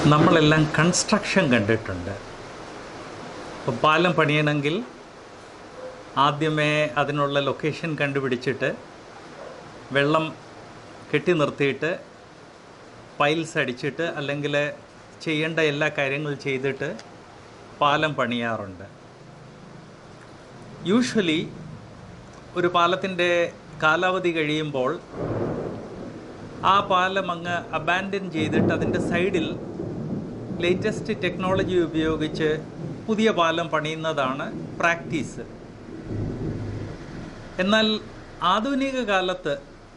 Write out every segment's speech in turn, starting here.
നമ്മളെല്ലാം കൺസ്ട്രക്ഷൻ കണ്ടിട്ടുണ്ട്. ഇപ്പോൾ പാലം പണിയണമെങ്കിൽ ആദ്യമേ അതിനുള്ള ലൊക്കേഷൻ കണ്ടുപിടിച്ചിട്ട് വെള്ളം കെട്ടി നിർത്തിയിട്ട് പൈൽസ് അടിച്ചിട്ട് അല്ലെങ്കിൽ ചെയ്യേണ്ട എല്ലാ കാര്യങ്ങളും ചെയ്തിട്ട് പാലം പണിയാറുണ്ട്. യൂഷ്വലി ഒരു പാലത്തിൻ്റെ കാലാവധി കഴിയുമ്പോൾ ആ പാലം അങ്ങ് അബാൻഡൻ ചെയ്തിട്ട് അതിൻ്റെ സൈഡിൽ ലേറ്റസ്റ്റ് ടെക്നോളജി ഉപയോഗിച്ച് പുതിയ പാലം പണിയുന്നതാണ് പ്രാക്ടീസ്. എന്നാൽ ആധുനിക കാലത്ത്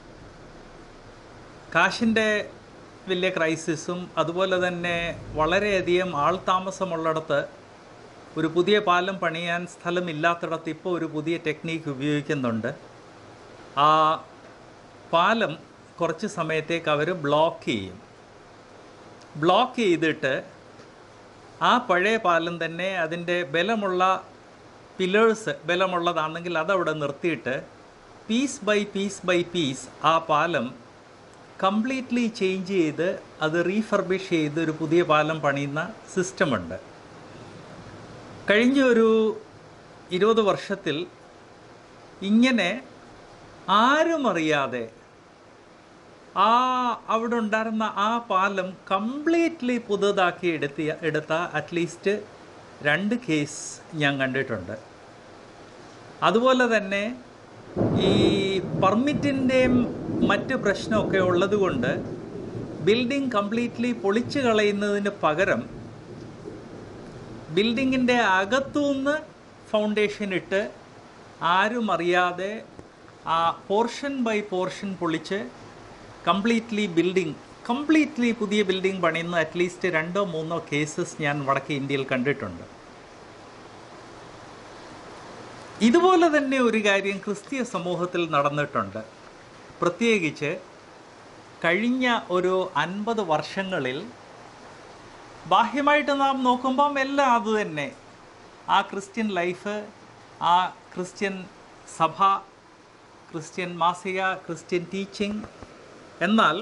കാശിൻ്റെ വലിയ ക്രൈസിസും അതുപോലെ തന്നെ വളരെയധികം ആൾതാമസമുള്ളിടത്ത് ഒരു പുതിയ പാലം പണിയാൻ സ്ഥലമില്ലാത്തിടത്ത് ഇപ്പോൾ ഒരു പുതിയ ടെക്നീക്ക് ഉപയോഗിക്കുന്നുണ്ട്. ആ പാലം കുറച്ച് സമയത്തേക്ക് അവർ ബ്ലോക്ക് ചെയ്യും. ബ്ലോക്ക് ചെയ്തിട്ട് ആ പഴയ പാലം തന്നെ അതിൻ്റെ ബലമുള്ള പില്ലേഴ്സ് ബലമുള്ളതാണെങ്കിൽ അതവിടെ നിർത്തിയിട്ട് പീസ് ബൈ പീസ് ആ പാലം കംപ്ലീറ്റ്ലി ചേഞ്ച് ചെയ്ത് അത് റീഫർബിഷ് ചെയ്ത് ഒരു പുതിയ പാലം പണിയുന്ന സിസ്റ്റമുണ്ട്. കഴിഞ്ഞ ഒരു 20 വർഷത്തിൽ ഇങ്ങനെ ആരും അറിയാതെ അവിടെ ഉണ്ടായിരുന്ന ആ പാലം കംപ്ലീറ്റ്ലി പുതുതാക്കി എടുത്ത അറ്റ്ലീസ്റ്റ് 2 കേസ് ഞാൻ കണ്ടിട്ടുണ്ട്. അതുപോലെ തന്നെ ഈ പെർമിറ്റിൻ്റെയും മറ്റ് പ്രശ്നമൊക്കെ ഉള്ളതുകൊണ്ട് ബിൽഡിംഗ് കംപ്ലീറ്റ്ലി പൊളിച്ചു കളയുന്നതിന് പകരം ബിൽഡിങ്ങിൻ്റെ അകത്തുനിന്ന് ഫൗണ്ടേഷൻ ഇട്ട് ആരും അറിയാതെ ആ പോർഷൻ ബൈ പോർഷൻ പൊളിച്ച് കംപ്ലീറ്റ്ലി പുതിയ ബിൽഡിംഗ് പണിയുന്ന അറ്റ്ലീസ്റ്റ് 2-3 കേസസ് ഞാൻ വടക്കേ ഇന്ത്യയിൽ കണ്ടിട്ടുണ്ട്. ഇതുപോലെ തന്നെ ഒരു കാര്യം ക്രിസ്തീയ സമൂഹത്തിൽ നടന്നിട്ടുണ്ട്. പ്രത്യേകിച്ച് കഴിഞ്ഞ ഒരു 50 വർഷങ്ങളിൽ ബാഹ്യമായിട്ട് നാം നോക്കുമ്പം എല്ലാം അതുതന്നെ. ആ ക്രിസ്ത്യൻ ലൈഫ്, ആ ക്രിസ്ത്യൻ സഭ, ക്രിസ്ത്യൻ മാസിക, ക്രിസ്ത്യൻ ടീച്ചിങ്, എന്നാൽ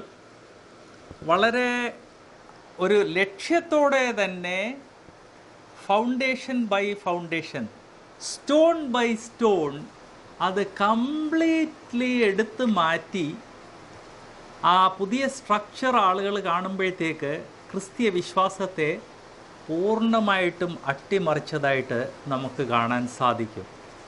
വളരെ ഒരു ലക്ഷ്യത്തോടെ തന്നെ foundation by foundation, stone by stone അത് കംപ്ലീറ്റ്ലി എടുത്ത് മാറ്റി ആ പുതിയ സ്ട്രക്ചർ ആളുകൾ കാണുമ്പോഴത്തേക്ക് ക്രിസ്തീയ വിശ്വാസത്തെ പൂർണ്ണമായിട്ടും അട്ടിമറിച്ചതായിട്ട് നമുക്ക് കാണാൻ സാധിക്കും.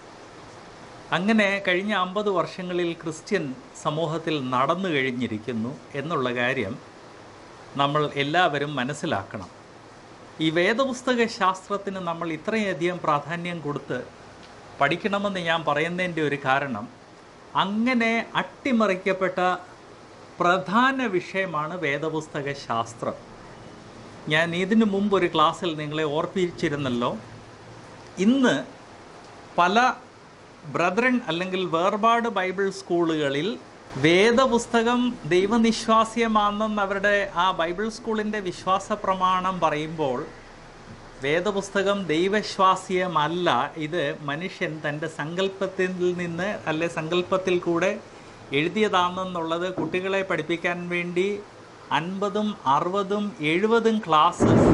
അങ്ങനെ കഴിഞ്ഞ 50 വർഷങ്ങളിൽ ക്രിസ്ത്യൻ സമൂഹത്തിൽ നടന്നു കഴിഞ്ഞിരിക്കുന്നു എന്നുള്ള കാര്യം നമ്മൾ എല്ലാവരും മനസ്സിലാക്കണം. ഈ വേദപുസ്തക ശാസ്ത്രത്തിന് നമ്മൾ ഇത്രയധികം പ്രാധാന്യം കൊടുത്ത് പഠിക്കണമെന്ന് ഞാൻ പറയുന്നതിൻ്റെ ഒരു കാരണം, അങ്ങനെ അട്ടിമറിക്കപ്പെട്ട പ്രധാന വിഷയമാണ് വേദപുസ്തക ശാസ്ത്രം. ഞാൻ ഇതിനു മുമ്പ് ഒരു ക്ലാസ്സിൽ നിങ്ങളെ ഓർപ്പിച്ചിരുന്നല്ലോ, ഇന്ന് പല ബ്രദറൻ അല്ലെങ്കിൽ വേർപാട് ബൈബിൾ സ്കൂളുകളിൽ വേദപുസ്തകം ദൈവനിശ്വാസ്യമാണെന്ന് അവരുടെ ആ ബൈബിൾ സ്കൂളിൻ്റെ വിശ്വാസ പ്രമാണം പറയുമ്പോൾ വേദപുസ്തകം ദൈവശ്വാസ്യമല്ല, ഇത് മനുഷ്യൻ തൻ്റെ സങ്കല്പത്തിൽ നിന്ന് അല്ലെ സങ്കല്പത്തിൽ കൂടെ എഴുതിയതാണെന്നുള്ളത് കുട്ടികളെ പഠിപ്പിക്കാൻ വേണ്ടി 50, 60, 70 ക്ലാസ്സസ്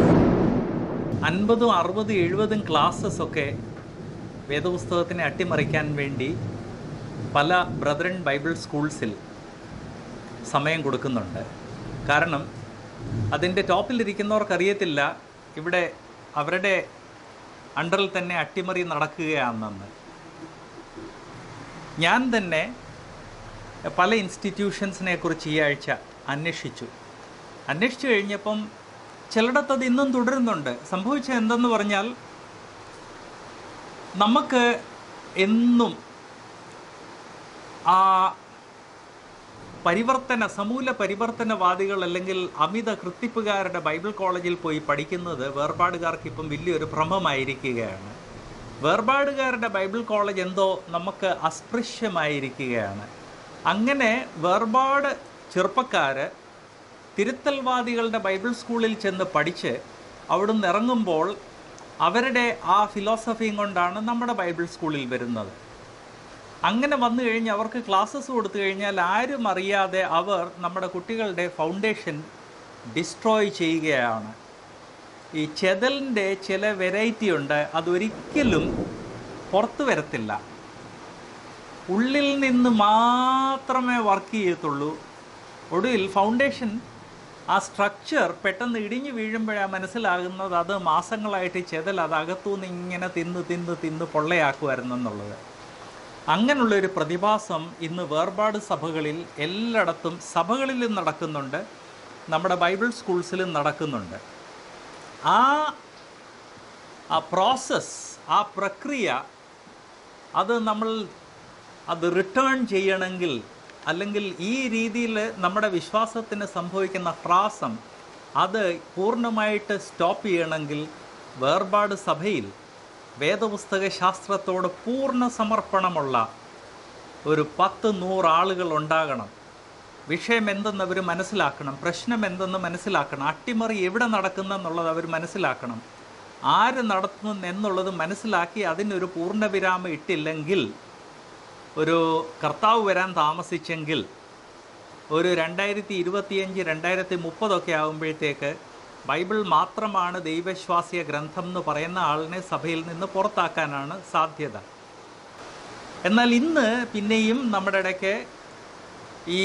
50, 60, 70 ക്ലാസ്സസൊക്കെ വേദപുസ്തകത്തിനെ അട്ടിമറിക്കാൻ വേണ്ടി പല ബ്രദറൻ ബൈബിൾ സ്കൂൾസിൽ സമയം കൊടുക്കുന്നുണ്ട്. കാരണം അതിൻ്റെ ടോപ്പിലിരിക്കുന്നവർക്കറിയത്തില്ല ഇവിടെ അവരുടെ അണ്ടറിൽ തന്നെ അട്ടിമറി നടക്കുകയാണെന്ന്. ഞാൻ തന്നെ പല ഇൻസ്റ്റിറ്റ്യൂഷൻസിനെ കുറിച്ച് ഈ ആഴ്ച അന്വേഷിച്ചു കഴിഞ്ഞപ്പം ചിലയിടത്തത് ഇന്നും തുടരുന്നുണ്ട്. സംഭവിച്ചത് എന്തെന്ന് പറഞ്ഞാൽ, നമുക്ക് എന്നും ആ സമൂല പരിവർത്തനവാദികൾ അല്ലെങ്കിൽ അമിത കൃത്തിപ്പുകാരുടെ ബൈബിൾ കോളേജിൽ പോയി പഠിക്കുന്നത് വേർപാടുകാർക്ക് ഇപ്പം വലിയൊരു ഭ്രമമായിരിക്കുകയാണ്. വേർപാടുകാരുടെ ബൈബിൾ കോളേജ് എന്തോ നമുക്ക് അസ്പൃശ്യമായിരിക്കുകയാണ്. അങ്ങനെ വേർപാട് ചെറുപ്പക്കാർ തിരുത്തൽവാദികളുടെ ബൈബിൾ സ്കൂളിൽ ചെന്ന് പഠിച്ച് അവിടുന്ന് ഇറങ്ങുമ്പോൾ അവരുടെ ആ ഫിലോസഫിയും കൊണ്ടാണ് നമ്മുടെ ബൈബിൾ സ്കൂളിൽ വരുന്നത്. അങ്ങനെ വന്നു കഴിഞ്ഞ് അവർക്ക് ക്ലാസ്സസ് കൊടുത്തു കഴിഞ്ഞാൽ ആരും അറിയാതെ അവർ നമ്മുടെ കുട്ടികളുടെ ഫൗണ്ടേഷൻ ഡിസ്ട്രോയ് ചെയ്യുകയാണ്. ഈ ചെതലിൻ്റെ ചില വെറൈറ്റി ഉണ്ട്, അതൊരിക്കലും പുറത്തു വരത്തില്ല. ഉള്ളിൽ നിന്ന് മാത്രമേ വർക്ക് ചെയ്യത്തുള്ളൂ. ഒടുവിൽ ഫൗണ്ടേഷൻ, ആ സ്ട്രക്ചർ പെട്ടെന്ന് ഇടിഞ്ഞു വീഴുമ്പോഴാണ് മനസ്സിലാകുന്നത് അത് മാസങ്ങളായിട്ട് ചെതൽ അത് അകത്തുനിന്ന് ഇങ്ങനെ തിന്ന് പൊള്ളയാക്കുമായിരുന്നെന്നുള്ളത്. അങ്ങനെയുള്ളൊരു പ്രതിഭാസം ഇന്ന് വേർപാട് സഭകളിൽ എല്ലായിടത്തും സഭകളിലും നടക്കുന്നുണ്ട്, നമ്മുടെ ബൈബിൾ സ്കൂൾസിലും നടക്കുന്നുണ്ട്. ആ പ്രോസസ്സ്, ആ പ്രക്രിയ, അത് റിട്ടേൺ ചെയ്യണമെങ്കിൽ, അല്ലെങ്കിൽ ഈ രീതിയിൽ നമ്മുടെ വിശ്വാസത്തിന് സംഭവിക്കുന്ന ഹ്രാസം അത് പൂർണ്ണമായിട്ട് സ്റ്റോപ്പ് ചെയ്യണമെങ്കിൽ വേർപാട് സഭയിൽ വേദപുസ്തക ശാസ്ത്രത്തോട് പൂർണ്ണ സമർപ്പണമുള്ള ഒരു 10-100 ആളുകൾ ഉണ്ടാകണം. വിഷയം എന്തെന്ന് അവർ മനസ്സിലാക്കണം, പ്രശ്നം എന്തെന്ന് മനസ്സിലാക്കണം, അട്ടിമറി എവിടെ നടക്കുന്നെന്നുള്ളത് അവർ മനസ്സിലാക്കണം, ആര് നടത്തുന്നു എന്നുള്ളത് മനസ്സിലാക്കി അതിനൊരു പൂർണ്ണവിരാമം ഇട്ടില്ലെങ്കിൽ, ഒരു കർത്താവ് വരാൻ താമസിച്ചെങ്കിൽ, ഒരു 2025-2030 ആകുമ്പോഴത്തേക്ക് ബൈബിൾ മാത്രമാണ് ദൈവവിശ്വാസിയ ഗ്രന്ഥം എന്ന് പറയുന്ന ആളിനെ സഭയിൽ നിന്ന് പുറത്താക്കാനാണ് സാധ്യത. എന്നാൽ ഇന്ന് പിന്നെയും നമ്മുടെ ഇടയ്ക്ക് ഈ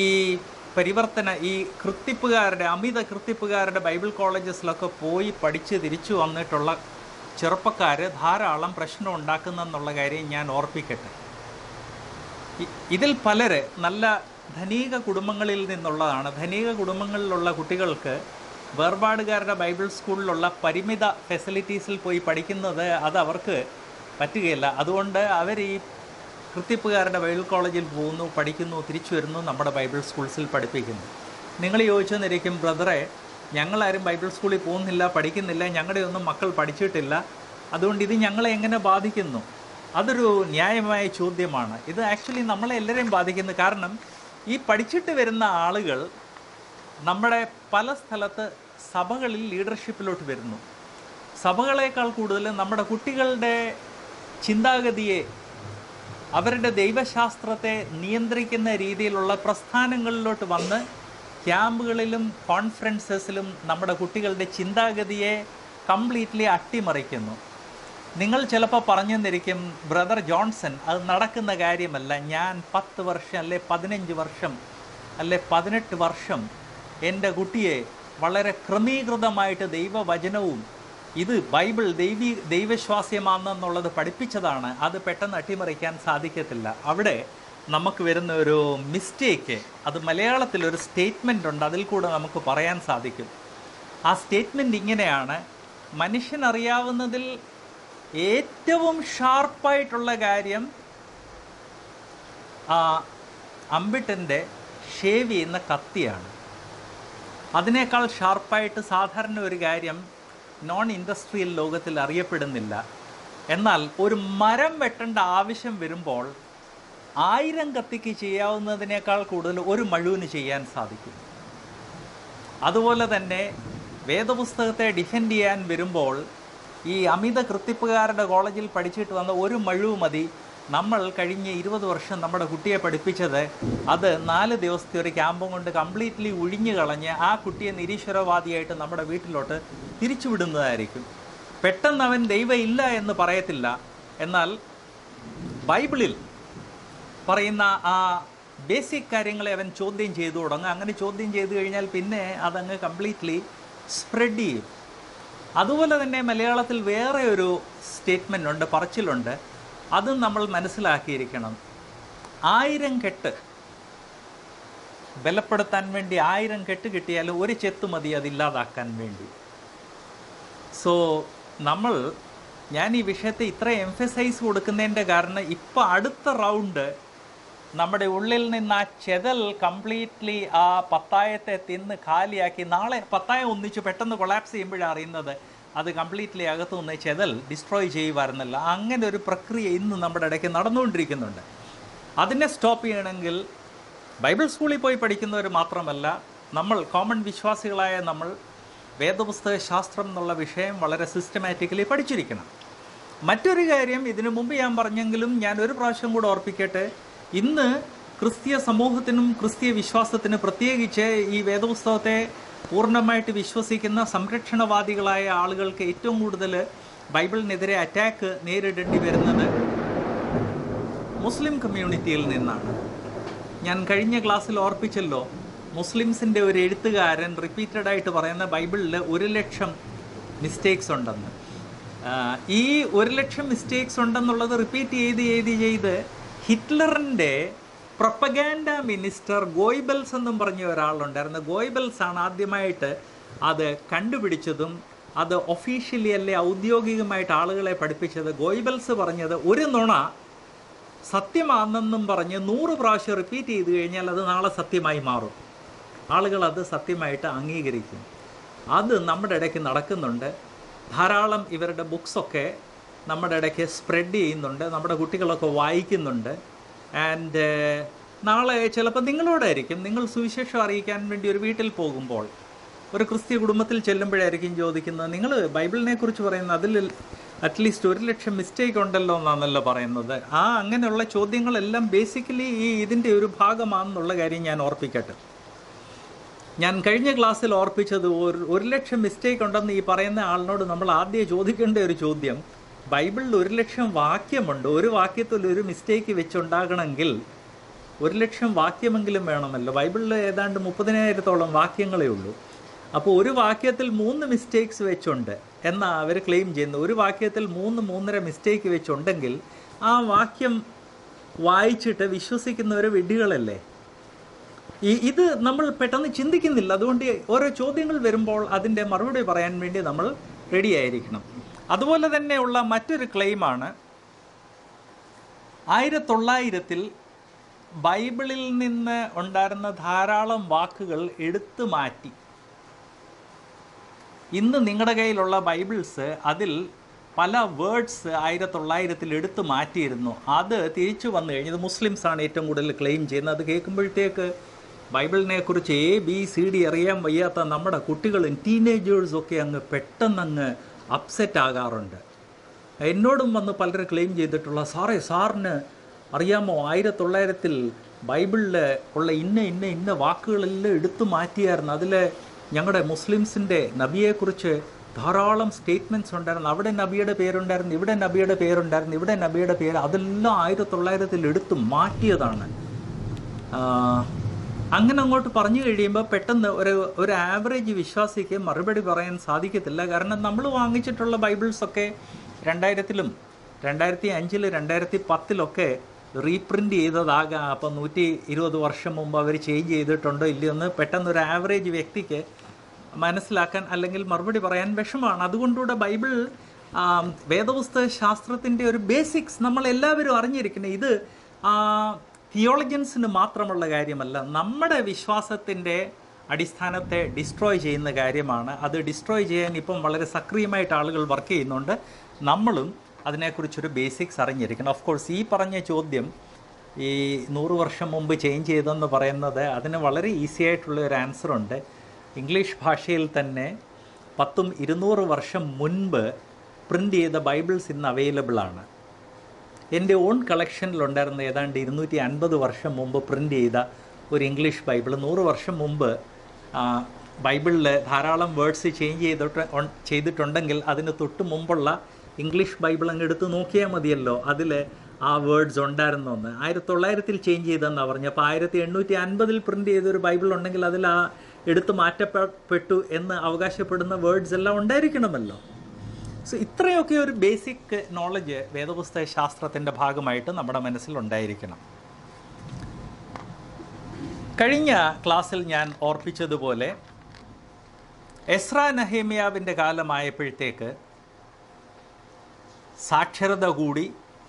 അമിത കൃത്തിപ്പുകാരുടെ ബൈബിൾ കോളേജസിലൊക്കെ പോയി പഠിച്ച് തിരിച്ചു വന്നിട്ടുള്ള ചെറുപ്പക്കാർ ധാരാളം പ്രശ്നം ഉണ്ടാക്കുന്നെന്നുള്ള കാര്യം ഞാൻ ഓർപ്പിക്കട്ടെ. ഇതിൽ പലര് നല്ല ധനിക കുടുംബങ്ങളിൽ നിന്നുള്ളതാണ്. ധനിക കുടുംബങ്ങളിലുള്ള കുട്ടികൾക്ക് വേർപാടുകാരുടെ ബൈബിൾ സ്കൂളിലുള്ള പരിമിത ഫെസിലിറ്റീസിൽ പോയി പഠിക്കുന്നത് അത് അവർക്ക് പറ്റുകയില്ല. അതുകൊണ്ട് അവർ ഈ കൃത്തിപ്പുകാരുടെ ബൈബിൾ കോളേജിൽ പോകുന്നു, പഠിക്കുന്നു, തിരിച്ചു വരുന്നു, നമ്മുടെ ബൈബിൾ സ്കൂൾസിൽ പഠിപ്പിക്കുന്നു. നിങ്ങൾ ചോദിച്ചെന്നിരിക്കും, ബ്രദറെ ഞങ്ങളാരും ബൈബിൾ സ്കൂളിൽ പോകുന്നില്ല, പഠിക്കുന്നില്ല, ഞങ്ങളുടെ ഒന്നും മക്കൾ പഠിച്ചിട്ടില്ല, അതുകൊണ്ട് ഇത് ഞങ്ങളെ എങ്ങനെ ബാധിക്കുന്നു? അതൊരു ന്യായമായ ചോദ്യമാണ്. ഇത് ആക്ച്വലി നമ്മളെ എല്ലാവരെയും ബാധിക്കുന്നു. കാരണം ഈ പഠിച്ചിട്ട് വരുന്ന ആളുകൾ നമ്മുടെ പല സ്ഥലത്ത് സഭകളിൽ ലീഡർഷിപ്പിലോട്ട് വരുന്നു. സഭകളേക്കാൾ കൂടുതൽ നമ്മുടെ കുട്ടികളുടെ ചിന്താഗതിയെ, അവരുടെ ദൈവശാസ്ത്രത്തെ നിയന്ത്രിക്കുന്ന രീതിയിലുള്ള പ്രസ്ഥാനങ്ങളിലോട്ട് വന്ന് ക്യാമ്പുകളിലും കോൺഫറൻസസിലും നമ്മുടെ കുട്ടികളുടെ ചിന്താഗതിയെ കംപ്ലീറ്റ്ലി അട്ടിമറിക്കുന്നു. നിങ്ങൾ ചിലപ്പോൾ പറഞ്ഞെന്നിരിക്കും, ബ്രദർ ജോൺസൺ, അത് നടക്കുന്ന കാര്യമല്ല. ഞാൻ 10 വർഷം അല്ലെ 15 വർഷം അല്ലെ 18 വർഷം എൻ്റെ കുട്ടിയെ വളരെ ക്രമീകൃതമായിട്ട് ദൈവവചനവും ഇത് ബൈബിൾ ദൈവവിശ്വാസ്യമാണെന്നുള്ളത് പഠിപ്പിച്ചതാണ്. അത് പെട്ടെന്ന് അട്ടിമറിക്കാൻ സാധിക്കത്തില്ല. അവിടെ നമുക്ക് വരുന്ന ഒരു മിസ്റ്റേക്ക്, അത് മലയാളത്തിലൊരു സ്റ്റേറ്റ്മെൻ്റ് ഉണ്ട്, അതിൽ കൂടെ നമുക്ക് പറയാൻ സാധിക്കും. ആ സ്റ്റേറ്റ്മെൻറ്റ് ഇങ്ങനെയാണ്: മനുഷ്യനറിയാവുന്നതിൽ ഏറ്റവും ഷാർപ്പായിട്ടുള്ള കാര്യം അമ്പിട്ടൻ്റെ ഷേവ് ചെയ്യുന്ന കത്തിയാണ്. അതിനേക്കാൾ ഷാർപ്പായിട്ട് സാധാരണ ഒരു കാര്യം നോൺ ഇൻഡസ്ട്രിയൽ ലോകത്തിൽ അറിയപ്പെടുന്നില്ല. എന്നാൽ ഒരു മരം വെട്ടേണ്ട ആവശ്യം വരുമ്പോൾ 1000 കത്തിക്ക് ചെയ്യാവുന്നതിനേക്കാൾ കൂടുതൽ ഒരു മഴുവിന് ചെയ്യാൻ സാധിക്കും. അതുപോലെ തന്നെ വേദപുസ്തകത്തെ ഡിഫെൻഡ് ചെയ്യാൻ വരുമ്പോൾ ഈ അമിത കൃത്തിപ്പുകാരുടെ കോളേജിൽ പഠിച്ചിട്ട് വന്ന ഒരു മഴു മതി. നമ്മൾ കഴിഞ്ഞ 20 വർഷം നമ്മുടെ കുട്ടിയെ പഠിപ്പിച്ചത് അത് 4 ദിവസത്തെ ഒരു ക്യാമ്പും കൊണ്ട് കംപ്ലീറ്റ്ലി ഒഴിഞ്ഞു കളഞ്ഞ് ആ കുട്ടിയെ നിരീശ്വരവാദിയായിട്ട് നമ്മുടെ വീട്ടിലോട്ട് തിരിച്ചുവിടുന്നതായിരിക്കും. പെട്ടെന്ന് അവൻ ദൈവം ഇല്ല എന്ന് പറയത്തില്ല. എന്നാൽ ബൈബിളിൽ പറയുന്ന ആ ബേസിക് കാര്യങ്ങളെ അവൻ ചോദ്യം ചെയ്തു തുടങ്ങും. അങ്ങനെ ചോദ്യം ചെയ്തു കഴിഞ്ഞാൽ പിന്നെ അതങ്ങ് കംപ്ലീറ്റ്ലി സ്പ്രെഡ് ചെയ്യും. അതുപോലെ തന്നെ മലയാളത്തിൽ വേറെ ഒരു സ്റ്റേറ്റ്മെൻ്റ് ഉണ്ട്, പറച്ചിലുണ്ട്. അതും നമ്മൾ മനസ്സിലാക്കിയിരിക്കണം. 1000 കെട്ട് ബലപ്പെടുത്താൻ വേണ്ടി 1000 കെട്ട് കിട്ടിയാൽ ഒരു ചെത്ത് മതി അതില്ലാതാക്കാൻ വേണ്ടി. സോ ഞാൻ ഈ വിഷയത്തെ ഇത്ര എംഫസൈസ് കൊടുക്കുന്നതിൻ്റെ കാരണം ഇപ്പോൾ അടുത്ത റൗണ്ട് നമ്മുടെ ഉള്ളിൽ നിന്ന് ആ ചെതൽ കംപ്ലീറ്റ്ലി ആ പത്തായത്തെ തിന്ന് കാലിയാക്കി, നാളെ പത്തായം ഒന്നിച്ച് പെട്ടെന്ന് കൊളാപ്സ് ചെയ്യുമ്പോഴാണ് അറിയുന്നത് അത് കംപ്ലീറ്റ്ലി അകത്തുനിന്ന് ചെതൽ ഡിസ്ട്രോയ് ചെയ്യുമായിരുന്നില്ല. അങ്ങനെ ഒരു പ്രക്രിയ ഇന്ന് നമ്മുടെ ഇടയ്ക്ക് നടന്നുകൊണ്ടിരിക്കുന്നുണ്ട്. അതിനെ സ്റ്റോപ്പ് ചെയ്യണമെങ്കിൽ ബൈബിൾ സ്കൂളിൽ പോയി പഠിക്കുന്നവർ മാത്രമല്ല, നമ്മൾ കോമൺ വിശ്വാസികളായ നമ്മൾ വേദപുസ്തക ശാസ്ത്രം എന്നുള്ള വിഷയം വളരെ സിസ്റ്റമാറ്റിക്കലി പഠിച്ചിരിക്കണം. മറ്റൊരു കാര്യം ഇതിനു മുമ്പ് ഞാൻ പറഞ്ഞെങ്കിലും ഞാൻ ഒരു പ്രാവശ്യം കൂടെ ഓർപ്പിക്കട്ടെ. ഇന്ന് ക്രിസ്തീയ സമൂഹത്തിനും ക്രിസ്തീയ വിശ്വാസത്തിന് പ്രത്യേകിച്ച് ഈ വേദപുസ്തകത്തെ പൂർണ്ണമായിട്ട് വിശ്വസിക്കുന്ന സംരക്ഷണവാദികളായ ആളുകൾക്ക് ഏറ്റവും കൂടുതൽ ബൈബിളിനെതിരെ അറ്റാക്ക് നേരിടേണ്ടി വരുന്നത് മുസ്ലിം കമ്മ്യൂണിറ്റിയിൽ നിന്നാണ്. ഞാൻ കഴിഞ്ഞ ക്ലാസ്സിൽ ഓർപ്പിച്ചല്ലോ, മുസ്ലിംസിൻ്റെ ഒരു എഴുത്തുകാരൻ റിപ്പീറ്റഡായിട്ട് പറയുന്ന ബൈബിളിൽ 1,00,000 മിസ്റ്റേക്സ് ഉണ്ടെന്ന്. ഈ 1,00,000 മിസ്റ്റേക്സ് ഉണ്ടെന്നുള്ളത് റിപ്പീറ്റ് ചെയ്ത് ഹിറ്റ്ലറിൻ്റെ പ്രൊപ്പഗാൻഡ മിനിസ്റ്റർ ഗോയ്ബൽസ് എന്നും പറഞ്ഞ ഒരാളുണ്ടായിരുന്നു. ഗോയ്ബൽസ് ആണ് ആദ്യമായിട്ട് അത് കണ്ടുപിടിച്ചതും അത് ഒഫീഷ്യലി അല്ലെ ഔദ്യോഗികമായിട്ട് ആളുകളെ പഠിപ്പിച്ചത്. ഗോയ്ബൽസ് പറഞ്ഞത് ഒരു നുണ സത്യമാണെന്നും പറഞ്ഞ് 100 പ്രാവശ്യം റിപ്പീറ്റ് ചെയ്ത് കഴിഞ്ഞാൽ അത് നാളെ സത്യമായി മാറും. ആളുകൾ അത് സത്യമായിട്ട് അംഗീകരിക്കും. അത് നമ്മുടെ ഇടയ്ക്ക് നടക്കുന്നുണ്ട്. ധാരാളം ഇവരുടെ ബുക്സൊക്കെ നമ്മുടെ ഇടയ്ക്ക് സ്പ്രെഡ് ചെയ്യുന്നുണ്ട്, നമ്മുടെ കുട്ടികളൊക്കെ വായിക്കുന്നുണ്ട്. ആൻഡ് നാളെ ചിലപ്പോൾ നിങ്ങളോടായിരിക്കും, നിങ്ങൾ സുവിശേഷം അറിയിക്കാൻ വേണ്ടി ഒരു വീട്ടിൽ പോകുമ്പോൾ ഒരു ക്രിസ്ത്യ കുടുംബത്തിൽ ചെല്ലുമ്പോഴായിരിക്കും ചോദിക്കുന്നത്, നിങ്ങൾ ബൈബിളിനെ കുറിച്ച് പറയുന്നത് അതിൽ അറ്റ്ലീസ്റ്റ് 1,00,000 മിസ്റ്റേക്ക് ഉണ്ടല്ലോ എന്നാണല്ലോ പറയുന്നത്. അങ്ങനെയുള്ള ചോദ്യങ്ങളെല്ലാം ബേസിക്കലി ഇതിൻ്റെ ഒരു ഭാഗമാണെന്നുള്ള കാര്യം ഞാൻ ഓർപ്പിക്കട്ടെ. ഞാൻ കഴിഞ്ഞ ക്ലാസ്സിൽ ഓർപ്പിച്ചത് 1,00,000 മിസ്റ്റേക്ക് ഉണ്ടെന്ന് ഈ പറയുന്ന ആളിനോട് നമ്മൾ ആദ്യം ചോദിക്കേണ്ട ഒരു ചോദ്യം, ബൈബിളിൽ 1,00,000 വാക്യമുണ്ട്, ഒരു വാക്യത്തിൽ ഒരു മിസ്റ്റേക്ക് വെച്ചുണ്ടാകണമെങ്കിൽ 1,00,000 വാക്യമെങ്കിലും വേണമല്ലോ. ബൈബിളിൽ ഏതാണ്ട് 30,000-ഓളം വാക്യങ്ങളേ ഉള്ളൂ. അപ്പോൾ ഒരു വാക്യത്തിൽ 3 മിസ്റ്റേക്സ് വെച്ചുണ്ട് എന്നാണ് അവർ ക്ലെയിം ചെയ്യുന്നത്. ഒരു വാക്യത്തിൽ 3-3.5 മിസ്റ്റേക്ക് വെച്ചുണ്ടെങ്കിൽ ആ വാക്യം വായിച്ചിട്ട് വിശ്വസിക്കുന്നവർ വിഡ്ഢികളല്ലേ? ഇത് നമ്മൾ പെട്ടെന്ന് ചിന്തിക്കുന്നില്ല. അതുകൊണ്ട് ഓരോ ചോദ്യങ്ങൾ വരുമ്പോൾ അതിൻ്റെ മറുപടി പറയാൻ വേണ്ടി നമ്മൾ റെഡി ആയിരിക്കണം. അതുപോലെ തന്നെയുള്ള മറ്റൊരു ക്ലെയിമാണ് 1900-ൽ ബൈബിളിൽ നിന്ന് ഉണ്ടായിരുന്ന ധാരാളം വാക്കുകൾ എടുത്തു മാറ്റി. ഇന്ന് നിങ്ങളുടെ കയ്യിലുള്ള ബൈബിൾസ് അതിൽ പല വേർഡ്സ് 1900-ൽ എടുത്തു മാറ്റിയിരുന്നു. അത് തിരിച്ചു വന്നു കഴിഞ്ഞത് മുസ്ലിംസാണ് ഏറ്റവും കൂടുതൽ ക്ലെയിം ചെയ്യുന്നത്. അത് കേൾക്കുമ്പോഴത്തേക്ക് ബൈബിളിനെ കുറിച്ച് ABCD അറിയാൻ വയ്യാത്ത നമ്മുടെ കുട്ടികളും ടീനേജേഴ്സൊക്കെ അങ്ങ് പെട്ടെന്നങ്ങ് അപ്സെറ്റ് ആകാറുണ്ട്. എന്നോടും വന്ന് പലരും ക്ലെയിം ചെയ്തിട്ടുള്ള, സാറിന് അറിയാമോ 1900-ൽ ബൈബിളിൽ ഉള്ള ഇന്ന വാക്കുകളെല്ലാം എടുത്തു മാറ്റിയായിരുന്നു. അതിൽ ഞങ്ങളുടെ മുസ്ലിംസിൻ്റെ നബിയെക്കുറിച്ച് ധാരാളം സ്റ്റേറ്റ്മെൻറ്റ്സ് ഉണ്ടായിരുന്നു. അവിടെ നബിയുടെ പേരുണ്ടായിരുന്നു, ഇവിടെ നബിയുടെ പേരുണ്ടായിരുന്നു, ഇവിടെ നബിയുടെ പേര്, അതെല്ലാം 1900-ൽ എടുത്തു മാറ്റിയതാണ്. അങ്ങനെ അങ്ങോട്ട് പറഞ്ഞു കഴിയുമ്പോൾ പെട്ടെന്ന് ഒരു ആവറേജ് വിശ്വാസിക്ക് മറുപടി പറയാൻ സാധിക്കത്തില്ല. കാരണം നമ്മൾ വാങ്ങിച്ചിട്ടുള്ള ബൈബിൾസൊക്കെ 2000-ലും 2005-ൽ 2010-ലൊക്കെ റീപ്രിൻ്റ് ചെയ്തതാകാം. അപ്പോൾ 120 വർഷം മുമ്പ് അവർ ചേഞ്ച് ചെയ്തിട്ടുണ്ടോ ഇല്ലയോ എന്ന് പെട്ടെന്ന് ഒരു ആവറേജ് വ്യക്തിക്ക് മനസ്സിലാക്കാൻ അല്ലെങ്കിൽ മറുപടി പറയാൻ വിഷമമാണ്. അതുകൊണ്ടുകൂടെ ബൈബിൾ വേദപുസ്തക ശാസ്ത്രത്തിൻ്റെ ഒരു ബേസിക്സ് നമ്മളെല്ലാവരും അറിഞ്ഞിരിക്കണം. ഇത് തിയോളജൻസിന് മാത്രമുള്ള കാര്യമല്ല, നമ്മുടെ വിശ്വാസത്തിൻ്റെ അടിസ്ഥാനത്തെ ഡിസ്ട്രോയ് ചെയ്യുന്ന കാര്യമാണ്. അത് ഡിസ്ട്രോയ് ചെയ്യാൻ ഇപ്പം വളരെ സക്രിയമായിട്ട് ആളുകൾ വർക്ക് ചെയ്യുന്നുണ്ട്. നമ്മളും അതിനെക്കുറിച്ചൊരു ബേസിക്സ് അറിഞ്ഞിരിക്കണം. ഓഫ് കോഴ്സ് ഈ പറഞ്ഞ ചോദ്യം ഈ 100 വർഷം മുമ്പ് ചേഞ്ച് ചെയ്തെന്ന് പറയുന്നത് അതിന് വളരെ ഈസി ആയിട്ടുള്ള ഒരു ആൻസറുണ്ട്. ഇംഗ്ലീഷ് ഭാഷയിൽ തന്നെ 100-200 വർഷം മുൻപ് പ്രിൻ്റ് ചെയ്ത ബൈബിൾസ് ഇന്ന് അവൈലബിൾ ആണ്. എൻ്റെ ഓൺ കളക്ഷനിലുണ്ടായിരുന്ന ഏതാണ്ട് 250 വർഷം മുമ്പ് പ്രിൻ്റ് ചെയ്ത ഒരു ഇംഗ്ലീഷ് ബൈബിൾ, 100 വർഷം മുമ്പ് ബൈബിളിൽ ധാരാളം വേർഡ്സ് ചേഞ്ച് ചെയ്തിട്ടുണ്ടെങ്കിൽ അതിന് തൊട്ട് മുമ്പുള്ള ഇംഗ്ലീഷ് ബൈബിൾ അങ്ങ് എടുത്ത് നോക്കിയാൽ മതിയല്ലോ, അതിൽ ആ വേർഡ്സ് ഉണ്ടായിരുന്നൊന്ന്. 1900-ൽ ചേഞ്ച് ചെയ്തെന്നാണ് പറഞ്ഞു. അപ്പോൾ 1850-ൽ പ്രിൻ്റ് ചെയ്തൊരു ബൈബിൾ ഉണ്ടെങ്കിൽ അതിൽ എടുത്ത് മാറ്റപ്പെട്ടു എന്ന് അവകാശപ്പെടുന്ന വേർഡ്സ് എല്ലാം ഉണ്ടായിരിക്കണമല്ലോ. സോ ഇത്രയൊക്കെ ഒരു ബേസിക് നോളജ് വേദപുസ്തക ശാസ്ത്രത്തിൻ്റെ ഭാഗമായിട്ട് നമ്മുടെ മനസ്സിലുണ്ടായിരിക്കണം. കഴിഞ്ഞ ക്ലാസ്സിൽ ഞാൻ ഓർപ്പിച്ചതുപോലെ എസ്രാ നെഹേമ്യാവിൻ്റെ കാലമായപ്പോഴത്തേക്ക് സാക്ഷരത കൂടി,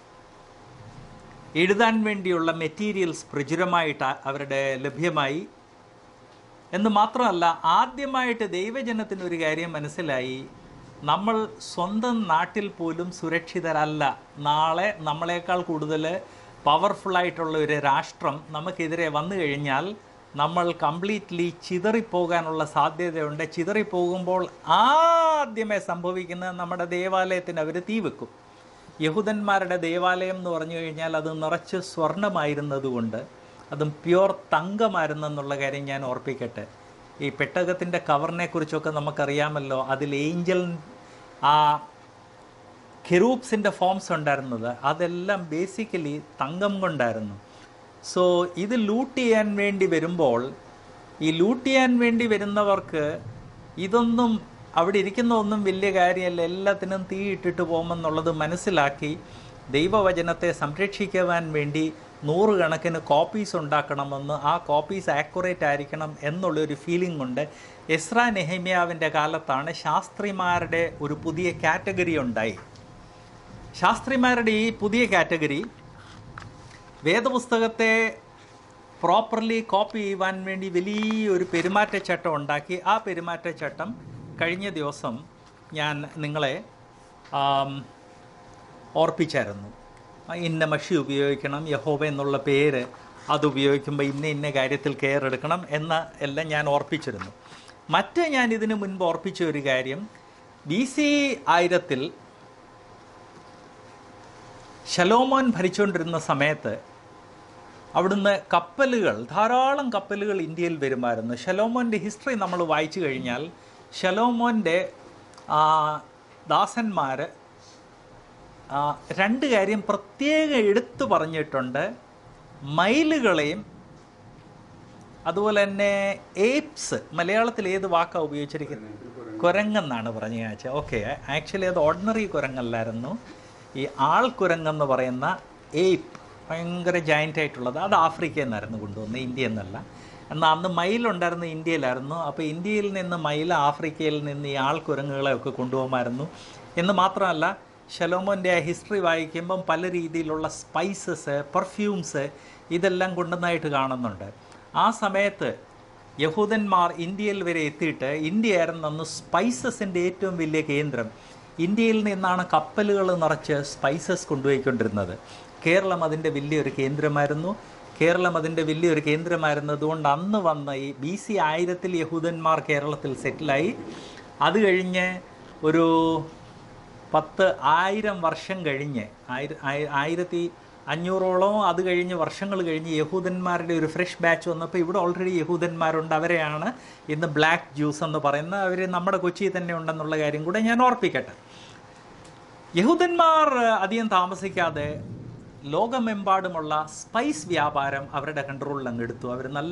എഴുതാൻ വേണ്ടിയുള്ള മെറ്റീരിയൽസ് പ്രചുരമായിട്ട് അവരുടെ ലഭ്യമായി എന്ന് മാത്രമല്ല, ആദ്യമായിട്ട് ദൈവജനത്തിനൊരു കാര്യം മനസ്സിലായി, നമ്മൾ സ്വന്തം നാട്ടിൽ പോലും സുരക്ഷിതരല്ല. നാളെ നമ്മളെക്കാൾ കൂടുതൽ പവർഫുള്ളായിട്ടുള്ള ഒരു രാഷ്ട്രം നമുക്കെതിരെ വന്നു കഴിഞ്ഞാൽ നമ്മൾ കംപ്ലീറ്റ്ലി ചിതറിപ്പോകാനുള്ള സാധ്യതയുണ്ട്. ചിതറിപ്പോകുമ്പോൾ ആദ്യമേ സംഭവിക്കുന്നത് നമ്മുടെ ദേവാലയത്തിന് അവർ തീ വെക്കും. യഹൂദന്മാരുടെ ദേവാലയം എന്ന് പറഞ്ഞു കഴിഞ്ഞാൽ അത് നിറച്ച് സ്വർണ്ണമായിരുന്നതുകൊണ്ട്, അതും പ്യുവർ തങ്കമായിരുന്നെന്നുള്ള കാര്യം ഞാൻ ഓർപ്പിക്കട്ടെ. ഈ പെട്ടകത്തിൻ്റെ കവറിനെ കുറിച്ചൊക്കെ നമുക്കറിയാമല്ലോ. അതിൽ ഏഞ്ചൽ ആ കെറൂബ്സിൻ്റെ ഫോംസ് ഉണ്ടായിരുന്നത് അതെല്ലാം ബേസിക്കലി തങ്കം കൊണ്ടായിരുന്നു. സോ ഇത് ലൂട്ട് ചെയ്യാൻ വേണ്ടി വരുമ്പോൾ, ഈ ലൂട്ട് ചെയ്യാൻ വേണ്ടി വരുന്നവർക്ക് ഇതൊന്നും അവിടെ ഇരിക്കുന്നതൊന്നും വലിയ കാര്യമല്ല, എല്ലാത്തിനും തീ ഇട്ടിട്ട് പോകുമെന്നുള്ളത് മനസ്സിലാക്കി ദൈവവചനത്തെ സംരക്ഷിക്കുവാൻ വേണ്ടി 100 കണക്കിന് കോപ്പീസ് ഉണ്ടാക്കണമെന്ന്, ആ കോപ്പീസ് ആക്യുറേറ്റ് ആയിരിക്കണം എന്നുള്ളൊരു ഫീലിംഗ് കൊണ്ട് എസ്രാ നെഹമ്യാവിൻ്റെ കാലത്താണ് ശാസ്ത്രിമാരുടെ ഒരു പുതിയ കാറ്റഗറി ഉണ്ടായി. ശാസ്ത്രിമാരുടെ ഈ പുതിയ കാറ്റഗറി വേദപുസ്തകത്തെ പ്രോപ്പർലി കോപ്പി ചെയ്യുവാൻ വേണ്ടി വലിയൊരു പെരുമാറ്റച്ചട്ടം ഉണ്ടാക്കി. ആ പെരുമാറ്റച്ചട്ടം കഴിഞ്ഞ ദിവസം ഞാൻ നിങ്ങളെ ഓർപ്പിച്ചായിരുന്നു. ഇന്ന മഷി ഉപയോഗിക്കണം, യഹോവ എന്നുള്ള പേര് അത് ഉപയോഗിക്കുമ്പോൾ ഇന്ന കാര്യത്തിൽ കെയർ എടുക്കണം എന്ന എല്ലാം ഞാൻ ഓർപ്പിച്ചിരുന്നു. മറ്റ് ഞാൻ ഇതിനു മുൻപ് ഓർപ്പിച്ച ഒരു കാര്യം, BC 1000 ശലോമോൻ ഭരിച്ചുകൊണ്ടിരുന്ന സമയത്ത് അവിടുന്ന് കപ്പലുകൾ, ധാരാളം കപ്പലുകൾ ഇന്ത്യയിൽ വരുമായിരുന്നു. ശലോമോൻ്റെ ഹിസ്റ്ററി നമ്മൾ വായിച്ചു കഴിഞ്ഞാൽ ശലോമോൻ്റെ ദാസന്മാർ 2 കാര്യം പ്രത്യേകം എടുത്തു പറഞ്ഞിട്ടുണ്ട്. മയിലുകളെയും അതുപോലെ തന്നെ ഏപ്സ്, മലയാളത്തിൽ ഏത് വാക്കാണ് ഉപയോഗിച്ചിരിക്കുന്നത്? കുരങ്ങെന്നാണ് പറഞ്ഞു കാഴ്ച. ഓക്കെ, ആക്ച്വലി അത് ഓർഡിനറി കുരങ്ങല്ലായിരുന്നു. ഈ ആൾക്കുരങ്ങെന്ന് പറയുന്ന ഏപ്പ്, ഭയങ്കര ജയൻ്റ് ആയിട്ടുള്ളത്, അത് ആഫ്രിക്കയിൽ നിന്നായിരുന്നു കൊണ്ടുവന്നത്, ഇന്ത്യ എന്നല്ല. എന്നാൽ അന്ന് മയിലുണ്ടായിരുന്ന ഇന്ത്യയിലായിരുന്നു. അപ്പോൾ ഇന്ത്യയിൽ നിന്ന് മയിൽ, ആഫ്രിക്കയിൽ നിന്ന് ഈ ആൾക്കുരങ്ങുകളെയൊക്കെ കൊണ്ടുപോകുമായിരുന്നു. എന്ന് മാത്രമല്ല, ശലോമോൻ്റെ ആ ഹിസ്റ്ററി വായിക്കുമ്പം പല രീതിയിലുള്ള സ്പൈസസ്, പെർഫ്യൂംസ് ഇതെല്ലാം കൊണ്ടുവന്നതായിട്ട് കാണുന്നുണ്ട്. ആ സമയത്ത് യഹൂദന്മാർ ഇന്ത്യയിൽ വരെ എത്തിയിട്ട്, ഇന്ത്യയായിരുന്നു അന്ന് സ്പൈസസിൻ്റെ ഏറ്റവും വലിയ കേന്ദ്രം. ഇന്ത്യയിൽ നിന്നാണ് കപ്പലുകൾ നിറച്ച് സ്പൈസസ് കൊണ്ടുപോയിക്കൊണ്ടിരുന്നത്. കേരളം അതിൻ്റെ വലിയൊരു കേന്ദ്രമായിരുന്നതുകൊണ്ട് അന്ന് വന്ന ഈ BC 1000 യഹൂദന്മാർ കേരളത്തിൽ സെറ്റിലായി. അത് കഴിഞ്ഞ് ഒരു 10,000 വർഷം കഴിഞ്ഞ്, 1500ഓളം അത് കഴിഞ്ഞ് വർഷങ്ങൾ കഴിഞ്ഞ് യഹൂദന്മാരുടെ ഒരു ഫ്രഷ് ബാച്ച് വന്നപ്പോൾ ഇവിടെ ഓൾറെഡി യഹൂദന്മാരുണ്ട്. അവരെയാണ് ഇന്ന് ബ്ലാക്ക് ജ്യൂസ് എന്ന് പറയുന്നത്. അവർ നമ്മുടെ കൊച്ചിയിൽ തന്നെ ഉണ്ടെന്നുള്ള കാര്യം കൂടെ ഞാൻ ഓർപ്പിക്കട്ടെ. യഹൂദന്മാർ അധികം താമസിക്കാതെ ലോകമെമ്പാടുമുള്ള സ്പൈസ് വ്യാപാരം അവരുടെ കൺട്രോളിൽ അങ്ങ് എടുത്തു. അവർ നല്ല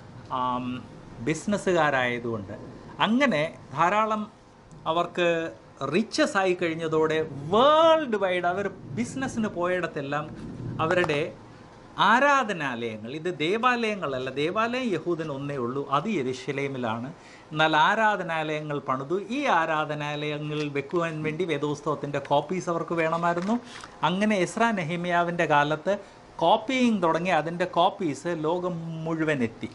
ബിസിനസ്സുകാരായതുകൊണ്ട് അങ്ങനെ ധാരാളം അവർക്ക് റിച്ചസ് ആയി കഴിഞ്ഞതോടെ വേൾഡ് വൈഡ് അവർ ബിസിനസ്സിന് പോയിടത്തെല്ലാം അവരുടെ ആരാധനാലയങ്ങൾ, ഇത് ദേവാലയങ്ങളല്ല, ദേവാലയം യഹൂദന് ഒന്നേ ഉള്ളൂ, അത് യെരുശലേമിലാണ്. എന്നാൽ ആരാധനാലയങ്ങൾ പണിതു. ഈ ആരാധനാലയങ്ങളിൽ വെക്കുവാൻ വേണ്ടി വേദപുസ്തകത്തിൻ്റെ കോപ്പീസ് അവർക്ക് വേണമായിരുന്നു. അങ്ങനെ എസ്രാ നെഹമ്യാവിൻ്റെ കാലത്ത് കോപ്പിയിങ് തുടങ്ങി. അതിൻ്റെ കോപ്പീസ് ലോകം മുഴുവൻ എത്തി.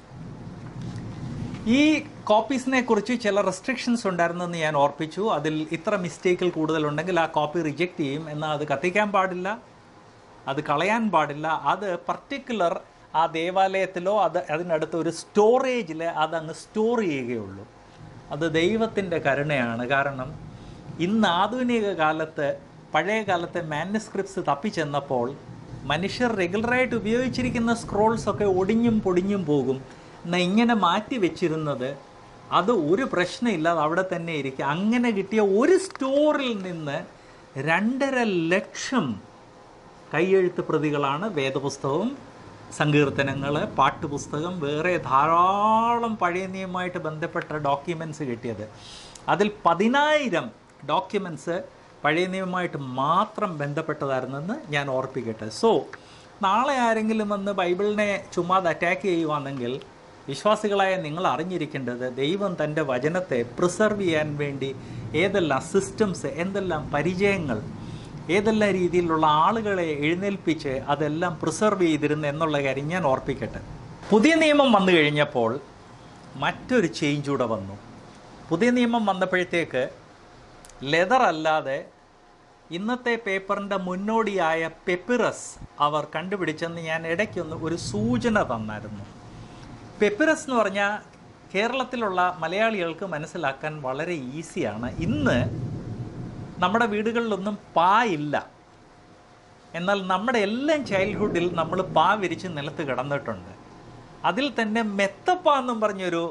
ഈ കോപ്പീസിനെ കുറിച്ച് ചില റെസ്ട്രിക്ഷൻസ് ഉണ്ടായിരുന്നെന്ന് ഞാൻ ഓർപ്പിച്ചു. അതിൽ ഇത്ര മിസ്റ്റേക്കിൽ കൂടുതലുണ്ടെങ്കിൽ ആ കോപ്പി റിജക്റ്റ് ചെയ്യും. എന്നാൽ അത് കത്തിക്കാൻ പാടില്ല, അത് കളയാൻ പാടില്ല. അത് പർട്ടിക്കുലർ ആ ദേവാലയത്തിലോ അതിനടുത്ത് ഒരു സ്റ്റോറേജിൽ അതങ്ങ് സ്റ്റോർ ചെയ്യുകയുള്ളൂ. അത് ദൈവത്തിൻ്റെ കരുണയാണ്. കാരണം ഇന്ന് ആധുനിക കാലത്ത് പഴയ കാലത്തെ മാനുസ്ക്രിപ്റ്റ്സ് തപ്പിച്ചെന്നപ്പോൾ മനുഷ്യർ റെഗുലറായിട്ട് ഉപയോഗിച്ചിരിക്കുന്ന സ്ക്രോൾസൊക്കെ ഒടിഞ്ഞും പൊടിഞ്ഞും പോകും. എന്നാൽ ഇങ്ങനെ മാറ്റി വെച്ചിരുന്നത് അത് ഒരു പ്രശ്നമില്ലാതെ അവിടെ തന്നെ ഇരിക്കുക. അങ്ങനെ കിട്ടിയ ഒരു സ്റ്റോറിൽ നിന്ന് 2.5 ലക്ഷം കൈയെഴുത്ത് പ്രതികളാണ് വേദപുസ്തകവും, സങ്കീർത്തനങ്ങൾ, പാട്ടുപുസ്തകം, വേറെ ധാരാളം പഴയ നിയമമായിട്ട് ബന്ധപ്പെട്ട ഡോക്യുമെൻറ്റ്സ് കിട്ടിയത്. അതിൽ 10,000 ഡോക്യുമെൻറ്റ്സ് പഴയ നിയമമായിട്ട് മാത്രം ബന്ധപ്പെട്ടതായിരുന്നെന്ന് ഞാൻ ഓർപ്പിക്കട്ടെ. സോ നാളെ ആരെങ്കിലും വന്ന് ബൈബിളിനെ ചുമ്മാതെ അറ്റാക്ക് ചെയ്യുവാണെങ്കിൽ വിശ്വാസികളായ നിങ്ങൾ അറിഞ്ഞിരിക്കേണ്ടത് ദൈവം തൻ്റെ വചനത്തെ പ്രിസർവ് ചെയ്യാൻ വേണ്ടി ഏതെല്ലാം സിസ്റ്റംസ്, എന്തെല്ലാം പരിചയങ്ങൾ, ഏതെല്ലാം രീതിയിലുള്ള ആളുകളെ എഴുന്നേൽപ്പിച്ച് അതെല്ലാം പ്രിസർവ് ചെയ്തിരുന്നു എന്നുള്ള കാര്യം ഞാൻ ഓർപ്പിക്കട്ടെ. പുതിയ നിയമം വന്നു കഴിഞ്ഞപ്പോൾ മറ്റൊരു ചേഞ്ച് കൂടെ വന്നു. പുതിയ നിയമം വന്നപ്പോഴത്തേക്ക് ലെതർ അല്ലാതെ ഇന്നത്തെ പേപ്പറിൻ്റെ മുന്നോടിയായ പെപ്പിറസ് അവർ കണ്ടുപിടിച്ചെന്ന് ഞാൻ ഇടയ്ക്കൊന്ന് ഒരു സൂചന തന്നായിരുന്നു. പെപ്പിറസ് എന്ന് പറഞ്ഞാൽ കേരളത്തിലുള്ള മലയാളികൾക്ക് മനസ്സിലാക്കാൻ വളരെ ഈസിയാണ്. ഇന്ന് നമ്മുടെ വീടുകളിലൊന്നും പാ ഇല്ല. എന്നാൽ നമ്മുടെ എല്ലാം ചൈൽഡ്ഹുഡിൽ നമ്മൾ പാ വിരിച്ച് നിലത്ത് കിടന്നിട്ടുണ്ട്. അതിൽ തന്നെ മെത്തപ്പ എന്നും പറഞ്ഞൊരു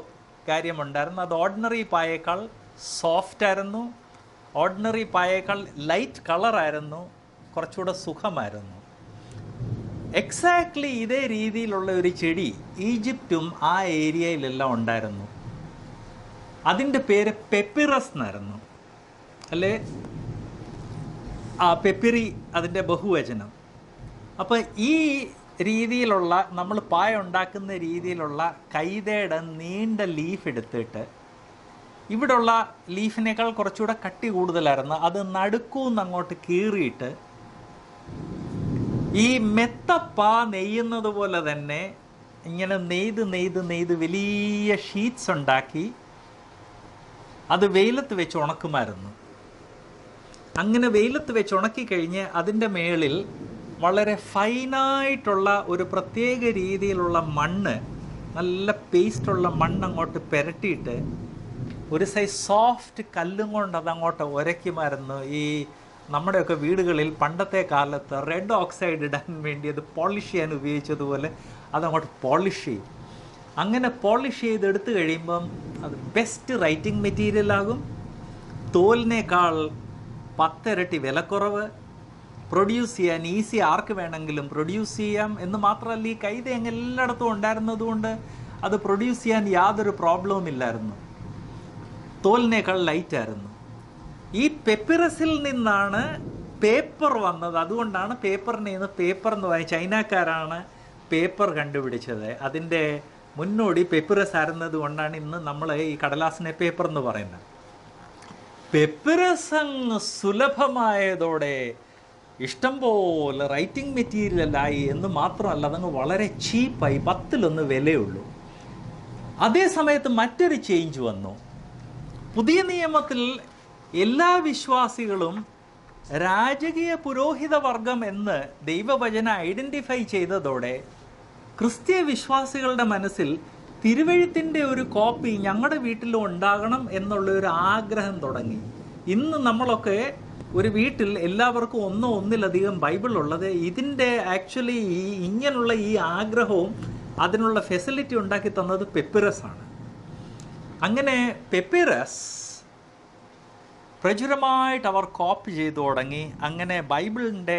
കാര്യമുണ്ടായിരുന്നു. അത് ഓർഡിനറി പായേക്കാൾ സോഫ്റ്റ് ആയിരുന്നു, ഓർഡിനറി പായേക്കാൾ ലൈറ്റ് കളറായിരുന്നു, കുറച്ചുകൂടെ സുഖമായിരുന്നു. എക്സാക്ട്ലി ഇതേ രീതിയിലുള്ള ഒരു ചെടി ഈജിപ്തും ആ ഏരിയയിലെല്ലാം ഉണ്ടായിരുന്നു. അതിൻ്റെ പേര് പെപ്പിറസ് എന്നായിരുന്നു, അല്ലേ? പെപ്പിറി അതിൻ്റെ ബഹുവചനം. അപ്പോൾ ഈ രീതിയിലുള്ള നമ്മൾ പായ ഉണ്ടാക്കുന്ന രീതിയിലുള്ള കൈതയുടെ നീണ്ട ലീഫ് എടുത്തിട്ട്, ഇവിടെയുള്ള ലീഫിനേക്കാൾ കുറച്ചുകൂടെ കട്ടി കൂടുതലായിരുന്നു, അത് നടുക്കൂന്ന് അങ്ങോട്ട് കീറിയിട്ട് ഈ മെത്തപ്പാ നെയ്യുന്നത് പോലെ തന്നെ ഇങ്ങനെ നെയ്ത് വലിയ ഷീറ്റ്സ് ഉണ്ടാക്കി അത് വെയിലത്ത് വെച്ച് ഉണക്കുമായിരുന്നു. അങ്ങനെ വെയിലത്ത് വെച്ച് ഉണക്കിക്കഴിഞ്ഞ് അതിൻ്റെ മേളിൽ വളരെ ഫൈനായിട്ടുള്ള ഒരു പ്രത്യേക രീതിയിലുള്ള മണ്ണ്, നല്ല പേസ്റ്റുള്ള മണ്ണ് അങ്ങോട്ട് പുരട്ടിയിട്ട് ഒരു സൈസ് സോഫ്റ്റ് കല്ലും കൊണ്ട് അതങ്ങോട്ട് ഉരയ്ക്കുമായിരുന്നു. ഈ നമ്മുടെയൊക്കെ വീടുകളിൽ പണ്ടത്തെ കാലത്ത് റെഡ് ഓക്സൈഡ് ഇടാൻ വേണ്ടി അത് പോളിഷ് ചെയ്യാൻ ഉപയോഗിച്ചതുപോലെ അതങ്ങോട്ട് പോളിഷ് ചെയ്യും. അങ്ങനെ പോളിഷ് ചെയ്തെടുത്ത് കഴിയുമ്പം അത് ബെസ്റ്റ് റൈറ്റിംഗ് മെറ്റീരിയലാകും, തോലിനേക്കാൾ 10 ഇരട്ടി വിലക്കുറവ്, പ്രൊഡ്യൂസ് ചെയ്യാൻ ഈസി, ആർക്ക് വേണമെങ്കിലും പ്രൊഡ്യൂസ് ചെയ്യാം. എന്ന് മാത്രമല്ല, ഈ കൈത അങ്ങ് എല്ലായിടത്തും ഉണ്ടായിരുന്നതുകൊണ്ട് അത് പ്രൊഡ്യൂസ് ചെയ്യാൻ യാതൊരു പ്രോബ്ലവും ഇല്ലായിരുന്നു, തോലിനേക്കാൾ ലൈറ്റായിരുന്നു. ഈ പെപ്പിറസിൽ നിന്നാണ് പേപ്പർ വന്നത്. അതുകൊണ്ടാണ് പേപ്പറിനെ ഇന്ന് പേപ്പർ എന്ന് പറയുന്നത്. ചൈനക്കാരാണ് പേപ്പർ കണ്ടുപിടിച്ചത്. അതിൻ്റെ മുന്നോടി പെപ്പിറസ് ആയിരുന്നത് കൊണ്ടാണ് ഇന്ന് നമ്മൾ ഈ കടലാസിനെ പേപ്പർ എന്ന് പറയുന്നത്. പെപ്പിറസ് അങ്ങ് സുലഭമായതോടെ ഇഷ്ടംപോലെ റൈറ്റിംഗ് മെറ്റീരിയലായി എന്ന് മാത്രമല്ല, അതങ്ങ് വളരെ ചീപ്പായി, 10-1 വിലയുള്ളൂ. അതേ സമയത്ത് മറ്റൊരു ചേഞ്ച് വന്നു. പുതിയ നിയമത്തിൽ എല്ലാ വിശ്വാസികളും രാജകീയ പുരോഹിത വർഗം എന്ന് ദൈവവചന ഐഡൻറ്റിഫൈ ചെയ്തതോടെ ക്രിസ്തീയ വിശ്വാസികളുടെ മനസ്സിൽ തിരുവെഴുത്തിൻ്റെ ഒരു കോപ്പി ഞങ്ങളുടെ വീട്ടിലും ഉണ്ടാകണം എന്നുള്ളൊരു ആഗ്രഹം തുടങ്ങി. ഇന്ന് നമ്മളൊക്കെ ഒരു വീട്ടിൽ എല്ലാവർക്കും ഒന്നിലധികം ബൈബിൾ ഉള്ളത് ഇതിൻ്റെ ആക്ച്വലി ഇങ്ങനെയുള്ള ഈ ആഗ്രഹവും അതിനുള്ള ഫെസിലിറ്റി ഉണ്ടാക്കി തന്നത് പെപ്പിറസ് ആണ്. അങ്ങനെ പെപ്പിറസ് പ്രചുരമായിട്ട് അവർ കോപ്പി ചെയ്തു തുടങ്ങി. അങ്ങനെ ബൈബിളിൻ്റെ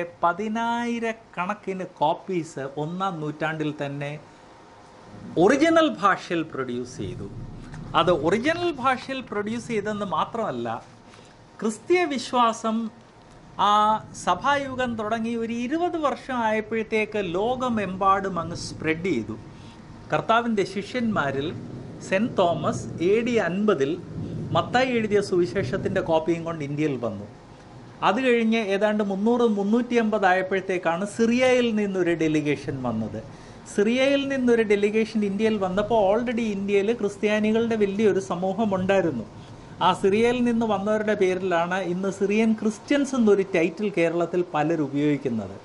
10,000 കോപ്പീസ് 1-ാം നൂറ്റാണ്ടിൽ തന്നെ ഒറിജിനൽ ഭാഷയിൽ പ്രൊഡ്യൂസ് ചെയ്തു. അത് ഒറിജിനൽ ഭാഷയിൽ പ്രൊഡ്യൂസ് ചെയ്തെന്ന് മാത്രമല്ല, ക്രിസ്തീയ വിശ്വാസം ആ സഭായുഗം തുടങ്ങി ഒരു 20 വർഷം ആയപ്പോഴത്തേക്ക് ലോകമെമ്പാടും അങ്ങ് സ്പ്രെഡ് ചെയ്തു. കർത്താവിൻ്റെ ശിഷ്യന്മാരിൽ സെൻറ്റ് തോമസ് AD 50 മത്തായി എഴുതിയ സുവിശേഷത്തിൻ്റെ കോപ്പിയും കൊണ്ട് ഇന്ത്യയിൽ വന്നു. അത് കഴിഞ്ഞ് ഏതാണ്ട് 300-350 ആയപ്പോഴത്തേക്കാണ് സിറിയയിൽ നിന്നൊരു ഡെലിഗേഷൻ വന്നത്. സിറിയയിൽ നിന്നൊരു ഡെലിഗേഷൻ ഇന്ത്യയിൽ വന്നപ്പോൾ ഓൾറെഡി ഇന്ത്യയിൽ ക്രിസ്ത്യാനികളുടെ വലിയൊരു സമൂഹം ഉണ്ടായിരുന്നു. ആ സിറിയയിൽ നിന്ന് വന്നവരുടെ പേരിലാണ് ഇന്ന് സിറിയൻ ക്രിസ്ത്യൻസ് എന്നൊരു ടൈറ്റിൽ കേരളത്തിൽ പലരും ഉപയോഗിക്കുന്നത്.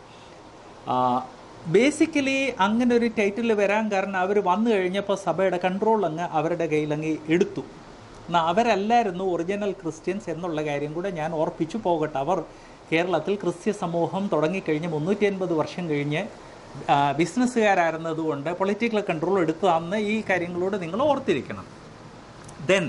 ബേസിക്കലി അങ്ങനെ ഒരു ടൈറ്റിൽ വരാൻ കാരണം അവർ വന്നു കഴിഞ്ഞപ്പോൾ സഭയുടെ കൺട്രോൾ അങ്ങ് അവരുടെ കയ്യിലങ്ങ് എടുത്തു. എന്നാൽ അവരല്ലായിരുന്നു ഒറിജിനൽ ക്രിസ്ത്യൻസ് എന്നുള്ള കാര്യം കൂടെ ഞാൻ ഓർപ്പിച്ചു പോകട്ടെ. അവർ കേരളത്തിൽ ക്രിസ്ത്യ സമൂഹം തുടങ്ങിക്കഴിഞ്ഞ് 350 വർഷം കഴിഞ്ഞ് ബിസിനസ്സുകാരായിരുന്നതുകൊണ്ട് പൊളിറ്റിക്കൽ കൺട്രോൾ എടുത്തതാണെന്ന് ഈ കാര്യങ്ങളോട് നിങ്ങൾ ഓർത്തിരിക്കണം. ദെൻ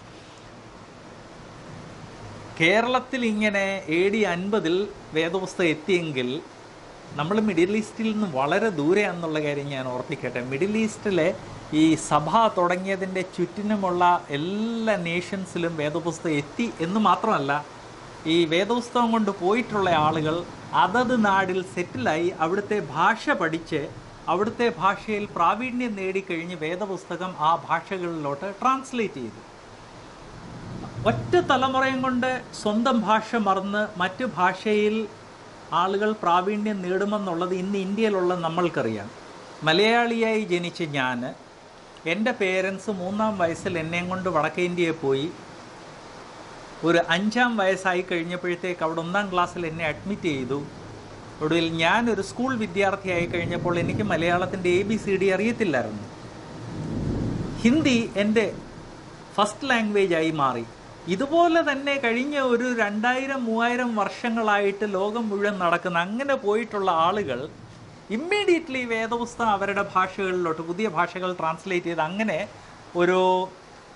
കേരളത്തിൽ ഇങ്ങനെ AD 50 വേദപുസ്തകം എത്തിയെങ്കിൽ നമ്മൾ മിഡിൽ ഈസ്റ്റിൽ നിന്ന് വളരെ ദൂരെയാണെന്നുള്ള കാര്യം ഞാൻ ഓർപ്പിക്കട്ടെ. മിഡിൽ ഈസ്റ്റിലെ ഈ സഭ തുടങ്ങിയതിൻ്റെ ചുറ്റിനുമുള്ള എല്ലാ നേഷൻസിലും വേദപുസ്തകം എത്തി എന്ന് മാത്രമല്ല, ഈ വേദപുസ്തകം കൊണ്ട് പോയിട്ടുള്ള ആളുകൾ അതത് നാടിൽ സെറ്റിലായി അവിടുത്തെ ഭാഷ പഠിച്ച് അവിടുത്തെ ഭാഷയിൽ പ്രാവീണ്യം നേടിക്കഴിഞ്ഞ് വേദപുസ്തകം ആ ഭാഷകളിലോട്ട് ട്രാൻസ്ലേറ്റ് ചെയ്തു. ഒറ്റ തലമുറയും കൊണ്ട് സ്വന്തം ഭാഷ മറന്ന് മറ്റു ഭാഷയിൽ ആളുകൾ പ്രാവീണ്യം നേടുമെന്നുള്ളത് ഇന്ന് ഇന്ത്യയിലുള്ള നമ്മൾക്കറിയാം. മലയാളിയായി ജനിച്ച ഞാൻ, എൻ്റെ പേരൻസ് 3-ാം വയസ്സിൽ എന്നെയും കൊണ്ട് വടക്കേ ഇന്ത്യയിൽ പോയി. ഒരു 5-ാം വയസ്സായി കഴിഞ്ഞപ്പോഴത്തേക്ക് അവിടെ 1-ാം ക്ലാസ്സിൽ എന്നെ അഡ്മിറ്റ് ചെയ്തു. ഒടുവിൽ ഞാനൊരു സ്കൂൾ വിദ്യാർത്ഥിയായി കഴിഞ്ഞപ്പോൾ എനിക്ക് മലയാളത്തിൻ്റെ ABCD അറിയത്തില്ലായിരുന്നു. ഹിന്ദി എൻ്റെ ഫസ്റ്റ് ലാംഗ്വേജായി മാറി. ഇതുപോലെ തന്നെ കഴിഞ്ഞ ഒരു 2000-3000 വർഷങ്ങളായിട്ട് ലോകം മുഴുവൻ നടക്കുന്ന അങ്ങനെ പോയിട്ടുള്ള ആളുകൾ ഇമ്മീഡിയറ്റ്ലി വേദപുസ്തകം അവരുടെ ഭാഷകളിലോട്ട് പുതിയ ഭാഷകൾ ട്രാൻസ്ലേറ്റ് ചെയ്ത് അങ്ങനെ ഒരു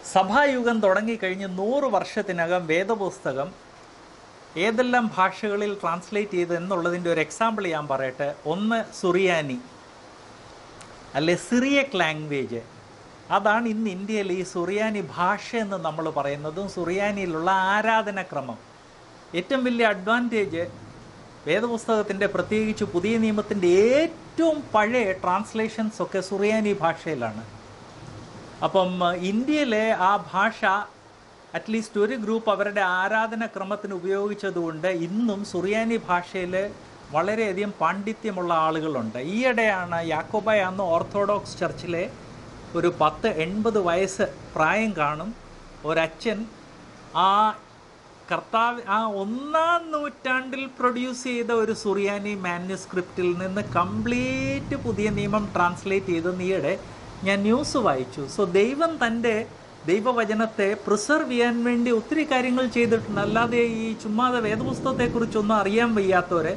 സഭായുഗം തുടങ്ങിക്കഴിഞ്ഞ് 100 വർഷത്തിനകം വേദപുസ്തകം ഏതെല്ലാം ഭാഷകളിൽ ട്രാൻസ്ലേറ്റ് ചെയ്തു എന്നുള്ളതിൻ്റെ ഒരു എക്സാമ്പിൾ ഞാൻ പറയട്ടെ. ഒന്ന് സുറിയാനി, അല്ലെ സിറിയക് ലാംഗ്വേജ്. അതാണ് ഇന്ന് ഇന്ത്യയിൽ ഈ സുറിയാനി ഭാഷ എന്ന് നമ്മൾ പറയുന്നതും സുറിയാനിയിലുള്ള ആരാധനാക്രമം. ഏറ്റവും വലിയ അഡ്വാൻറ്റേജ് വേദപുസ്തകത്തിൻ്റെ, പ്രത്യേകിച്ച് പുതിയ നിയമത്തിൻ്റെ ഏറ്റവും പഴയ ട്രാൻസ്ലേഷൻസ് ഒക്കെ സുറിയാനി ഭാഷയിലാണ്. അപ്പം ഇന്ത്യയിലെ ആ ഭാഷ അറ്റ്ലീസ്റ്റ് ഒരു ഗ്രൂപ്പ് അവരുടെ ആരാധനാക്രമത്തിന് ഉപയോഗിച്ചതുകൊണ്ട് ഇന്നും സുറിയാനി ഭാഷയിൽ വളരെയധികം പാണ്ഡിത്യമുള്ള ആളുകളുണ്ട്. ഈയിടെയാണ് യാക്കോബായ അന്ന് ഓർത്തഡോക്സ് ചർച്ചിലെ ഒരു 80 വയസ്സ് പ്രായം കാണും ഒരച്ഛൻ ആ കർത്താവ് 1-ാം നൂറ്റാണ്ടിൽ പ്രൊഡ്യൂസ് ചെയ്ത ഒരു സുറിയാനി മാന്യുസ്ക്രിപ്റ്റിൽ നിന്ന് കംപ്ലീറ്റ് പുതിയ നിയമം ട്രാൻസ്ലേറ്റ് ചെയ്ത് ഈയിടെ ഞാൻ ന്യൂസ് വായിച്ചു. സോ ദൈവം തൻ്റെ ദൈവവചനത്തെ പ്രിസർവ് ചെയ്യാൻ വേണ്ടി ഒത്തിരി കാര്യങ്ങൾ ചെയ്തിട്ടുണ്ട്. അല്ലാതെ ഈ ചുമ്മാതെ വേദപുസ്തകത്തെക്കുറിച്ചൊന്നും അറിയാൻ വയ്യാത്തവരെ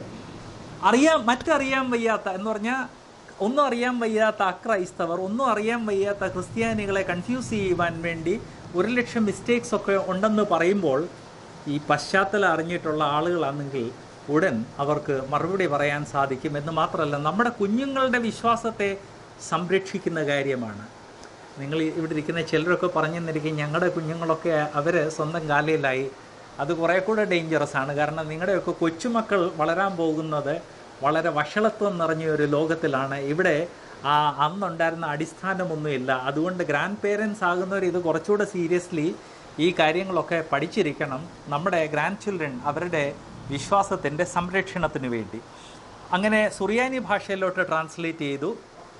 മറ്ററിയാൻ വയ്യാത്ത എന്ന് പറഞ്ഞാൽ ഒന്നും അറിയാൻ വയ്യാത്ത അക്രൈസ്തവർ, ഒന്നും അറിയാൻ വയ്യാത്ത ക്രിസ്ത്യാനികളെ കൺഫ്യൂസ് ചെയ്യുവാൻ വേണ്ടി 1,00,000 മിസ്റ്റേക്സ് ഒക്കെ ഉണ്ടെന്ന് പറയുമ്പോൾ ഈ പശ്ചാത്തലം അറിഞ്ഞിട്ടുള്ള ആളുകളാണെങ്കിൽ ഉടൻ അവർക്ക് മറുപടി പറയാൻ സാധിക്കും. എന്ന് മാത്രമല്ല, നമ്മുടെ കുഞ്ഞുങ്ങളുടെ വിശ്വാസത്തെ സംരക്ഷിക്കുന്ന കാര്യമാണ്. നിങ്ങൾ ഇവിടെ ഇരിക്കുന്ന ചിലരൊക്കെ പറഞ്ഞെന്നിരിക്കും ഞങ്ങളുടെ കുഞ്ഞുങ്ങളൊക്കെ അവർ സ്വന്തം കാലയിലായി. അത് കുറേ കൂടെ ഡേഞ്ചറസ് ആണ്. കാരണം നിങ്ങളുടെയൊക്കെ കൊച്ചുമക്കൾ വളരാൻ പോകുന്നത് വളരെ വഷളത്വം നിറഞ്ഞ ഒരു ലോകത്തിലാണ്. ഇവിടെ അന്നുണ്ടായിരുന്ന അടിസ്ഥാനമൊന്നുമില്ല. അതുകൊണ്ട് ഗ്രാൻഡ് പേരൻസ് ആകുന്നവർ ഇത് കുറച്ചുകൂടെ സീരിയസ്ലി ഈ കാര്യങ്ങളൊക്കെ പഠിച്ചിരിക്കണം. നമ്മുടെ ഗ്രാൻഡ് ചിൽഡ്രൻ അവരുടെ വിശ്വാസത്തിൻ്റെ സംരക്ഷണത്തിന് വേണ്ടി. അങ്ങനെ സുറിയാനി ഭാഷയിലോട്ട് ട്രാൻസ്ലേറ്റ് ചെയ്തു,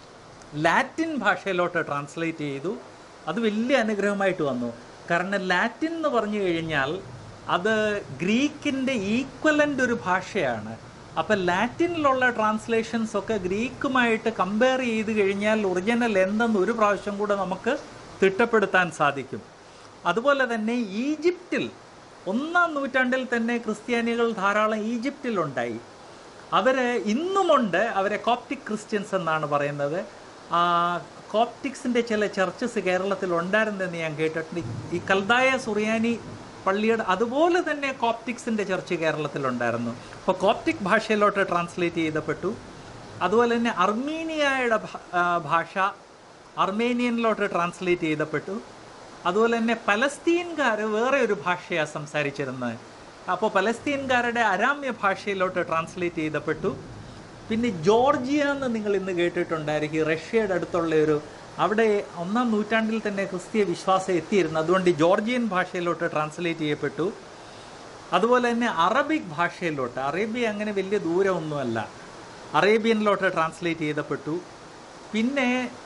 ലാറ്റിൻ ഭാഷയിലോട്ട് ട്രാൻസ്ലേറ്റ് ചെയ്തു. അത് വലിയ അനുഗ്രഹമായിട്ട് വന്നു. കാരണം ലാറ്റിൻ എന്ന് പറഞ്ഞു കഴിഞ്ഞാൽ അത് ഗ്രീക്കിൻ്റെ ഈക്വലൻ്റ് ഒരു ഭാഷയാണ്. അപ്പം ലാറ്റിനിലുള്ള ട്രാൻസ്ലേഷൻസ് ഒക്കെ ഗ്രീക്കുമായിട്ട് കമ്പയർ ചെയ്ത് കഴിഞ്ഞാൽ ഒറിജിനൽ എന്തെന്ന് ഒരു പ്രാവശ്യം കൂടെ നമുക്ക് തിട്ടപ്പെടുത്താൻ സാധിക്കും. അതുപോലെ തന്നെ ഈജിപ്തിൽ 1-ാം നൂറ്റാണ്ടിൽ തന്നെ ക്രിസ്ത്യാനികൾ ധാരാളം ഈജിപ്തിലുണ്ടായി. അവർ ഇന്നുമുണ്ട്. അവരെ കോപ്റ്റിക് ക്രിസ്ത്യൻസ് എന്നാണ് പറയുന്നത്. കോപ്റ്റിക്സിൻ്റെ ചില ചർച്ചസ് കേരളത്തിൽ ഉണ്ടായിരുന്നെന്ന് ഞാൻ കേട്ടിട്ടുണ്ട്. ഈ കൽദായ സുറിയാനി പള്ളിയുടെ അതുപോലെ തന്നെ കോപ്റ്റിക്സിൻ്റെ ചർച്ച് കേരളത്തിലുണ്ടായിരുന്നു. അപ്പോൾ കോപ്റ്റിക് ഭാഷയിലോട്ട് ട്രാൻസ്ലേറ്റ് ചെയ്തപ്പെട്ടു. അതുപോലെ തന്നെ അർമീനിയയുടെ ഭാഷ അർമേനിയനിലോട്ട് ട്രാൻസ്ലേറ്റ് ചെയ്തപ്പെട്ടു. അതുപോലെ തന്നെ പലസ്തീൻകാർ വേറെ ഒരു ഭാഷയാണ് സംസാരിച്ചിരുന്നത്. അപ്പോൾ പലസ്തീൻകാരുടെ അരാമ്യ ഭാഷയിലോട്ട് ട്രാൻസ്ലേറ്റ് ചെയ്തപ്പെട്ടു. പിന്നെ ജോർജിയ എന്ന് നിങ്ങൾ ഇന്ന് കേട്ടിട്ടുണ്ടായിരിക്കും. റഷ്യയുടെ അടുത്തുള്ള അവിടെ 1-ാം നൂറ്റാണ്ടിൽ തന്നെ ക്രിസ്തീയ വിശ്വാസം എത്തിയിരുന്നു. അതുകൊണ്ട് ജോർജിയൻ ഭാഷയിലോട്ട് ട്രാൻസ്ലേറ്റ് ചെയ്യപ്പെട്ടു. അതുപോലെ തന്നെ അറബിക് ഭാഷയിലോട്ട്, അറേബ്യ അങ്ങനെ വലിയ ദൂരമൊന്നുമല്ല, അറേബ്യനിലോട്ട് ട്രാൻസ്ലേറ്റ് ചെയ്തപ്പെട്ടു. പിന്നെ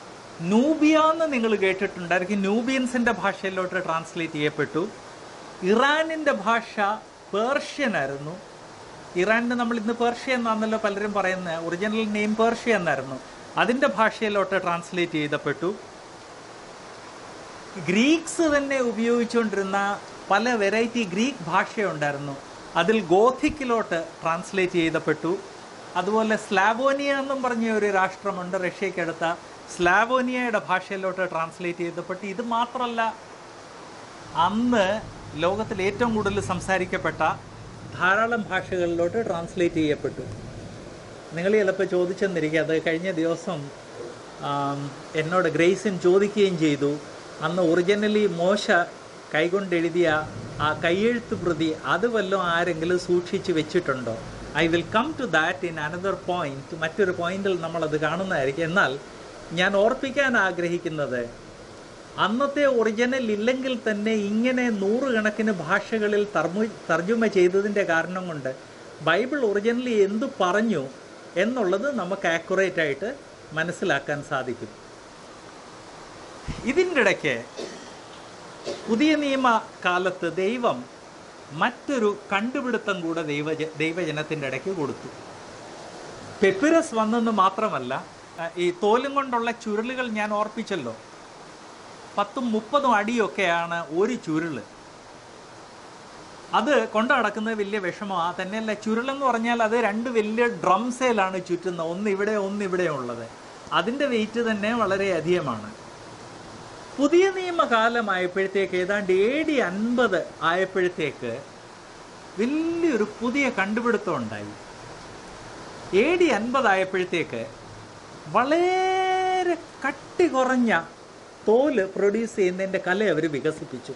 നൂബിയ എന്ന് നിങ്ങൾ കേട്ടിട്ടുണ്ടായിരിക്കും. നൂബിയൻസിൻ്റെ ഭാഷയിലോട്ട് ട്രാൻസ്ലേറ്റ് ചെയ്യപ്പെട്ടു. ഇറാനിൻ്റെ ഭാഷ പേർഷ്യനായിരുന്നു. ഇറാനിന് നമ്മൾ ഇന്ന് പേർഷ്യ എന്നാണല്ലോ പലരും പറയുന്നത്. ഒറിജിനൽ നെയിം പേർഷ്യ എന്നായിരുന്നു. അതിൻ്റെ ഭാഷയിലോട്ട് ട്രാൻസ്ലേറ്റ് ചെയ്തപ്പെട്ടു. ഗ്രീക്സ് തന്നെ ഉപയോഗിച്ചുകൊണ്ടിരുന്ന പല വെറൈറ്റി ഗ്രീക്ക് ഭാഷയുണ്ടായിരുന്നു. അതിൽ ഗോഥിക്കിലോട്ട് ട്രാൻസ്ലേറ്റ് ചെയ്തപ്പെട്ടു. അതുപോലെ സ്ലാവോനിയ എന്നും പറഞ്ഞ ഒരു രാഷ്ട്രമുണ്ട് റഷ്യക്കടുത്ത. സ്ലാവോനിയയുടെ ഭാഷയിലോട്ട് ട്രാൻസ്ലേറ്റ് ചെയ്തപ്പെട്ടു. ഇത് മാത്രമല്ല, അന്ന് ലോകത്തിൽ ഏറ്റവും കൂടുതൽ സംസാരിക്കപ്പെട്ട ധാരാളം ഭാഷകളിലോട്ട് ട്രാൻസ്ലേറ്റ് ചെയ്യപ്പെട്ടു. നിങ്ങൾ ചിലപ്പോൾ ചോദിച്ചെന്നിരിക്കുക. അത് കഴിഞ്ഞ ദിവസം എന്നോട് ഗ്രേസിൻ ചോദിക്കുകയും ചെയ്തു. അന്ന് ഒറിജിനലി മോശ കൈകൊണ്ടെഴുതിയ ആ കയ്യെഴുത്ത് പ്രതി അത് വല്ലതും ആരെങ്കിലും സൂക്ഷിച്ച് വെച്ചിട്ടുണ്ടോ? I will come to that in another point. മറ്റൊരു പോയിന്റിൽ നമ്മളത് കാണുന്നതായിരിക്കും. എന്നാൽ ഞാൻ ഓർപ്പിക്കാൻ ആഗ്രഹിക്കുന്നത്, അന്നത്തെ ഒറിജിനൽ ഇല്ലെങ്കിൽ തന്നെ ഇങ്ങനെ 100 കണക്കിന് ഭാഷകളിൽ തർജ്ജമ ചെയ്തതിൻ്റെ കാരണം കൊണ്ട് ബൈബിൾ ഒറിജിനലി എന്തു പറഞ്ഞു എന്നുള്ളത് നമുക്ക് ആക്യുറേറ്റ് ആയിട്ട് മനസ്സിലാക്കാൻ സാധിക്കും. ഇതിൻ്റെ ഇടയ്ക്ക് പുതിയ നിയമ കാലത്ത് ദൈവം മറ്റൊരു കണ്ടുപിടുത്തം കൂടെ ദൈവജനത്തിൻ്റെ ഇടയ്ക്ക് കൊടുത്തു. പെപ്പിറസ് വന്നെന്ന് മാത്രമല്ല, ഈ തോലും കൊണ്ടുള്ള ചുരുളുകൾ ഞാൻ ഓർപ്പിച്ചല്ലോ, 10-30 അടിയൊക്കെയാണ് ഒരു ചുരുള്. അത് കൊണ്ടു നടക്കുന്നത് വലിയ വിഷമമാണ്. തന്നെയല്ല, ചുരുളെന്ന് പറഞ്ഞാൽ അത് 2 വലിയ ഡ്രംസേലാണ് ചുറ്റുന്നത്, ഒന്നിവിടെ ഒന്നിവിടെ ഉള്ളത്. അതിൻ്റെ വെയിറ്റ് തന്നെ വളരെ അധികമാണ്. പുതിയ നിയമകാലമായപ്പോഴത്തേക്ക് ഏതാണ്ട് AD 50 ആയപ്പോഴത്തേക്ക് വലിയൊരു പുതിയ കണ്ടുപിടുത്തം ഉണ്ടായി. AD 50 ആയപ്പോഴത്തേക്ക് വളരെ കട്ടി കുറഞ്ഞ തോല് പ്രൊഡ്യൂസ് ചെയ്യുന്നതിൻ്റെ കല അവർ വികസിപ്പിച്ചു.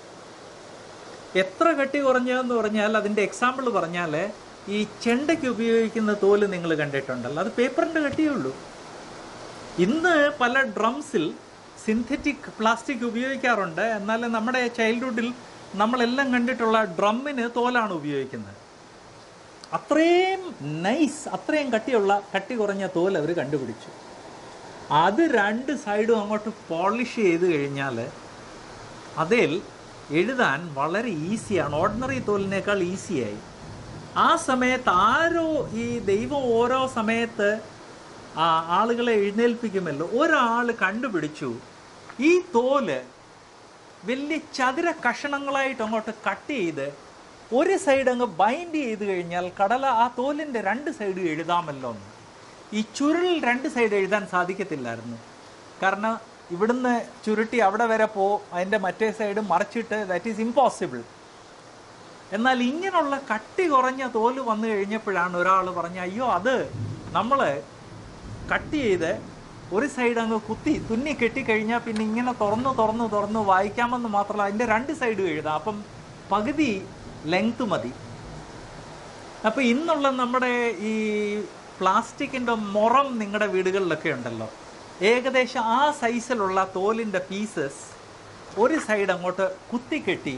എത്ര കട്ടി കുറഞ്ഞതെന്ന് പറഞ്ഞാൽ അതിൻ്റെ എക്സാമ്പിൾ പറഞ്ഞാൽ ഈ ചെണ്ടയ്ക്ക് ഉപയോഗിക്കുന്ന തോല് നിങ്ങൾ കണ്ടിട്ടുണ്ടല്ലോ, അത് പേപ്പറിൻ്റെ കട്ടിയേ ഉള്ളൂ. ഇന്ന് പല ഡ്രംസിൽ സിന്തറ്റിക് പ്ലാസ്റ്റിക് ഉപയോഗിക്കാറുണ്ട്. എന്നാൽ നമ്മുടെ ചൈൽഡ്ഹുഡിൽ നമ്മളെല്ലാം കണ്ടിട്ടുള്ള ഡ്രമ്മിന് തോലാണ് ഉപയോഗിക്കുന്നത്. അത്രയും നൈസ്, അത്രയും കട്ടി കുറഞ്ഞ തോൽ അവർ കണ്ടുപിടിച്ചു. അത് രണ്ട് സൈഡും അങ്ങോട്ട് പോളിഷ് ചെയ്ത് കഴിഞ്ഞാൽ അതിൽ എഴുതാൻ വളരെ ഈസിയാണ്, ഓർഡിനറി തോലിനേക്കാൾ ഈസിയായി. ആ സമയത്ത് ഈ ദൈവം ഓരോ സമയത്ത് ആളുകളെ എഴുന്നേൽപ്പിക്കുമല്ലോ, ഒരാൾ കണ്ടുപിടിച്ചു ഈ തോല് വലിയ ചതുര കഷണങ്ങളായിട്ട് അങ്ങോട്ട് കട്ട് ചെയ്ത് ഒരു സൈഡ് അങ്ങ് ബൈൻഡ് ചെയ്ത് കഴിഞ്ഞാൽ ആ തോലിൻ്റെ രണ്ട് സൈഡ് എഴുതാമല്ലോ എന്ന്. ഈ ചുരുളിൽ രണ്ട് സൈഡ് എഴുതാൻ സാധിക്കത്തില്ലായിരുന്നു. കാരണം ഇവിടുന്ന് ചുരുട്ടി അവിടെ വരെ അതിൻ്റെ മറ്റേ സൈഡ് മറിച്ചിട്ട് ദാറ്റ് ഈസ് ഇമ്പോസിബിൾ. എന്നാൽ ഇങ്ങനെയുള്ള കട്ടി കുറഞ്ഞ തോല് വന്നു കഴിഞ്ഞപ്പോഴാണ് ഒരാൾ പറഞ്ഞ, അയ്യോ അത് നമ്മൾ കട്ട് ചെയ്ത് ഒരു സൈഡ് അങ്ങ് തുന്നി കെട്ടിക്കഴിഞ്ഞാൽ പിന്നെ ഇങ്ങനെ തുറന്ന് വായിക്കാമെന്ന് മാത്രമല്ല അതിൻ്റെ രണ്ട് സൈഡും എഴുതാം. അപ്പം പകുതി ലെങ്ത് മതി. അപ്പം ഇന്നുള്ള നമ്മുടെ ഈ പ്ലാസ്റ്റിക്കിൻ്റെ മുറം നിങ്ങളുടെ വീടുകളിലൊക്കെ ഉണ്ടല്ലോ, ഏകദേശം ആ സൈസിലുള്ള തോലിൻ്റെ പീസസ് ഒരു സൈഡ് അങ്ങോട്ട് കുത്തിക്കെട്ടി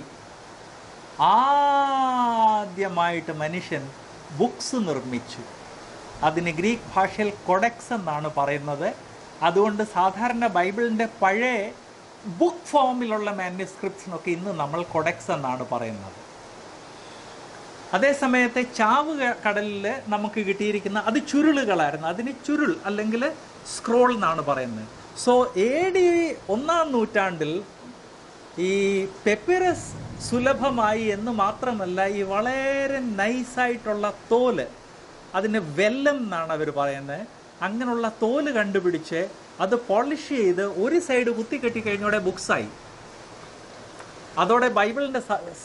ആദ്യമായിട്ട് മനുഷ്യൻ ബുക്സ് നിർമ്മിച്ചു. അതിന് ഗ്രീക്ക് ഭാഷയിൽ കൊഡെക്സ് എന്നാണ് പറയുന്നത്. അതുകൊണ്ട് സാധാരണ ബൈബിളിൻ്റെ പഴയ ബുക്ക് ഫോമിലുള്ള മാന്യുസ്ക്രിപ്റ്റ്സിനൊക്കെ ഇന്ന് നമ്മൾ കൊഡെക്സ് എന്നാണ് പറയുന്നത്. അതേസമയത്തെ കടലിൽ നമുക്ക് കിട്ടിയിരിക്കുന്ന അത് ചുരുളുകളായിരുന്നു. അതിന് ചുരുൾ അല്ലെങ്കിൽ സ്ക്രോൾ എന്നാണ് പറയുന്നത്. സോ AD 1-ാം നൂറ്റാണ്ടിൽ ഈ പെപ്പിറസ് സുലഭമായി എന്ന് മാത്രമല്ല, ഈ വളരെ നൈസായിട്ടുള്ള തോല്, അതിന് വെല്ലം എന്നാണ് അവർ പറയുന്നത്, അങ്ങനെയുള്ള തോല് കണ്ടുപിടിച്ച് അത് പോളിഷ് ചെയ്ത് ഒരു സൈഡ് കുത്തിക്കെട്ടി കഴിഞ്ഞോടെ ബുക്സായി. അതോടെ ബൈബിളിൻ്റെ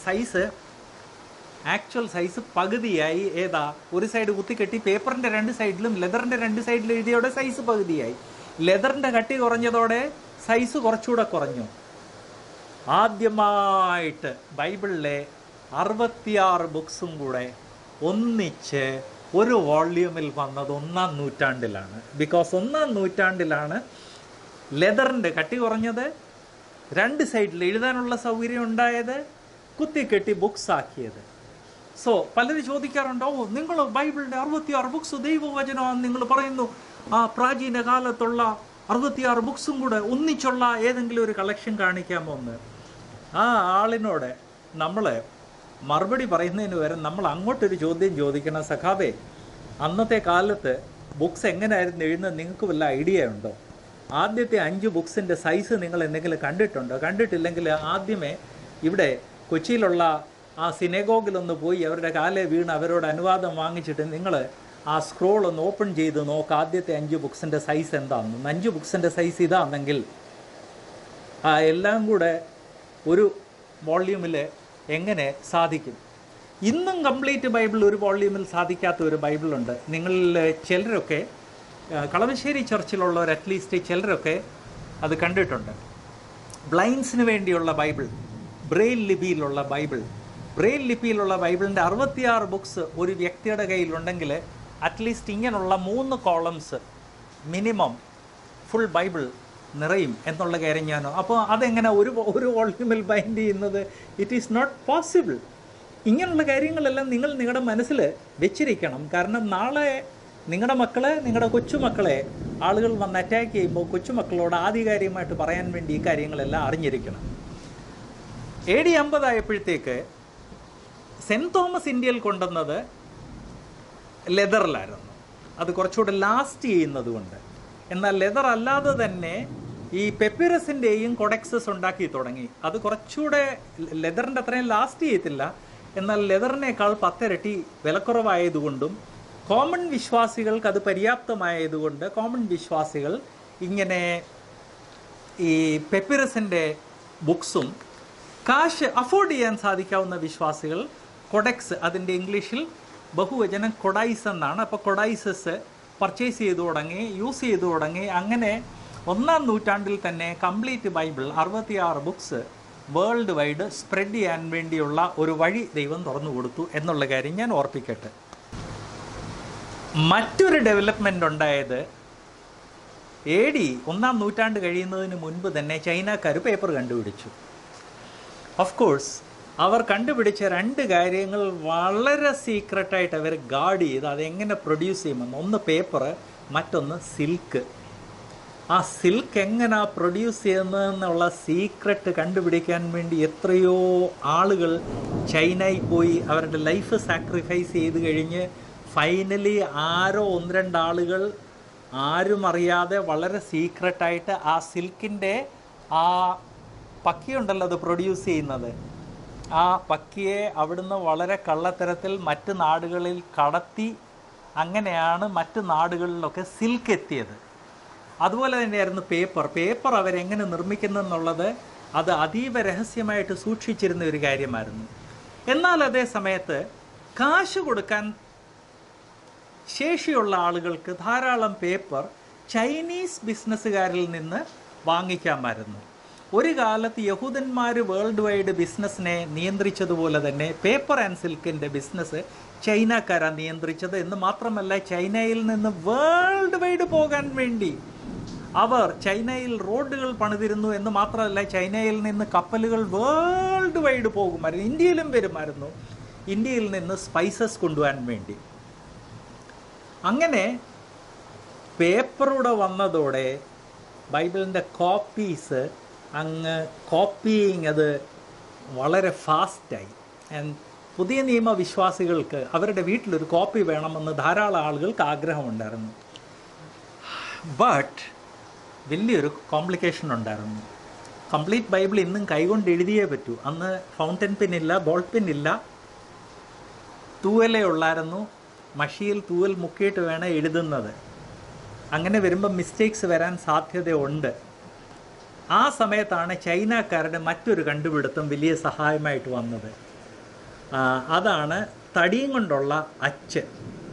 ആക്ച്വൽ സൈസ് പകുതിയായി. ഒരു സൈഡ് കുത്തിക്കെട്ടി പേപ്പറിൻ്റെ രണ്ട് സൈഡിലും ലെതറിൻ്റെ രണ്ട് സൈഡിലും എഴുതിയോടെ സൈസ് പകുതിയായി. ലെതറിൻ്റെ കട്ടി കുറഞ്ഞതോടെ സൈസ് കുറച്ചുകൂടെ കുറഞ്ഞു. ആദ്യമായിട്ട് ബൈബിളിലെ 66 ബുക്സും കൂടെ ഒന്നിച്ച് ഒരു വോള്യൂമിൽ വന്നത് 1-ാം നൂറ്റാണ്ടിലാണ്. ബിക്കോസ് 1-ാം നൂറ്റാണ്ടിലാണ് ലെതറിൻ്റെ കട്ടി കുറഞ്ഞത്, രണ്ട് സൈഡിൽ എഴുതാനുള്ള സൗകര്യം ഉണ്ടായത്, കുത്തിക്കെട്ടി ബുക്സ് ആക്കിയത്. സോ പലരും ചോദിക്കാറുണ്ട്, നിങ്ങൾ ബൈബിളിൻ്റെ 66 ബുക്സ് ദൈവവചനമാണെന്ന് നിങ്ങൾ പറയുന്നു, ആ പ്രാചീന കാലത്തുള്ള 66 ബുക്സും കൂടെ ഒന്നിച്ചുള്ള ഏതെങ്കിലും ഒരു കളക്ഷൻ കാണിക്കാമോ എന്ന്. ആ ആളിനോട് നമ്മൾ മറുപടി പറയുന്നതിന് വരെ നമ്മൾ അങ്ങോട്ടൊരു ചോദ്യം ചോദിക്കണം. സഖാവേ, അന്നത്തെ കാലത്ത് ബുക്സ് എങ്ങനെയായിരുന്നു എഴുതുന്നത് നിങ്ങൾക്ക് വല്ല ഐഡിയ ഉണ്ടോ? ആദ്യത്തെ 5 ബുക്സിൻ്റെ സൈസ് നിങ്ങൾ എന്തെങ്കിലും കണ്ടിട്ടുണ്ടോ? കണ്ടിട്ടില്ലെങ്കിൽ ആദ്യമേ ഇവിടെ കൊച്ചിയിലുള്ള ആ സിനഗോഗിലൊന്ന് പോയി അവരുടെ കാലെ വീണ് അവരോട് അനുവാദം വാങ്ങിച്ചിട്ട് നിങ്ങൾ ആ സ്ക്രോൾ ഒന്ന് ഓപ്പൺ ചെയ്ത് നോക്കുക, ആദ്യത്തെ 5 ബുക്സിൻ്റെ സൈസ് എന്താണെന്ന്. 5 ബുക്സിൻ്റെ സൈസ് ഇതാണെങ്കിൽ എല്ലാം കൂടെ ഒരു വോള്യൂമിൽ എങ്ങനെ സാധിക്കും? ഇന്നും കംപ്ലീറ്റ് ബൈബിൾ ഒരു വോള്യൂമിൽ സാധിക്കാത്ത ഒരു ബൈബിളുണ്ട്. നിങ്ങളിൽ ചിലരൊക്കെ കളമശ്ശേരി ചർച്ചിലുള്ളവർ അറ്റ്ലീസ്റ്റ് ചിലരൊക്കെ അത് കണ്ടിട്ടുണ്ട്. ബ്ലൈൻഡ്സിന് വേണ്ടിയുള്ള ബൈബിൾ, ബ്രെയിൽ ലിപിയിലുള്ള ബൈബിൾ. ബ്രെയിൽ ലിപിയിലുള്ള ബൈബിളിൻ്റെ 66 ബുക്സ് ഒരു വ്യക്തിയുടെ കയ്യിലുണ്ടെങ്കിൽ അറ്റ്ലീസ്റ്റ് ഇങ്ങനെയുള്ള 3 കോളംസ് മിനിമം ഫുൾ ബൈബിൾ നിറയും എന്നുള്ള കാര്യം ഞാനോ. അപ്പോൾ അതെങ്ങനെ ഒരു വോള്യൂമിൽ ബൈൻഡ് ചെയ്യുന്നത്? It is not possible. ഇങ്ങനെയുള്ള കാര്യങ്ങളെല്ലാം നിങ്ങൾ നിങ്ങളുടെ മനസ്സിൽ വെച്ചിരിക്കണം. കാരണം നാളെ നിങ്ങളുടെ മക്കളെ, നിങ്ങളുടെ കൊച്ചുമക്കളെ ആളുകൾ വന്ന് അറ്റാക്ക് ചെയ്യുമ്പോൾ കൊച്ചുമക്കളോട് ആധികാരികമായിട്ട് പറയാൻ വേണ്ടി ഈ കാര്യങ്ങളെല്ലാം അറിഞ്ഞിരിക്കണം. AD 50 ആയപ്പോഴത്തേക്ക് സെൻറ്റ് തോമസ് ഇന്ത്യയിൽ കൊണ്ടുവന്നത് ലെതറിലായിരുന്നു. അത് കുറച്ചുകൂടെ ലാസ്റ്റ് ചെയ്യുന്നത് കൊണ്ട്. എന്നാൽ ലെതർ അല്ലാതെ തന്നെ ഈ പെപ്പിറസിൻ്റെയും കൊഡെക്സസ് ഉണ്ടാക്കി തുടങ്ങി. അത് കുറച്ചുകൂടെ ലെതറിൻ്റെ അത്രയും ലാസ്റ്റ് ചെയ്യത്തില്ല, എന്നാൽ ലെതറിനേക്കാൾ 10 ഇരട്ടി വിലക്കുറവായതുകൊണ്ടും കോമൺ വിശ്വാസികൾക്ക് അത് പര്യാപ്തമായതുകൊണ്ട് കോമൺ വിശ്വാസികൾ ഇങ്ങനെ ഈ പെപ്പിറസിൻ്റെ ബുക്സും കാശ് അഫോർഡ് ചെയ്യാൻ സാധിക്കാവുന്ന വിശ്വാസികൾ കൊഡെക്സ്, അതിൻ്റെ ഇംഗ്ലീഷിൽ ബഹുവചനം കൊഡൈസ് എന്നാണ്. അപ്പോൾ കൊഡൈസസ് പർച്ചേസ് ചെയ്തു തുടങ്ങി, യൂസ് ചെയ്തു തുടങ്ങി. അങ്ങനെ 1-ാം നൂറ്റാണ്ടിൽ തന്നെ complete Bible 66 books world wide spread ചെയ്യാൻ വേണ്ടിയുള്ള ഒരു വഴി ദൈവം തുറന്നു കൊടുത്തു എന്നുള്ള കാര്യം ഞാൻ ഓർപ്പിക്കട്ടെ. മറ്റൊരു ഡെവലപ്മെൻ്റ് ഉണ്ടായത് AD 1-ാം നൂറ്റാണ്ട് കഴിയുന്നതിന് മുൻപ് തന്നെ ചൈനക്കാർ പേപ്പർ കണ്ടുപിടിച്ചു. ഓഫ് കോഴ്സ് അവർ കണ്ടുപിടിച്ച 2 കാര്യങ്ങൾ വളരെ സീക്രട്ടായിട്ട് അവർ ഗാർഡ് ചെയ്ത് അതെങ്ങനെ പ്രൊഡ്യൂസ് ചെയ്യുമെന്ന്. ഒന്ന് പേപ്പർ, മറ്റൊന്ന് സിൽക്ക്. ആ സിൽക്ക് എങ്ങനെ പ്രൊഡ്യൂസ് ചെയ്യുന്നതെന്നുള്ള സീക്രട്ട് കണ്ടുപിടിക്കാൻ വേണ്ടി എത്രയോ ആളുകൾ ചൈനയിൽ പോയി അവരുടെ ലൈഫ് സാക്രിഫൈസ് ചെയ്ത് കഴിഞ്ഞ് ഫൈനലി ആരോ 1-2 ആളുകൾ ആരും അറിയാതെ വളരെ സീക്രട്ടായിട്ട് ആ സിൽക്കിൻ്റെ ആ പക്കിയുണ്ടല്ലോ അത് പ്രൊഡ്യൂസ് ചെയ്യുന്നത്, ആ പക്കിയെ അവിടുന്ന് വളരെ കള്ളത്തരത്തിൽ മറ്റ് നാടുകളിൽ കടത്തി, അങ്ങനെയാണ് മറ്റ് നാടുകളിലൊക്കെ സിൽക്ക് എത്തിയത്. അതുപോലെ തന്നെയായിരുന്നു പേപ്പർ അവരെങ്ങനെ നിർമ്മിക്കുന്നതെന്നുള്ളത് അത് അതീവ രഹസ്യമായിട്ട് സൂക്ഷിച്ചിരുന്ന ഒരു കാര്യമായിരുന്നു. എന്നാൽ അതേ സമയത്ത് കാശ് കൊടുക്കാൻ ശേഷിയുള്ള ആളുകൾക്ക് ധാരാളം പേപ്പർ ചൈനീസ് ബിസിനസ്സുകാരിൽ നിന്ന് വാങ്ങിക്കാമായിരുന്നു. ഒരു കാലത്ത് യഹൂദന്മാർ വേൾഡ് വൈഡ് ബിസിനസ്സിനെ നിയന്ത്രിച്ചതുപോലെ തന്നെ പേപ്പർ ആൻഡ് സിൽക്കിൻ്റെ ബിസിനസ് ചൈനക്കാരാണ് നിയന്ത്രിച്ചത്. എന്ന് മാത്രമല്ല, ചൈനയിൽ നിന്ന് വേൾഡ് വൈഡ് പോകാൻ വേണ്ടി അവർ ചൈനയിൽ റോഡുകൾ പണിതിരുന്നു. എന്ന് മാത്രമല്ല, ചൈനയിൽ നിന്ന് കപ്പലുകൾ വേൾഡ് വൈഡ് പോകുമായിരുന്നു, ഇന്ത്യയിലും വരുമായിരുന്നു, ഇന്ത്യയിൽ നിന്ന് സ്പൈസസ് കൊണ്ടുപോകാൻ വേണ്ടി. അങ്ങനെ പേപ്പറൂടെ വന്നതോടെ ബൈബിളിൻ്റെ കോപ്പീസ് അങ്ങ് കോപ്പിയിങ് അത് വളരെ ഫാസ്റ്റായി. ആൻഡ് പുതിയ നിയമവിശ്വാസികൾക്ക് അവരുടെ വീട്ടിലൊരു കോപ്പി വേണമെന്ന് ധാരാളം ആളുകൾക്ക് ആഗ്രഹമുണ്ടായിരുന്നു. ബട്ട് വലിയൊരു കോംപ്ലിക്കേഷൻ ഉണ്ടായിരുന്നു. കംപ്ലീറ്റ് ബൈബിൾ ഇന്നും കൈകൊണ്ട് എഴുതിയേ പറ്റൂ. അന്ന് ഫൗണ്ടൻ പെന്നില്ല, ബോൾ പെന്നില്ല, തൂവലേ ഉള്ളായിരുന്നു. മഷിയിൽ തൂവൽ മുക്കിയിട്ട് വേണം എഴുതുന്നത്. അങ്ങനെ വരുമ്പോൾ മിസ്റ്റേക്സ് വരാൻ സാധ്യതയുണ്ട്. ആ സമയത്താണ് ചൈനക്കാരുടെ മറ്റൊരു കണ്ടുപിടുത്തം വലിയ സഹായമായിട്ട് വന്നത്. അതാണ് തടിയും കൊണ്ടുള്ള അച്ച്.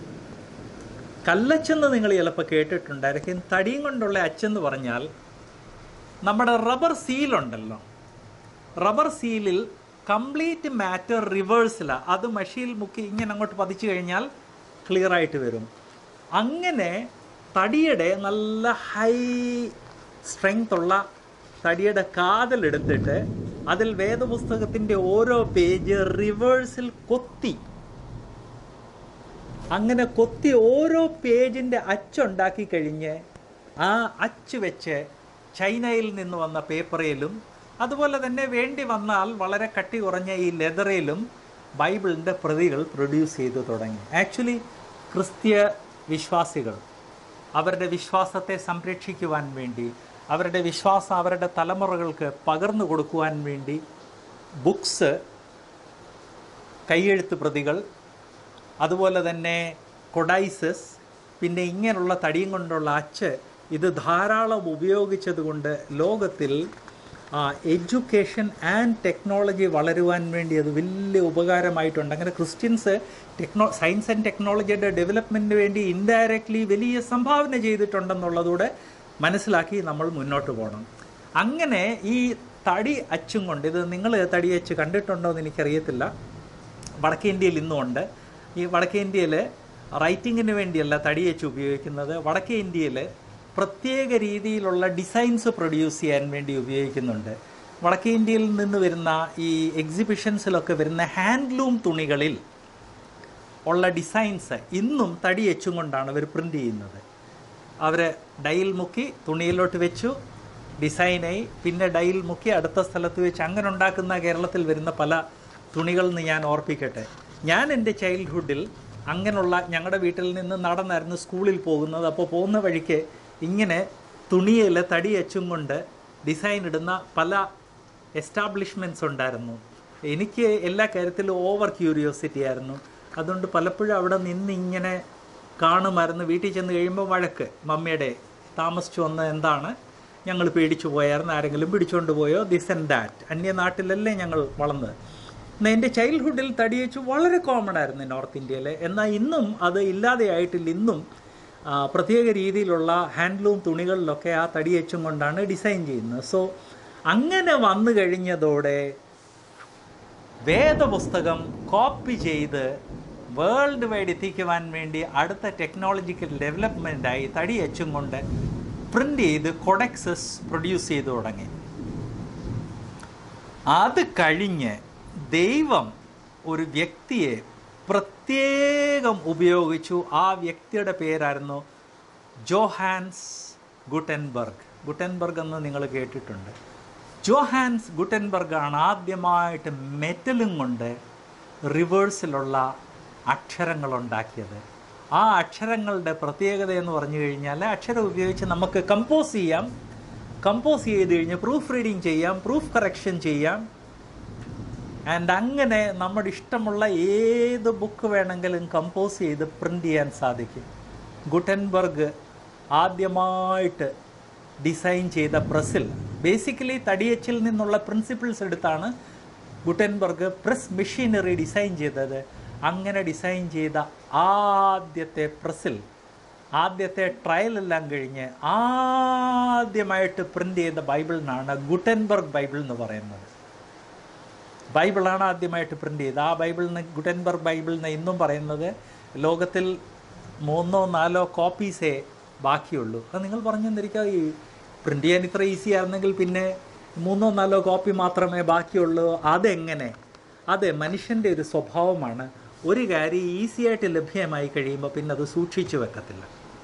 കല്ലച്ചെന്ന് നിങ്ങൾ ചിലപ്പോൾ കേട്ടിട്ടുണ്ടായിരിക്കും. തടിയും കൊണ്ടുള്ള അച്ചെന്ന് പറഞ്ഞാൽ നമ്മുടെ റബ്ബർ സീലുണ്ടല്ലോ, റബ്ബർ സീലിൽ കംപ്ലീറ്റ് മാറ്റർ റിവേഴ്സിലാണ്. അത് മഷിയിൽ മുക്കി ഇങ്ങനെ അങ്ങോട്ട് പതിച്ചു കഴിഞ്ഞാൽ ക്ലിയറായിട്ട് വരും. അങ്ങനെ തടിയുടെ നല്ല ഹൈ സ്ട്രെങ്ത് ഉള്ള തടിയുടെ കാതലെടുത്തിട്ട് അതിൽ വേദപുസ്തകത്തിൻ്റെ ഓരോ പേജ് റിവേഴ്സിൽ കൊത്തി, അങ്ങനെ കൊത്തി ഓരോ പേജിൻ്റെ അച്ചുണ്ടാക്കി കഴിഞ്ഞ് ആ അച്ച് വെച്ച് ചൈനയിൽ നിന്ന് വന്ന പേപ്പറിലും അതുപോലെ തന്നെ വേണ്ടി വന്നാൽ വളരെ കട്ടി കുറഞ്ഞ ഈ ലെതറിലും ബൈബിളിൻ്റെ പ്രതികൾ പ്രൊഡ്യൂസ് ചെയ്തു തുടങ്ങി. ആക്ച്വലി ക്രിസ്തീയ വിശ്വാസികൾ അവരുടെ വിശ്വാസത്തെ സംരക്ഷിക്കുവാൻ വേണ്ടി, അവരുടെ വിശ്വാസം അവരുടെ തലമുറകൾക്ക് പകർന്നു കൊടുക്കുവാൻ വേണ്ടി ബുക്സ്, കൈയെഴുത്ത് പ്രതികൾ, അതുപോലെ തന്നെ കൊഡൈസസ്, പിന്നെ ഇങ്ങനെയുള്ള തടിയും കൊണ്ടുള്ള അച്ച്, ഇത് ധാരാളം ഉപയോഗിച്ചതുകൊണ്ട് ലോകത്തിൽ എഡ്യൂക്കേഷൻ ആൻഡ് ടെക്നോളജി വളരുവാൻ വേണ്ടി അത് വലിയ ഉപകാരമായിട്ടുണ്ട്. അങ്ങനെ ക്രിസ്ത്യൻസ് സയൻസ് ആൻഡ് ടെക്നോളജിയുടെ ഡെവലപ്മെൻറ്റിന് വേണ്ടി ഇൻഡയറക്റ്റ്ലി വലിയ സംഭാവന ചെയ്തിട്ടുണ്ടെന്നുള്ളതൂടെ മനസ്സിലാക്കി നമ്മൾ മുന്നോട്ട് പോകണം. അങ്ങനെ ഈ തടി അച്ചും കൊണ്ട്, ഇത് നിങ്ങൾ തടി അച്ച് കണ്ടിട്ടുണ്ടോ എന്ന് എനിക്കറിയത്തില്ല, വടക്കേ ഇന്ത്യയിൽ ഇന്നുമുണ്ട്. ഈ വടക്കേ ഇന്ത്യയിൽ റൈറ്റിങ്ങിന് വേണ്ടിയല്ല തടി അച്ച് ഉപയോഗിക്കുന്നത്, വടക്കേ ഇന്ത്യയിൽ പ്രത്യേക രീതിയിലുള്ള ഡിസൈൻസ് പ്രൊഡ്യൂസ് ചെയ്യാൻ വേണ്ടി ഉപയോഗിക്കുന്നുണ്ട്. വടക്കേ ഇന്ത്യയിൽ നിന്ന് വരുന്ന ഈ എക്സിബിഷൻസിലൊക്കെ വരുന്ന ഹാൻഡ്ലൂം തുണികളിൽ ഉള്ള ഡിസൈൻസ് ഇന്നും തടി അച്ചും കൊണ്ടാണ് അവർ പ്രിൻ്റ് ചെയ്യുന്നത്. അവർ ഡൈയിൽ മുക്കി തുണിയിലോട്ട് വെച്ചു, ഡിസൈനായി, പിന്നെ ഡൈയിൽ മുക്കി അടുത്ത സ്ഥലത്ത് വെച്ച്, അങ്ങനെ ഉണ്ടാക്കുന്ന കേരളത്തിൽ വരുന്ന പല തുണികളെന്ന് ഞാൻ ഓർപ്പിക്കട്ടെ. ഞാൻ എൻ്റെ ചൈൽഡ്ഹുഡിൽ അങ്ങനെയുള്ള, ഞങ്ങളുടെ വീട്ടിൽ നിന്ന് നടന്നായിരുന്നു സ്കൂളിൽ പോകുന്നത്. അപ്പോൾ പോകുന്ന വഴിക്ക് ഇങ്ങനെ തുണിയിൽ തടി അച്ചും കൊണ്ട് ഡിസൈൻ ഇടുന്ന പല എസ്റ്റാബ്ലിഷ്മെൻറ്റ്സ് ഉണ്ടായിരുന്നു. എനിക്ക് എല്ലാ കാര്യത്തിലും ഓവർ ക്യൂരിയോസിറ്റി ആയിരുന്നു. അതുകൊണ്ട് പലപ്പോഴും അവിടെ നിന്ന് ഇങ്ങനെ കാണുമായിരുന്നു. വീട്ടിൽ ചെന്ന് കഴിയുമ്പോൾ വഴക്ക്, മമ്മിയുടെ താമസിച്ചു വന്നത് എന്താണ്, ഞങ്ങൾ പേടിച്ചു പോയായിരുന്നു, ആരെങ്കിലും പിടിച്ചുകൊണ്ട് പോയോ, ദിസ് ആൻഡ് ദാറ്റ്. അന്യനാട്ടിലല്ലേ ഞങ്ങൾ വളർന്നത്. എന്നാൽ എൻ്റെ ചൈൽഡ്ഹുഡിൽ തടിയച്ചു വളരെ കോമൺ ആയിരുന്നു നോർത്ത് ഇന്ത്യയിൽ. എന്നാൽ ഇന്നും അത് ഇല്ലാതെയായിട്ടില്ല. ഇന്നും പ്രത്യേക രീതിയിലുള്ള ഹാൻഡ്ലൂം തുണികളിലൊക്കെ ആ തടിയച്ചും കൊണ്ടാണ് ഡിസൈൻ ചെയ്യുന്നത്. സോ അങ്ങനെ വന്നു കഴിഞ്ഞതോടെ വേദപുസ്തകം കോപ്പി ചെയ്ത് വേൾഡ് വൈഡ് എത്തിക്കുവാൻ വേണ്ടി അടുത്ത ടെക്നോളജിക്കൽ ഡെവലപ്മെൻറ്റായി തടിയച്ചും കൊണ്ട് പ്രിൻ്റ് ചെയ്ത് കൊഡെക്സസ് പ്രൊഡ്യൂസ് ചെയ്തു തുടങ്ങി. അത് കഴിഞ്ഞ് ദൈവം ഒരു വ്യക്തിയെ പ്രത്യേകം ഉപയോഗിച്ചു. ആ വ്യക്തിയുടെ പേരായിരുന്നു ജോഹാൻസ് ഗുട്ടൻബർഗ്. ഗുട്ടൻബർഗ് എന്ന് നിങ്ങൾ കേട്ടിട്ടുണ്ട്. ജോഹാൻസ് ഗുട്ടൻബർഗാണ് ആദ്യമായിട്ട് മെറ്റലും കൊണ്ട് റിവേഴ്സിലുള്ള അക്ഷരങ്ങളുണ്ടാക്കിയത്. ആ അക്ഷരങ്ങളുടെ പ്രത്യേകത എന്ന് പറഞ്ഞു കഴിഞ്ഞാൽ അക്ഷരം ഉപയോഗിച്ച് നമുക്ക് കമ്പോസ് ചെയ്യാം. കമ്പോസ് ചെയ്ത് കഴിഞ്ഞ് പ്രൂഫ് റീഡിങ് ചെയ്യാം, പ്രൂഫ് കറക്ഷൻ ചെയ്യാം. ആൻഡ് അങ്ങനെ നമ്മുടെ ഇഷ്ടമുള്ള ഏത് ബുക്ക് വേണമെങ്കിലും കമ്പോസ് ചെയ്ത് പ്രിൻ്റ് ചെയ്യാൻ സാധിക്കും. ഗുട്ടൻബർഗ് ആദ്യമായിട്ട് ഡിസൈൻ ചെയ്ത പ്രസ്സിൽ ബേസിക്കലി തടിയച്ചിൽ നിന്നുള്ള പ്രിൻസിപ്പിൾസ് എടുത്താണ് ഗുട്ടൻബർഗ് പ്രസ് മെഷീനറി ഡിസൈൻ ചെയ്തത്. അങ്ങനെ ഡിസൈൻ ചെയ്ത ആദ്യത്തെ പ്രസ്സിൽ ആദ്യത്തെ ട്രയലെല്ലാം കഴിഞ്ഞ് ആദ്യമായിട്ട് പ്രിൻ്റ് ചെയ്ത ബൈബിളിനാണ് ഗുട്ടൻബർഗ് ബൈബിൾ എന്ന് പറയുന്നത്. ബൈബിളാണ് ആദ്യമായിട്ട് പ്രിൻ്റ് ചെയ്തത്. ആ ബൈബിളിന് ഗുട്ടൻബർഗ് ബൈബിൾ എന്ന് ഇന്നും പറയുന്നത് ലോകത്തിൽ 3-4 കോപ്പീസേ ബാക്കിയുള്ളൂ. അത് നിങ്ങൾ പറഞ്ഞെന്നിരിക്കുക, ഈ പ്രിൻ്റ് ചെയ്യാൻ ഇത്ര ഈസി ആയിരുന്നെങ്കിൽ പിന്നെ 3-4 കോപ്പി മാത്രമേ ബാക്കിയുള്ളൂ. അതെങ്ങനെ? അതെ, മനുഷ്യൻ്റെ ഒരു സ്വഭാവമാണ്. ഒരു കാര്യം ഈസിയായിട്ട് ലഭ്യമായി കഴിയുമ്പോൾ പിന്നെ അത് സൂക്ഷിച്ചു വെക്കത്തില്ല.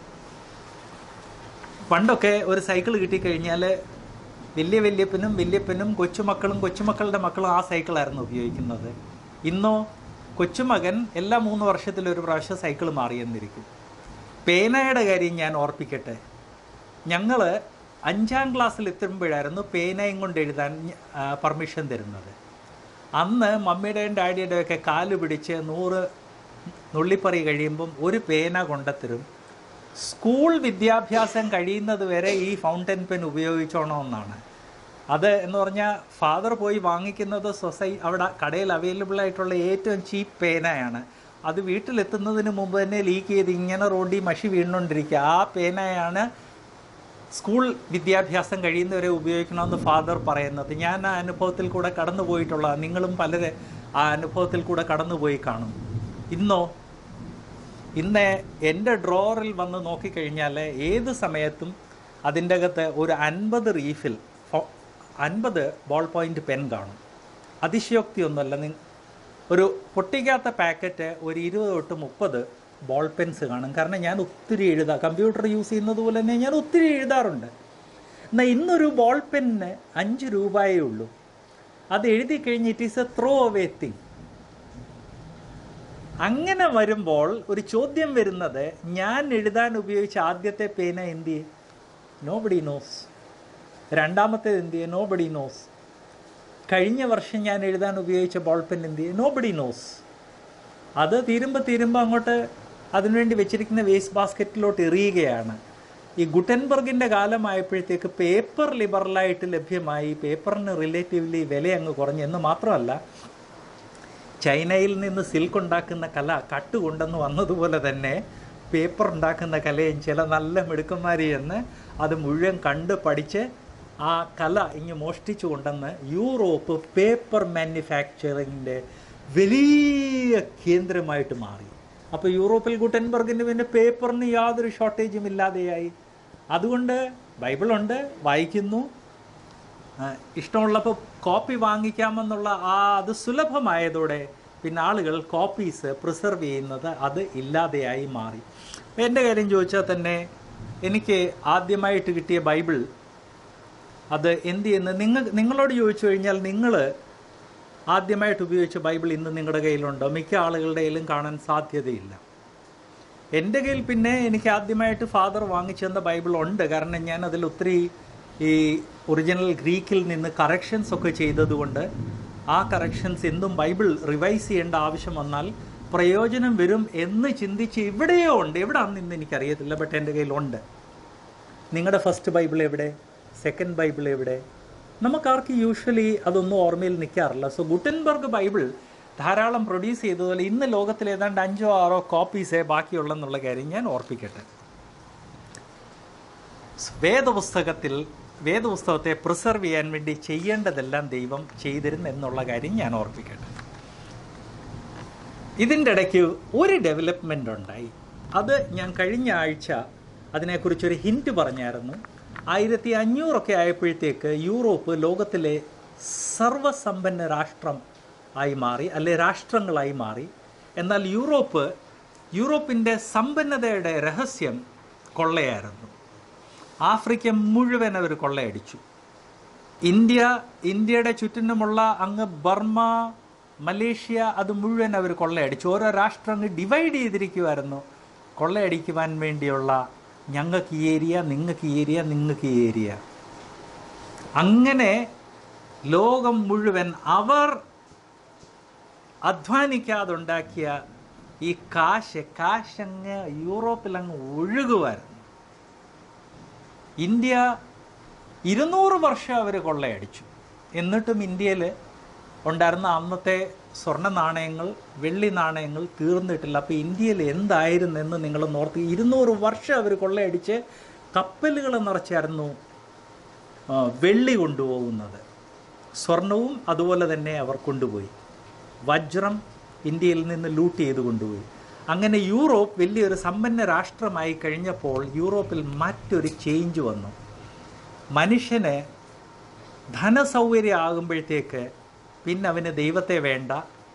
പണ്ടൊക്കെ ഒരു സൈക്കിൾ കിട്ടിക്കഴിഞ്ഞാൽ വല്യപ്പനും കൊച്ചുമക്കളുടെ മക്കളും ആ സൈക്കിളായിരുന്നു ഉപയോഗിക്കുന്നത്. ഇന്നോ കൊച്ചുമകൻ എല്ലാ 3 വർഷത്തിലൊരു പ്രാവശ്യം സൈക്കിൾ മാറിയെന്നിരിക്കും. പേനയുടെ കാര്യം ഞാൻ ഓർപ്പിക്കട്ടെ. ഞങ്ങൾ 5ാം ക്ലാസ്സിൽ എത്തുമ്പോഴായിരുന്നു പേനയും കൊണ്ട് എഴുതാൻ പെർമിഷൻ തരുന്നത്. അന്ന് മമ്മിയുടെയും ഡാഡിയുടെയൊക്കെ കാല് പിടിച്ച് 100 നുള്ളിപ്പറി കഴിയുമ്പം ഒരു പേന കൊണ്ടുത്തരും. സ്കൂൾ വിദ്യാഭ്യാസം കഴിയുന്നത് വരെ ഈ ഫൗണ്ടൻ പെൻ ഉപയോഗിച്ചോണമെന്നാണ്. അത് എന്ന് പറഞ്ഞാൽ ഫാദർ പോയി വാങ്ങിക്കുന്നത് അവിടെ കടയിൽ അവൈലബിൾ ആയിട്ടുള്ള ഏറ്റവും ചീപ്പ് പേനയാണ്. അത് വീട്ടിലെത്തുന്നതിന് മുമ്പ് തന്നെ ലീക്ക് ചെയ്ത് ഇങ്ങനെ റോഡിൽ മഷി വീണുകൊണ്ടിരിക്കുക. ആ പേനയാണ് സ്കൂൾ വിദ്യാഭ്യാസം കഴിയുന്നവരെ ഉപയോഗിക്കണമെന്ന് ഫാദർ പറയുന്നത്. ഞാൻ ആ അനുഭവത്തിൽ കൂടെ കടന്നു പോയിട്ടുള്ള, നിങ്ങളും പലരെ ആ അനുഭവത്തിൽ കൂടെ കടന്നുപോയി കാണും. ഇന്ന് എൻ്റെ ഡ്രോറിൽ വന്ന് നോക്കിക്കഴിഞ്ഞാൽ ഏത് സമയത്തും അതിൻ്റെ അകത്ത് ഒരു 50 ബോൾ പോയിൻ്റ് പെൻ കാണും. അതിശയോക്തിയൊന്നുമല്ല. ഒരു പൊട്ടിക്കാത്ത പാക്കറ്റ് ഒരു 20 തൊട്ട് 30 ബോൾ പെൻസ് കാണും. കാരണം ഞാൻ ഒത്തിരി എഴുതാം, കമ്പ്യൂട്ടർ യൂസ് ചെയ്യുന്നത് പോലെ തന്നെ ഞാൻ ഒത്തിരി എഴുതാറുണ്ട്. എന്നാൽ ഇന്നൊരു ബോൾ പെന്നിന് 5 രൂപയേ ഉള്ളൂ. അത് എഴുതി കഴിഞ്ഞ് it is a throw away thing. അങ്ങനെ വരുമ്പോൾ ഒരു ചോദ്യം വരുന്നത്, ഞാൻ എഴുതാൻ ഉപയോഗിച്ച ആദ്യത്തെ പേന എന്ത് ചെയ്യും? Nobody knows. രണ്ടാമത്തേത് എന്ത് ചെയ്യും? Nobody knows. കഴിഞ്ഞ വർഷം ഞാൻ എഴുതാൻ ഉപയോഗിച്ച ബോൾ പെൻ എന്ത് ചെയ്യും? Nobody knows. അത് തീരുമ്പോൾ അങ്ങോട്ട് അതിനുവേണ്ടി വെച്ചിരിക്കുന്ന വേസ്റ്റ് ബാസ്ക്കറ്റിലോട്ട് എറിയുകയാണ്. ഈ ഗുട്ടൻബർഗിൻ്റെ കാലമായപ്പോഴത്തേക്ക് പേപ്പർ ലിബറലായിട്ട് ലഭ്യമായി. പേപ്പറിന് റിലേറ്റീവ്ലി വില അങ്ങ് കുറഞ്ഞു. എന്ന് മാത്രമല്ല, ചൈനയിൽ നിന്ന് സിൽക്ക് ഉണ്ടാക്കുന്ന കല കട്ടുകൊണ്ടെന്ന് വന്നതുപോലെ തന്നെ പേപ്പർ ഉണ്ടാക്കുന്ന കലയും ചില നല്ല മിടുക്കന്മാർ എന്ന് അത് മുഴുവൻ കണ്ട് പഠിച്ച് ആ കല ഇങ്ങ് മോഷ്ടിച്ചു കൊണ്ടെന്ന് യൂറോപ്പ് പേപ്പർ മാനുഫാക്ചറിങ്ങിൻ്റെ വലിയ കേന്ദ്രമായിട്ട് മാറി. അപ്പോൾ യൂറോപ്പിൽ ഗുട്ടൻബർഗിന് പിന്നെ പേപ്പറിന് യാതൊരു ഷോർട്ടേജും ഇല്ലാതെയായി. അതുകൊണ്ട് ബൈബിളുണ്ട്, വായിക്കുന്നു, ഇഷ്ടമുള്ളപ്പോൾ കോപ്പി വാങ്ങിക്കാമെന്നുള്ള അത് സുലഭമായതോടെ പിന്നെ ആളുകൾ കോപ്പീസ് പ്രിസർവ് ചെയ്യുന്നത് അത് ഇല്ലാതെയായി മാറി. എൻ്റെ കാര്യം ചോദിച്ചാൽ തന്നെ എനിക്ക് ആദ്യമായിട്ട് കിട്ടിയ ബൈബിൾ അത് എന്ത് ചെയ്യുന്നത് നിങ്ങളോട് ചോദിച്ചു കഴിഞ്ഞാൽ നിങ്ങൾ ആദ്യമായിട്ട് ഉപയോഗിച്ച ബൈബിൾ ഇന്ന് നിങ്ങളുടെ കയ്യിലുണ്ടോ? മിക്ക ആളുകളുടെ കയ്യിലും കാണാൻ സാധ്യതയില്ല. എൻ്റെ കയ്യിൽ പിന്നെ എനിക്ക് ആദ്യമായിട്ട് ഫാദർ വാങ്ങിച്ചു തന്ന ബൈബിൾ ഉണ്ട്. കാരണം ഞാൻ അതിൽ ഒത്തിരി ഈ ഒറിജിനൽ ഗ്രീക്കിൽ നിന്ന് കറക്ഷൻസ് ഒക്കെ ചെയ്തതുകൊണ്ട് ആ കറക്ഷൻസ് എന്തും ബൈബിൾ റിവൈസ് ചെയ്യേണ്ട ആവശ്യം വന്നാൽ പ്രയോജനം വരും എന്ന് ചിന്തിച്ച് ഇവിടെയോ ഉണ്ട്. എവിടെയാണെന്ന് ഇന്ന് എനിക്കറിയത്തില്ല, ബട്ട് എൻ്റെ കയ്യിലുണ്ട്. നിങ്ങളുടെ ഫസ്റ്റ് ബൈബിൾ എവിടെ? സെക്കൻഡ് ബൈബിൾ എവിടെ? നമുക്കാർക്ക് യൂഷ്വലി അതൊന്നും ഓർമ്മയിൽ നിൽക്കാറില്ല. സോ ഗുട്ടൻബർഗ് ബൈബിൾ ധാരാളം പ്രൊഡ്യൂസ് ചെയ്തതുപോലെ ഇന്ന് ലോകത്തിൽ ഏതാണ്ട് 5 or 6 കോപ്പീസേ ബാക്കിയുള്ളെന്നുള്ള കാര്യം ഞാൻ ഓർപ്പിക്കട്ടെ. വേദപുസ്തകത്തെ പ്രിസർവ് ചെയ്യാൻ വേണ്ടി ചെയ്യേണ്ടതെല്ലാം ദൈവം ചെയ്തിരുന്നു എന്നുള്ള കാര്യം ഞാൻ ഓർപ്പിക്കട്ടെ. ഇതിൻ്റെ ഇടയ്ക്ക് ഒരു ഡെവലപ്മെൻ്റ് ഉണ്ടായി. അത് ഞാൻ കഴിഞ്ഞ ആഴ്ച അതിനെക്കുറിച്ചൊരു ഹിൻറ്റ് പറഞ്ഞായിരുന്നു. 1500 ആയപ്പോഴത്തേക്ക് യൂറോപ്പ് ലോകത്തിലെ സർവസമ്പന്ന രാഷ്ട്രം ആയി മാറി, അല്ലെ രാഷ്ട്രങ്ങളായി മാറി. എന്നാൽ യൂറോപ്പിൻ്റെ സമ്പന്നതയുടെ രഹസ്യം കൊള്ളയായിരുന്നു. ആഫ്രിക്ക മുഴുവൻ അവർ കൊള്ളയടിച്ചു. ഇന്ത്യയുടെ ചുറ്റിനുമുള്ള അങ്ങ് ബർമ്മ, മലേഷ്യ, അത് മുഴുവൻ അവർ കൊള്ളയടിച്ചു. ഓരോ രാഷ്ട്രങ്ങൾ ഡിവൈഡ് ചെയ്തിരിക്കുമായിരുന്നു കൊള്ളയടിക്കുവാൻ വേണ്ടിയുള്ള, ഞങ്ങൾക്ക് ഈ ഏരിയ, നിങ്ങൾക്ക് ഈ ഏരിയ, നിങ്ങൾക്ക് ഈ ഏരിയ. അങ്ങനെ ലോകം മുഴുവൻ അവർ അധ്വാനിക്കാതുണ്ടാക്കിയ ഈ കാശങ്ങ് യൂറോപ്പിലങ്ങ് ഒഴുകുമായിരുന്നു. ഇന്ത്യ 200 വർഷം അവർ കൊള്ളയടിച്ചു. എന്നിട്ടും ഇന്ത്യയിൽ ഉണ്ടായിരുന്ന അന്നത്തെ സ്വർണ്ണ നാണയങ്ങൾ, വെള്ളി നാണയങ്ങൾ തീർന്നിട്ടില്ല. അപ്പോൾ ഇന്ത്യയിൽ എന്തായിരുന്നെന്ന് നിങ്ങൾ നോർത്ത് 200 വർഷം അവർ കൊള്ളയടിച്ച് കപ്പലുകൾ നിറച്ചായിരുന്നു വെള്ളി കൊണ്ടുപോകുന്നത്. സ്വർണവും അതുപോലെ തന്നെ അവർ കൊണ്ടുപോയി. വജ്രം ഇന്ത്യയിൽ നിന്ന് ലൂട്ട് ചെയ്ത് കൊണ്ടുപോയി. അങ്ങനെ യൂറോപ്പ് വലിയൊരു സമ്പന്ന രാഷ്ട്രമായി കഴിഞ്ഞപ്പോൾ യൂറോപ്പിൽ മറ്റൊരു ചേഞ്ച് വന്നു. മനുഷ്യന് ധനസൗകര്യം ആകുമ്പോഴത്തേക്ക് പിന്നെ അവന് ദൈവത്തെ വേണ്ട,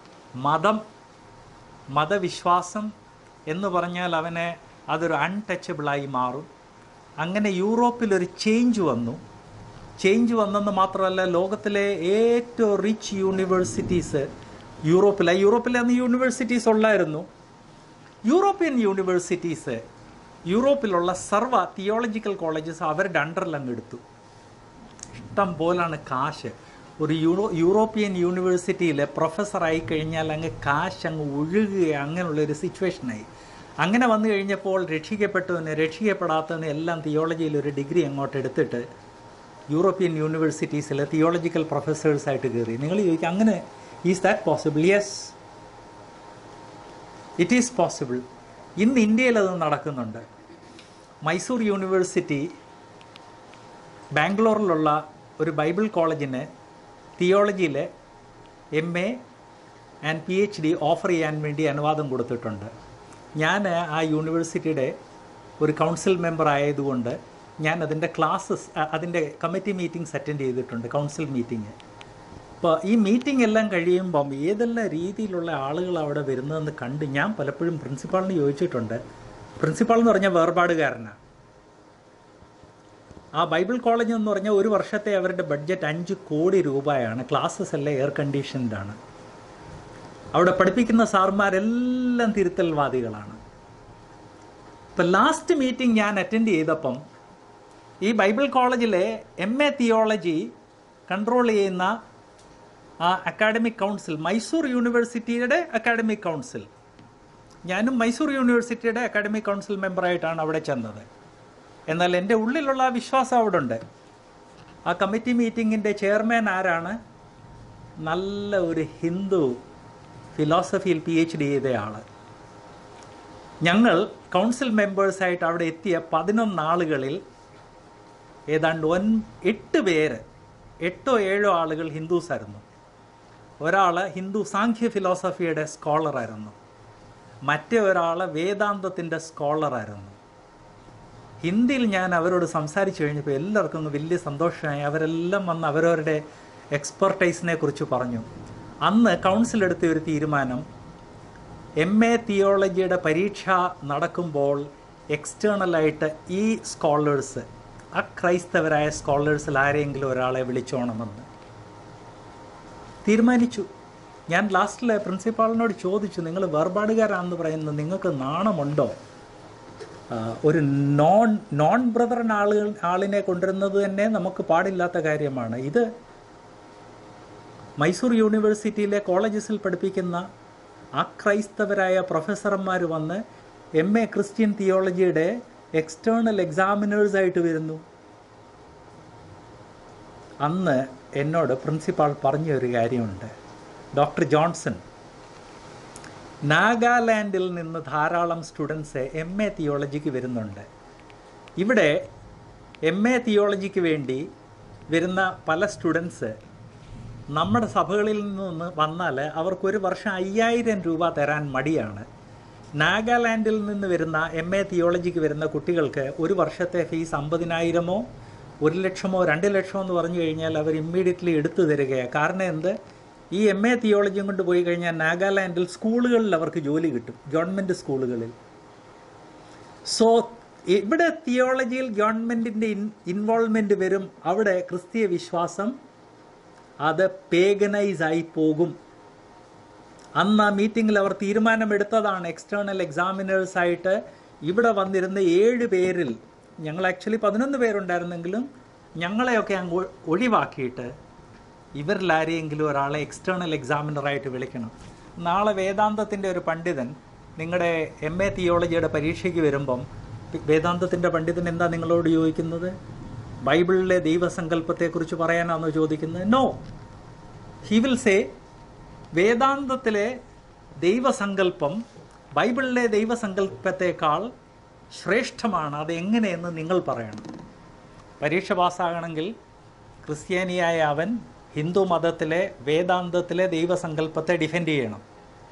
മതവിശ്വാസം എന്ന് പറഞ്ഞാൽ അവന് അതൊരു അൺടച്ചബിളായി മാറും. അങ്ങനെ യൂറോപ്പിലൊരു ചേഞ്ച് വന്നെന്ന് മാത്രമല്ല, ലോകത്തിലെ ഏറ്റവും റിച്ച് യൂണിവേഴ്സിറ്റീസ് യൂറോപ്പിലെ അന്ന് യൂണിവേഴ്സിറ്റീസ് ഉള്ളായിരുന്നു. യൂറോപ്യൻ യൂണിവേഴ്സിറ്റീസ്, യൂറോപ്പിലുള്ള സർവ്വ തിയോളജിക്കൽ കോളേജസ് അവരുടെ അണ്ടറിലങ്ങ് എടുത്തു. ഇഷ്ടം പോലാണ് കാശ്. ഒരു യൂറോപ്യൻ യൂണിവേഴ്സിറ്റിയിൽ പ്രൊഫസറായി കഴിഞ്ഞാൽ അങ്ങ് കാശ് അങ്ങ് ഒഴുകുക, അങ്ങനെയുള്ളൊരു സിറ്റുവേഷനായി. അങ്ങനെ വന്നു കഴിഞ്ഞപ്പോൾ രക്ഷിക്കപ്പെട്ടവന് രക്ഷിക്കപ്പെടാത്തവന് എല്ലാം തിയോളജിയിൽ ഒരു ഡിഗ്രി അങ്ങോട്ട് എടുത്തിട്ട് യൂറോപ്യൻ യൂണിവേഴ്സിറ്റീസിൽ തിയോളജിക്കൽ പ്രൊഫസേഴ്സായിട്ട് കയറി. നിങ്ങൾ ചോദിക്കും, അങ്ങനെ is that possible? Yes, it is possible. ഇന്ന് ഇന്ത്യയിൽ അത് നടക്കുന്നുണ്ട്. മൈസൂർ യൂണിവേഴ്സിറ്റി ബാംഗ്ലൂരിലുള്ള ഒരു ബൈബിൾ കോളേജിന് തിയോളജിയിൽ MA ആൻഡ് PhD ഓഫർ ചെയ്യാൻ വേണ്ടി അനുവാദം കൊടുത്തിട്ടുണ്ട്. ഞാൻ ആ യൂണിവേഴ്സിറ്റിയുടെ ഒരു കൗൺസിൽ മെമ്പർ ആയതുകൊണ്ട് ഞാൻ അതിൻ്റെ കമ്മിറ്റി മീറ്റിംഗ്സ് അറ്റൻഡ് ചെയ്തിട്ടുണ്ട്, കൗൺസിൽ മീറ്റിംഗ്. അപ്പോൾ ഈ മീറ്റിംഗ് എല്ലാം കഴിയുമ്പം ഏതെല്ലാം രീതിയിലുള്ള ആളുകൾ അവിടെ വരുന്നതെന്ന് കണ്ട് ഞാൻ പലപ്പോഴും പ്രിൻസിപ്പാളിന് ചോദിച്ചിട്ടുണ്ട്. പ്രിൻസിപ്പാൾ എന്ന് പറഞ്ഞാൽ വേർപാടുകാരനാണ്. ആ ബൈബിൾ കോളേജ് എന്ന് പറഞ്ഞാൽ ഒരു വർഷത്തെ അവരുടെ ബഡ്ജറ്റ് 5 കോടി രൂപയാണ്. ക്ലാസ്സസ് എല്ലാം എയർ കണ്ടീഷൻഡാണ്. അവിടെ പഠിപ്പിക്കുന്ന സാർമാരെല്ലാം തിരുത്തൽവാദികളാണ്. ഇപ്പം ലാസ്റ്റ് മീറ്റിംഗ് ഞാൻ അറ്റൻഡ് ചെയ്തപ്പം ഈ ബൈബിൾ കോളേജിലെ MA തിയോളജി കൺട്രോൾ ചെയ്യുന്ന ആ അക്കാഡമിക് കൗൺസിൽ, മൈസൂർ യൂണിവേഴ്സിറ്റിയുടെ അക്കാഡമിക് കൗൺസിൽ, ഞാനും മൈസൂർ യൂണിവേഴ്സിറ്റിയുടെ അക്കാഡമിക് കൗൺസിൽ മെമ്പറായിട്ടാണ് അവിടെ ചെന്നത്. എന്നാൽ എൻ്റെ ഉള്ളിലുള്ള ആ വിശ്വാസം അവിടെ ഉണ്ട്. ആ കമ്മിറ്റി മീറ്റിങ്ങിൻ്റെ ചെയർമാൻ ആരാണ്? നല്ല ഒരു ഹിന്ദു ഫിലോസഫിയിൽ PhD ചെയ്ത ആൾ. ഞങ്ങൾ കൗൺസിൽ മെമ്പേഴ്സായിട്ട് അവിടെ എത്തിയ 11 ആളുകളിൽ ഏതാണ്ട് 8 പേര്, 8 or 7 ആളുകൾ ഹിന്ദുസായിരുന്നു. ഒരാൾ ഹിന്ദു സാഖ്യ ഫിലോസഫിയുടെ സ്കോളറായിരുന്നു, മറ്റേ ഒരാൾ വേദാന്തത്തിൻ്റെ സ്കോളറായിരുന്നു. ഹിന്ദിയിൽ ഞാൻ അവരോട് സംസാരിച്ചു കഴിഞ്ഞപ്പോൾ എല്ലാവർക്കും വലിയ സന്തോഷമായി. അവരെല്ലാം വന്ന് അവരവരുടെ എക്സ്പെർട്ടൈസിനെ കുറിച്ച് പറഞ്ഞു. അന്ന് കൗൺസിൽ എടുത്ത ഒരു തീരുമാനം, MA തിയോളജിയുടെ പരീക്ഷ നടക്കുമ്പോൾ എക്സ്റ്റേണലായിട്ട് ഈ സ്കോളേഴ്സ്, അക്രൈസ്തവരായ സ്കോളേഴ്സിൽ ആരെങ്കിലും ഒരാളെ വിളിച്ചോണമെന്ന് തീരുമാനിച്ചു. ഞാൻ ലാസ്റ്റിൽ പ്രിൻസിപ്പാളിനോട് ചോദിച്ചു, നിങ്ങൾ വേർപാടുകാരാണെന്ന് പറയുന്നത് നിങ്ങൾക്ക് നാണമുണ്ടോ? ഒരു നോൺ ബ്രദറൻ ആളിനെ കൊണ്ടുവരുന്നത് തന്നെ നമുക്ക് പാടില്ലാത്ത കാര്യമാണ്. ഇത് മൈസൂർ യൂണിവേഴ്സിറ്റിയിലെ കോളേജസിൽ പഠിപ്പിക്കുന്ന അക്രൈസ്തവരായ പ്രൊഫസർമാർ വന്ന് MA ക്രിസ്ത്യൻ തിയോളജിയുടെ എക്സ്റ്റേണൽ എക്സാമിനേഴ്സായിട്ട് വരുന്നു. അന്ന് എന്നോട് പ്രിൻസിപ്പാൾ പറഞ്ഞൊരു കാര്യമുണ്ട്. ഡോക്ടർ ജോൺസൺ, നാഗാലാൻഡിൽ നിന്ന് ധാരാളം സ്റ്റുഡൻസ് MA തിയോളജിക്ക് വരുന്നുണ്ട്. ഇവിടെ MA തിയോളജിക്ക് വേണ്ടി വരുന്ന പല സ്റ്റുഡൻസ് നമ്മുടെ സഭകളിൽ നിന്ന് വന്നാൽ അവർക്കൊരു വർഷം 5000 രൂപ തരാൻ മടിയാണ്. നാഗാലാൻഡിൽ നിന്ന് വരുന്ന MA തിയോളജിക്ക് വരുന്ന കുട്ടികൾക്ക് ഒരു വർഷത്തെ ഫീസ് 50,000-ഓ 1,00,000-ഓ 2,00,000 എന്ന് പറഞ്ഞു കഴിഞ്ഞാൽ അവർ ഇമ്മീഡിയറ്റ്ലി എടുത്തു തരികയാണ്. കാരണം എന്ത്? ഈ MA തിയോളജിയും കൊണ്ട് പോയി കഴിഞ്ഞാൽ നാഗാലാൻഡിൽ സ്കൂളുകളിൽ അവർക്ക് ജോലി കിട്ടും, ഗവൺമെൻറ് സ്കൂളുകളിൽ. സോ ഇവിടെ തിയോളജിയിൽ ഗവൺമെൻറ്റിൻ്റെ ഇൻവോൾവ്മെൻറ്റ് വരും. അവിടെ ക്രിസ്തീയ വിശ്വാസം അത് പേഗനൈസായി പോകും. അന്ന് ആ മീറ്റിങ്ങിൽ അവർ തീരുമാനമെടുത്തതാണ്. എക്സ്റ്റേണൽ എക്സാമിനേഴ്സായിട്ട് ഇവിടെ വന്നിരുന്ന 7 പേരിൽ, ഞങ്ങൾ ആക്ച്വലി 11 പേരുണ്ടായിരുന്നെങ്കിലും ഞങ്ങളെയൊക്കെ അങ്ങ് ഒഴിവാക്കിയിട്ട് ഇവരിലാരെയെങ്കിലും ഒരാളെ എക്സ്റ്റേണൽ എക്സാമിനറായിട്ട് വിളിക്കണം. നാളെ വേദാന്തത്തിൻ്റെ ഒരു പണ്ഡിതൻ നിങ്ങളുടെ MA തിയോളജിയുടെ പരീക്ഷയ്ക്ക് വരുമ്പം വേദാന്തത്തിൻ്റെ പണ്ഡിതൻ എന്താ നിങ്ങളോട് ചോദിക്കുന്നത്? ബൈബിളിലെ ദൈവസങ്കല്പത്തെക്കുറിച്ച് പറയാനാണോ ചോദിക്കുന്നത്? നോ. ഹി വിൽ സേ വേദാന്തത്തിലെ ദൈവസങ്കല്പം ബൈബിളിലെ ദൈവസങ്കല്പത്തേക്കാൾ ശ്രേഷ്ഠമാണ്. അതെങ്ങനെയെന്ന് നിങ്ങൾ പറയണം. പരീക്ഷ പാസ്സാകണമെങ്കിൽ ക്രിസ്ത്യാനിയായ അവൻ ഹിന്ദു മതത്തിലെ വേദാന്തത്തിലെ ദൈവസങ്കല്പത്തെ ഡിഫെൻഡ് ചെയ്യണം.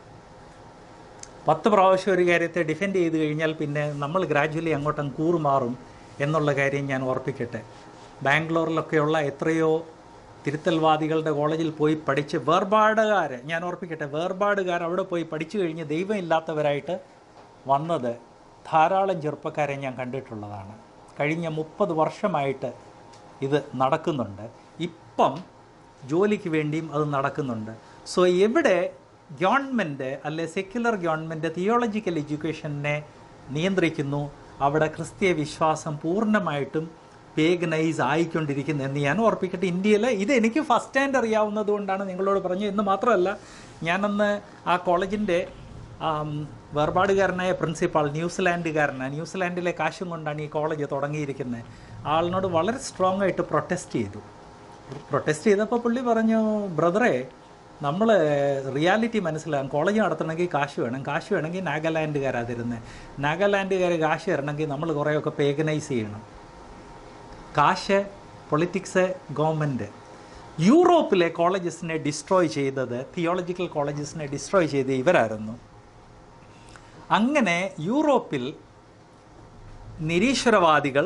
10 പ്രാവശ്യം ഒരു കാര്യത്തെ ഡിഫെൻഡ് ചെയ്ത് കഴിഞ്ഞാൽ പിന്നെ നമ്മൾ ഗ്രാജ്വലി അങ്ങോട്ടും കൂറുമാറും എന്നുള്ള കാര്യം ഞാൻ ഓർപ്പിക്കട്ടെ. ബാംഗ്ലൂരിലൊക്കെയുള്ള എത്രയോ തിരുത്തൽവാദികളുടെ കോളേജിൽ പോയി പഠിച്ച് വേർപാടുകാർ, ഞാൻ ഓർപ്പിക്കട്ടെ, വേർപാടുകാർ അവിടെ പോയി പഠിച്ചു കഴിഞ്ഞ് ദൈവമില്ലാത്തവരായിട്ട് വന്നത് ധാരാളം ചെറുപ്പക്കാരെ ഞാൻ കണ്ടിട്ടുള്ളതാണ്. കഴിഞ്ഞ 30 വർഷമായിട്ട് ഇത് നടക്കുന്നുണ്ട്. ഇപ്പം ജോലിക്ക് വേണ്ടിയും അത് നടക്കുന്നുണ്ട്. സോ എവിടെ ഗവൺമെൻറ് അല്ലെ സെക്യുലർ ഗവൺമെൻറ് തിയോളജിക്കൽ എഡ്യൂക്കേഷനെ നിയന്ത്രിക്കുന്നു, അവിടെ ക്രിസ്തീയ വിശ്വാസം പൂർണ്ണമായിട്ടും പേഗനൈസ് ആയിക്കൊണ്ടിരിക്കുന്നു എന്ന് ഞാൻ ഓർപ്പിക്കട്ടെ. ഇന്ത്യയിൽ ഇത് എനിക്ക് ഫസ്റ്റ് ഹാൻഡ് അറിയാവുന്നത് കൊണ്ടാണ് നിങ്ങളോട് പറഞ്ഞത്. എന്ന് മാത്രമല്ല, ഞാനന്ന് ആ കോളേജിൻ്റെ വേർപാടുകാരനായ പ്രിൻസിപ്പാൾ ന്യൂസിലാൻഡുകാരനാണ്. ന്യൂസിലാൻഡിലെ കാശും കൊണ്ടാണ് ഈ കോളേജ് തുടങ്ങിയിരിക്കുന്നത്. ആളിനോട് വളരെ സ്ട്രോങ് ആയിട്ട് പ്രൊട്ടസ്റ്റ് ചെയ്തപ്പോൾ പുള്ളി പറഞ്ഞു, ബ്രദറെ, നമ്മൾ റിയാലിറ്റി മനസ്സിലാകും. കോളേജ് നടത്തണമെങ്കിൽ കാശ് വേണമെങ്കിൽ നാഗാലാൻഡുകാരാണ് തരുന്നത്. നാഗാലാൻഡുകാർ കാശ് തരണമെങ്കിൽ നമ്മൾ കുറേയൊക്കെ പേഗനൈസ് ചെയ്യണം. കാശ്, പൊളിറ്റിക്സ്, ഗവൺമെൻറ്. യൂറോപ്പിലെ കോളേജസിനെ ഡിസ്ട്രോയ് ചെയ്തത്, തിയോളജിക്കൽ കോളേജസിനെ ഡിസ്ട്രോയ് ചെയ്ത് ഇവരായിരുന്നു. അങ്ങനെ യൂറോപ്പിൽ നിരീശ്വരവാദികൾ,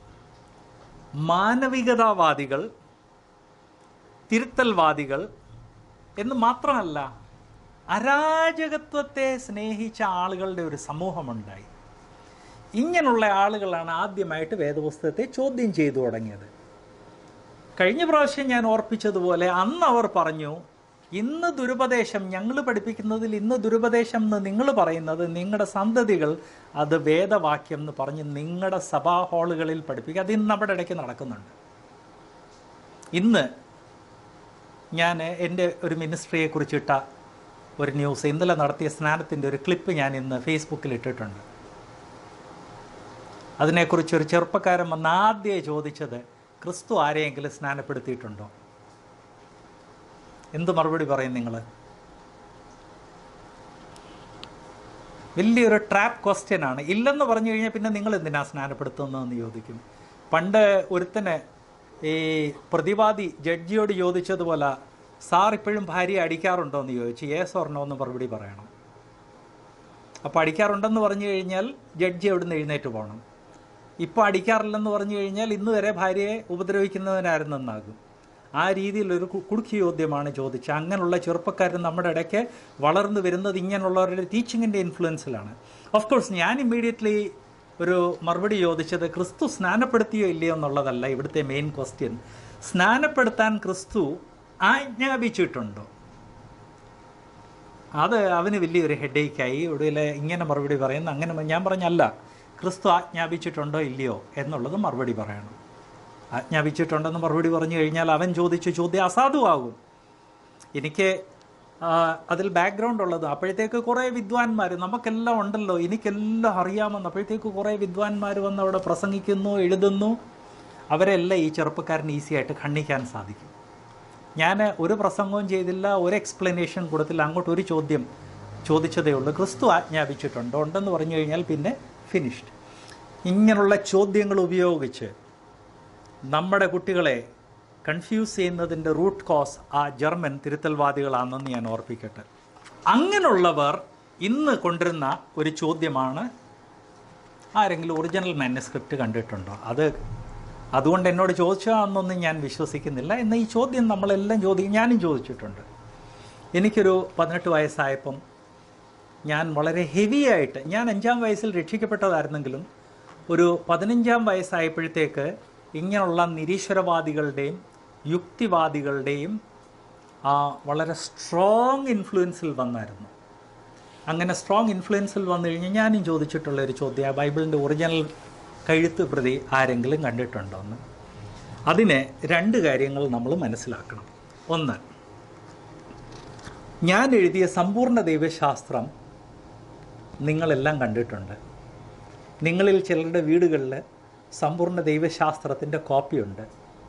മാനവികതാവാദികൾ, തിരുത്തൽവാദികൾ എന്ന് മാത്രമല്ല അരാജകത്വത്തെ സ്നേഹിച്ച ആളുകളുടെ ഒരു സമൂഹമുണ്ടായി. ഇങ്ങനെയുള്ള ആളുകളാണ് ആദ്യമായിട്ട് വേദപുസ്തകത്തെ ചോദ്യം ചെയ്തു തുടങ്ങിയത്. കഴിഞ്ഞ പ്രാവശ്യം ഞാൻ ഓർപ്പിച്ചതുപോലെ അന്ന് അവർ പറഞ്ഞു, ഇന്ന് ദുരുപദേശം ഞങ്ങൾ പഠിപ്പിക്കുന്നതിൽ ഇന്ന് ദുരുപദേശം എന്ന് നിങ്ങൾ പറയുന്നത് നിങ്ങളുടെ സന്തതികൾ അത് വേദവാക്യം എന്ന് പറഞ്ഞ് നിങ്ങളുടെ സഭാ ഹാളുകളിൽ പഠിപ്പിക്കുക. അത് ഇന്ന് നമ്മുടെ ഇടയ്ക്ക് നടക്കുന്നുണ്ട്. ഇന്ന് ഞാൻ എൻ്റെ ഒരു മിനിസ്ട്രിയെ കുറിച്ചിട്ട ഒരു ന്യൂസ്, ഇന്നലെ നടത്തിയ സ്നാനത്തിൻ്റെ ഒരു ക്ലിപ്പ് ഞാൻ ഇന്ന് ഫേസ്ബുക്കിൽ ഇട്ടിട്ടുണ്ട്. അതിനെക്കുറിച്ചൊരു ചെറുപ്പക്കാരൻ വന്ന് ആദ്യമേ ചോദിച്ചത്, ക്രിസ്തു ആരെയെങ്കിലും സ്നാനപ്പെടുത്തിയിട്ടുണ്ടോ? എന്ത് മറുപടി പറയും നിങ്ങൾ? വലിയൊരു ട്രാപ്പ് ക്വസ്റ്റ്യനാണ്. ഇല്ലെന്ന് പറഞ്ഞു കഴിഞ്ഞാൽ പിന്നെ നിങ്ങൾ എന്തിനാ സ്നാനപ്പെടുത്തുന്നതെന്ന് ചോദിക്കും. പണ്ട് ഒരുത്തന് ഈ പ്രതിവാദി ജഡ്ജിയോട് ചോദിച്ചതുപോലെ, സാർ ഇപ്പോഴും ഭാര്യയെ അടിക്കാറുണ്ടോ എന്ന് ചോദിച്ചു. യേസ് ഓർ നോ എന്ന് മറുപടി പറയണം. അപ്പോൾ അടിക്കാറുണ്ടെന്ന് പറഞ്ഞു കഴിഞ്ഞാൽ ജഡ്ജി എവിടെ നിന്ന് എഴുന്നേറ്റ് പോകണം. ഇപ്പോൾ അടിക്കാറില്ലെന്ന് പറഞ്ഞു കഴിഞ്ഞാൽ ഇന്ന് വരെ ഭാര്യയെ ഉപദ്രവിക്കുന്നവനായിരുന്നെന്നാകും. ആ രീതിയിലൊരു കുടുക്കി ചോദ്യമാണ് ചോദിച്ചത്. അങ്ങനെയുള്ള ചെറുപ്പക്കാർ നമ്മുടെ ഇടയ്ക്ക് വളർന്നു വരുന്നത് ഇങ്ങനെയുള്ളവരുടെ ടീച്ചിങ്ങിൻ്റെ ഇൻഫ്ലുവൻസിലാണ്. ഓഫ് കോഴ്സ് ഞാൻ ഇമ്മീഡിയറ്റ്ലി ഒരു മറുപടി ചോദിച്ചത് ക്രിസ്തു സ്നാനപ്പെടുത്തിയോ ഇല്ലയോ എന്നുള്ളതല്ല ഇവിടുത്തെ മെയിൻ ക്വസ്റ്റ്യൻ. സ്നാനപ്പെടുത്താൻ ക്രിസ്തു ആജ്ഞാപിച്ചിട്ടുണ്ടോ? അത് അവന് വലിയൊരു ഹെഡേക്കായി. ഒടുവിൽ ഇങ്ങനെ മറുപടി പറയുന്നു. അങ്ങനെ ഞാൻ പറഞ്ഞല്ല, ക്രിസ്തു ആജ്ഞാപിച്ചിട്ടുണ്ടോ ഇല്ലയോ എന്നുള്ളത് മറുപടി പറയണം. ആജ്ഞാപിച്ചിട്ടുണ്ടെന്ന് മറുപടി പറഞ്ഞു കഴിഞ്ഞാൽ അവൻ ചോദിച്ച ചോദ്യം അസാധുവാകും. എനിക്ക് അതിൽ ബാക്ക്ഗ്രൗണ്ട് ഉള്ളത്. അപ്പോഴത്തേക്ക് കുറേ വിദ്വാൻമാർ, നമുക്കെല്ലാം ഉണ്ടല്ലോ, എനിക്കെല്ലാം അറിയാമെന്ന്, അപ്പോഴത്തേക്ക് കുറേ വിദ്വാൻമാർ വന്ന് അവിടെ പ്രസംഗിക്കുന്നു, എഴുതുന്നു. അവരെല്ലാം ഈ ചെറുപ്പക്കാരന് ഈസി ആയിട്ട് ഖണ്ഡിക്കാൻ സാധിക്കും. ഞാൻ ഒരു പ്രസംഗവും ചെയ്തില്ല, ഒരു എക്സ്പ്ലനേഷൻ കൊടുത്തില്ല, അങ്ങോട്ട് ഒരു ചോദ്യം ചോദിച്ചതേ ഉള്ളൂ. ക്രിസ്തു ആജ്ഞാപിച്ചിട്ടുണ്ടോ? ഉണ്ടെന്ന് പറഞ്ഞു കഴിഞ്ഞാൽ പിന്നെ ഫിനിഷ്ഡ്. ഇങ്ങനെയുള്ള ചോദ്യങ്ങൾ ഉപയോഗിച്ച് നമ്മുടെ കുട്ടികളെ കൺഫ്യൂസ് ചെയ്യുന്നതിൻ്റെ റൂട്ട് കോസ് ആ ജർമ്മൻ തിരുത്തൽവാദികളാണെന്ന് ഞാൻ ഓർപ്പിക്കട്ടെ. അങ്ങനെയുള്ളവർ ഇന്ന് കൊണ്ടുവരുന്ന ഒരു ചോദ്യമാണ്, ആരെങ്കിലും ഒറിജിനൽ മാനുസ്ക്രിപ്റ്റ് കണ്ടിട്ടുണ്ടോ? അതുകൊണ്ട് എന്നോട് ചോദിച്ചാന്നൊന്നും ഞാൻ വിശ്വസിക്കുന്നില്ല. എന്നാൽ ഈ ചോദ്യം നമ്മളെല്ലാം ഞാനും ചോദിച്ചിട്ടുണ്ട്. എനിക്കൊരു 18 വയസ്സായപ്പം ഞാൻ വളരെ ഹെവിയായിട്ട്, ഞാൻ 5-ാം വയസ്സിൽ രക്ഷിക്കപ്പെട്ടതായിരുന്നെങ്കിലും ഒരു 15-ാം വയസ്സായപ്പോഴത്തേക്ക് ഇങ്ങനെയുള്ള നിരീശ്വരവാദികളുടെയും യുക്തിവാദികളുടെയും വളരെ സ്ട്രോങ് ഇൻഫ്ലുവൻസിൽ വന്നായിരുന്നു. അങ്ങനെ സ്ട്രോങ് ഇൻഫ്ലുവൻസിൽ വന്നു കഴിഞ്ഞാൽ ഞാനും ചോദിച്ചിട്ടുള്ളൊരു ചോദ്യം, ബൈബിളിൻ്റെ ഒറിജിനൽ കഴുത്ത് പ്രതി ആരെങ്കിലും കണ്ടിട്ടുണ്ടോ എന്ന്. അതിന് 2 കാര്യങ്ങൾ നമ്മൾ മനസ്സിലാക്കണം. ഒന്ന്, ഞാൻ എഴുതിയ സമ്പൂർണ്ണ ദൈവശാസ്ത്രം നിങ്ങളെല്ലാം കണ്ടിട്ടുണ്ട്. നിങ്ങളിൽ ചിലരുടെ വീടുകളിൽ സമ്പൂർണ്ണ ദൈവശാസ്ത്രത്തിൻ്റെ കോപ്പിയുണ്ട്.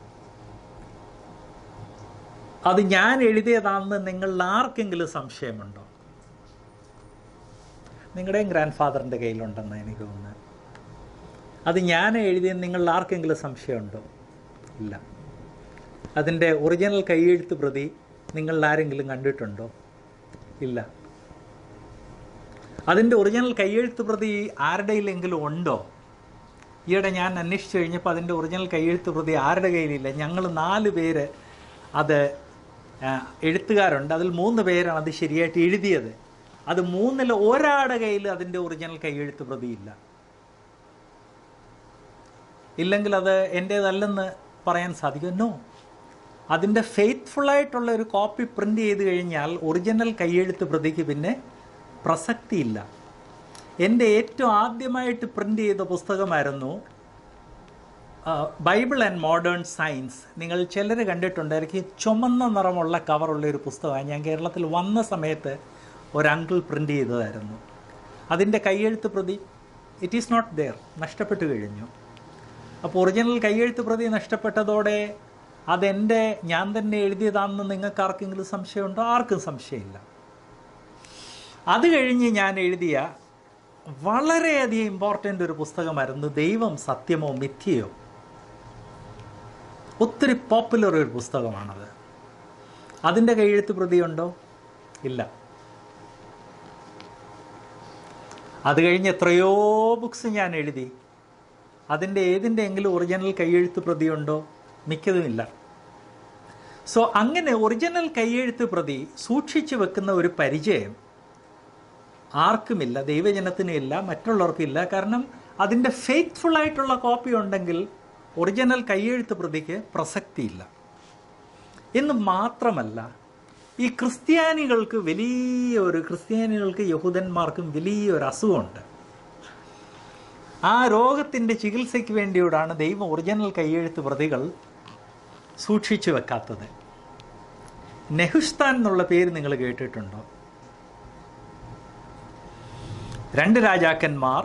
അത് ഞാൻ എഴുതിയതാണെന്ന് നിങ്ങളിൽ ആർക്കെങ്കിലും സംശയമുണ്ടോ? നിങ്ങളുടെയും ഗ്രാൻഡ് ഫാദറിൻ്റെ കയ്യിലുണ്ടെന്ന് എനിക്ക് തോന്നുന്നത്. അത് ഞാൻ എഴുതിയെന്ന് നിങ്ങളിൽ ആർക്കെങ്കിലും സംശയമുണ്ടോ? ഇല്ല. അതിൻ്റെ ഒറിജിനൽ കൈയെഴുത്ത് പ്രതി നിങ്ങളിൽ ആരെങ്കിലും കണ്ടിട്ടുണ്ടോ? ഇല്ല. അതിൻ്റെ ഒറിജിനൽ കൈയെഴുത്ത് പ്രതി ആരുടെയിലെങ്കിലും ഉണ്ടോ? ഈയിടെ ഞാൻ അന്വേഷിച്ച് കഴിഞ്ഞപ്പോൾ അതിൻ്റെ ഒറിജിനൽ കൈയെഴുത്ത് പ്രതി ആരുടെ കയ്യിലില്ല. ഞങ്ങൾ 4 പേര് അത് എഴുത്തുകാരുണ്ട്. അതിൽ 3 പേരാണ് അത് ശരിയായിട്ട് എഴുതിയത്. അത് 3-ൽ ഒരാളുടെ കയ്യിൽ അതിൻ്റെ ഒറിജിനൽ കൈയെഴുത്ത് പ്രതിയില്ല. ഇല്ലെങ്കിൽ അത് എൻ്റേതല്ലെന്ന് പറയാൻ സാധിക്കും? നോ. അതിൻ്റെ ഫെയ്ത്ത്ഫുള്ളായിട്ടുള്ള ഒരു കോപ്പി പ്രിൻ്റ് ചെയ്ത് കഴിഞ്ഞാൽ ഒറിജിനൽ കൈയെഴുത്ത് പ്രതിക്ക് പിന്നെ പ്രസക്തിയില്ല. എൻ്റെ ഏറ്റവും ആദ്യമായിട്ട് പ്രിൻ്റ് ചെയ്ത പുസ്തകമായിരുന്നു ബൈബിൾ ആൻഡ് മോഡേൺ സയൻസ്. നിങ്ങൾ ചിലർ കണ്ടിട്ടുണ്ടായിരിക്കും. ചുമന്ന നിറമുള്ള കവറുള്ള ഒരു പുസ്തകമാണ്. ഞാൻ കേരളത്തിൽ വന്ന സമയത്ത് ഒരങ്കിൾ പ്രിൻ്റ് ചെയ്തതായിരുന്നു. അതിൻ്റെ കൈയെഴുത്ത് പ്രതി ഇറ്റ് ഈസ് നോട്ട് ദെയർ, നഷ്ടപ്പെട്ടു കഴിഞ്ഞു. അപ്പോൾ ഒറിജിനൽ കൈയെഴുത്ത് പ്രതി നഷ്ടപ്പെട്ടതോടെ ഞാൻ തന്നെ എഴുതിയതാണെന്ന് നിങ്ങൾക്ക് ആർക്കെങ്കിലും സംശയമുണ്ടോ? ആർക്കും സംശയമില്ല. അത് കഴിഞ്ഞ് ഞാൻ എഴുതിയ വളരെയധികം ഇമ്പോർട്ടൻ്റ് ഒരു പുസ്തകമായിരുന്നു ദൈവം സത്യമോ മിഥ്യയോ. ഒത്തിരി പോപ്പുലർ ഒരു പുസ്തകമാണത്. അതിൻ്റെ കൈയെഴുത്ത് പ്രതിയുണ്ടോ? ഇല്ല. അത് കഴിഞ്ഞ് എത്രയോ ബുക്സ് ഞാൻ എഴുതി. അതിൻ്റെ ഏതിൻ്റെയെങ്കിലും ഒറിജിനൽ കൈയെഴുത്ത് പ്രതിയുണ്ടോ? മിക്കതുമില്ല. സോ അങ്ങനെ ഒറിജിനൽ കൈയെഴുത്ത് പ്രതി സൂക്ഷിച്ചു വെക്കുന്ന ഒരു പരിചയം ആർക്കുമില്ല, ദൈവജനത്തിനില്ല, മറ്റുള്ളവർക്കില്ല. കാരണം അതിൻ്റെ ഫെയ്ത്ത്ഫുള്ളായിട്ടുള്ള കോപ്പി ഉണ്ടെങ്കിൽ ഒറിജിനൽ കൈയെഴുത്ത് പ്രതിക്ക് പ്രസക്തിയില്ല. എന്ന് മാത്രമല്ല, ഈ ക്രിസ്ത്യാനികൾക്ക് യഹൂദന്മാർക്കും വലിയൊരു അസുഖമുണ്ട്. ആ രോഗത്തിൻ്റെ ചികിത്സയ്ക്ക് വേണ്ടിയോടാണ് ദൈവം ഒറിജിനൽ കൈയെഴുത്ത് പ്രതികൾ സൂക്ഷിച്ചു വെക്കാത്തത്. നെഹുഷ്താൻ എന്നുള്ള പേര് നിങ്ങൾ കേട്ടിട്ടുണ്ടോ? 2 രാജാക്കന്മാർ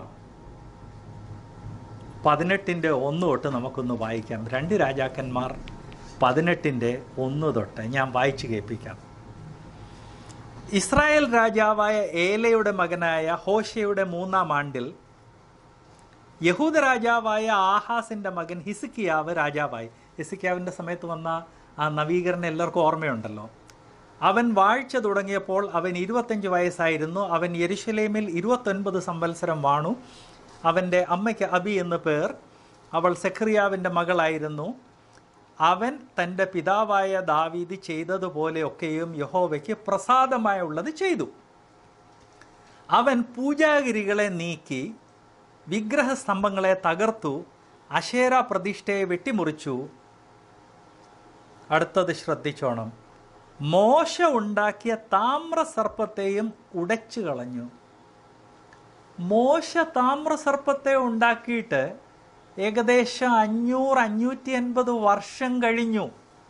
18:1 തൊട്ട് നമുക്കൊന്ന് വായിക്കാം. 2 രാജാക്കന്മാർ 18:1 തൊട്ട് ഞാൻ വായിച്ചു കേൾപ്പിക്കാം. ഇസ്രായേൽ രാജാവായ ഏലയുടെ മകനായ ഹോശയുടെ 3-ാം ആണ്ടിൽ യഹൂദ രാജാവായ ആഹാസിൻ്റെ മകൻ ഹിസ്കിയാവ് രാജാവായി. ഹിസ്കിയാവിൻ്റെ സമയത്ത് വന്ന ആ നവീകരണം എല്ലാവർക്കും ഓർമ്മയുണ്ടല്ലോ. അവൻ വാഴ്ച തുടങ്ങിയപ്പോൾ അവൻ 25 വയസ്സായിരുന്നു. അവൻ യെരുശലേമിൽ 29 സംവത്സരം വാണു. അവൻ്റെ അമ്മയ്ക്ക് അബി എന്ന് പേർ. അവൾ സെഖറിയാവിൻ്റെ മകളായിരുന്നു. അവൻ തൻ്റെ പിതാവായ ദാവീദ് ചെയ്തതുപോലെയൊക്കെയും യഹോവയ്ക്ക് പ്രസാദമായുള്ളത് ചെയ്തു. അവൻ പൂജാഗിരികളെ നീക്കി, വിഗ്രഹസ്തംഭങ്ങളെ തകർത്തു, അശേര പ്രതിഷ്ഠയെ വെട്ടിമുറിച്ചു. അടുത്തത് ശ്രദ്ധിച്ചോണം. മോശ ഉണ്ടാക്കിയ താമ്രസർപ്പത്തെയും ഉടച്ചു കളഞ്ഞു. മോശ താമ്രസർപ്പത്തെ ഉണ്ടാക്കിയിട്ട് ഏകദേശം 500-550 വർഷം കഴിഞ്ഞു.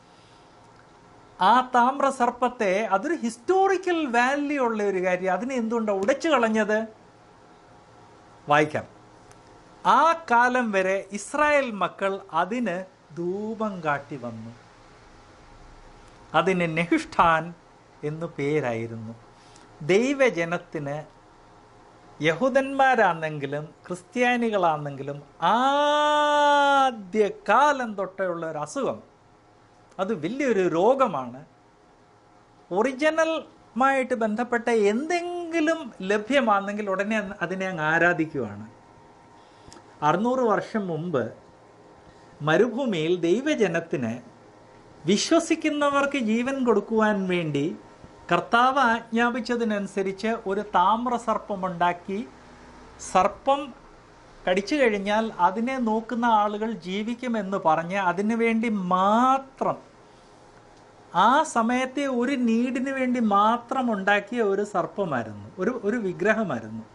ആ താമ്രസർപ്പത്തെ, അതൊരു ഹിസ്റ്റോറിക്കൽ വാല്യൂ ഉള്ള ഒരു കാര്യം, അതിനെ എന്തുകൊണ്ടാണ് ഉടച്ചു കളഞ്ഞത്? വായിക്കാം. ആ കാലം വരെ ഇസ്രായേൽ മക്കൾ അതിന് ധൂപം കാട്ടി വന്നു. അതിന് നെഹുഷ്ഠാൻ എന്നു പേരായിരുന്നു. ദൈവജനത്തിന് യഹൂദന്മാരാണെങ്കിലും ക്രിസ്ത്യാനികളാണെങ്കിലും ആദ്യകാലം തൊട്ടുള്ള ഒരു അസുഖം, അത് വലിയൊരു രോഗമാണ്. ഒറിജിനലുമായിട്ട് ബന്ധപ്പെട്ട എന്തെങ്കിലും ലഭ്യമാണെങ്കിൽ ഉടനെ അതിനെ അങ്ങ് ആരാധിക്കുവാണ്. 600 വർഷം മുമ്പ് മരുഭൂമിയിൽ ദൈവജനത്തിന് വിശ്വസിക്കുന്നവർക്ക് ജീവൻ കൊടുക്കുവാൻ വേണ്ടി കർത്താവ് ആജ്ഞാപിച്ചതിനനുസരിച്ച് ഒരു താമ്രസർപ്പമുണ്ടാക്കി, സർപ്പം കടിച്ചു കഴിഞ്ഞാൽ അതിനെ നോക്കുന്ന ആളുകൾ ജീവിക്കുമെന്ന് പറഞ്ഞ് അതിനു വേണ്ടി മാത്രം, ആ സമയത്തെ ഒരു നീഡിന് വേണ്ടി മാത്രം ഉണ്ടാക്കിയ ഒരു സർപ്പമായിരുന്നു, ഒരു വിഗ്രഹമായിരുന്നു.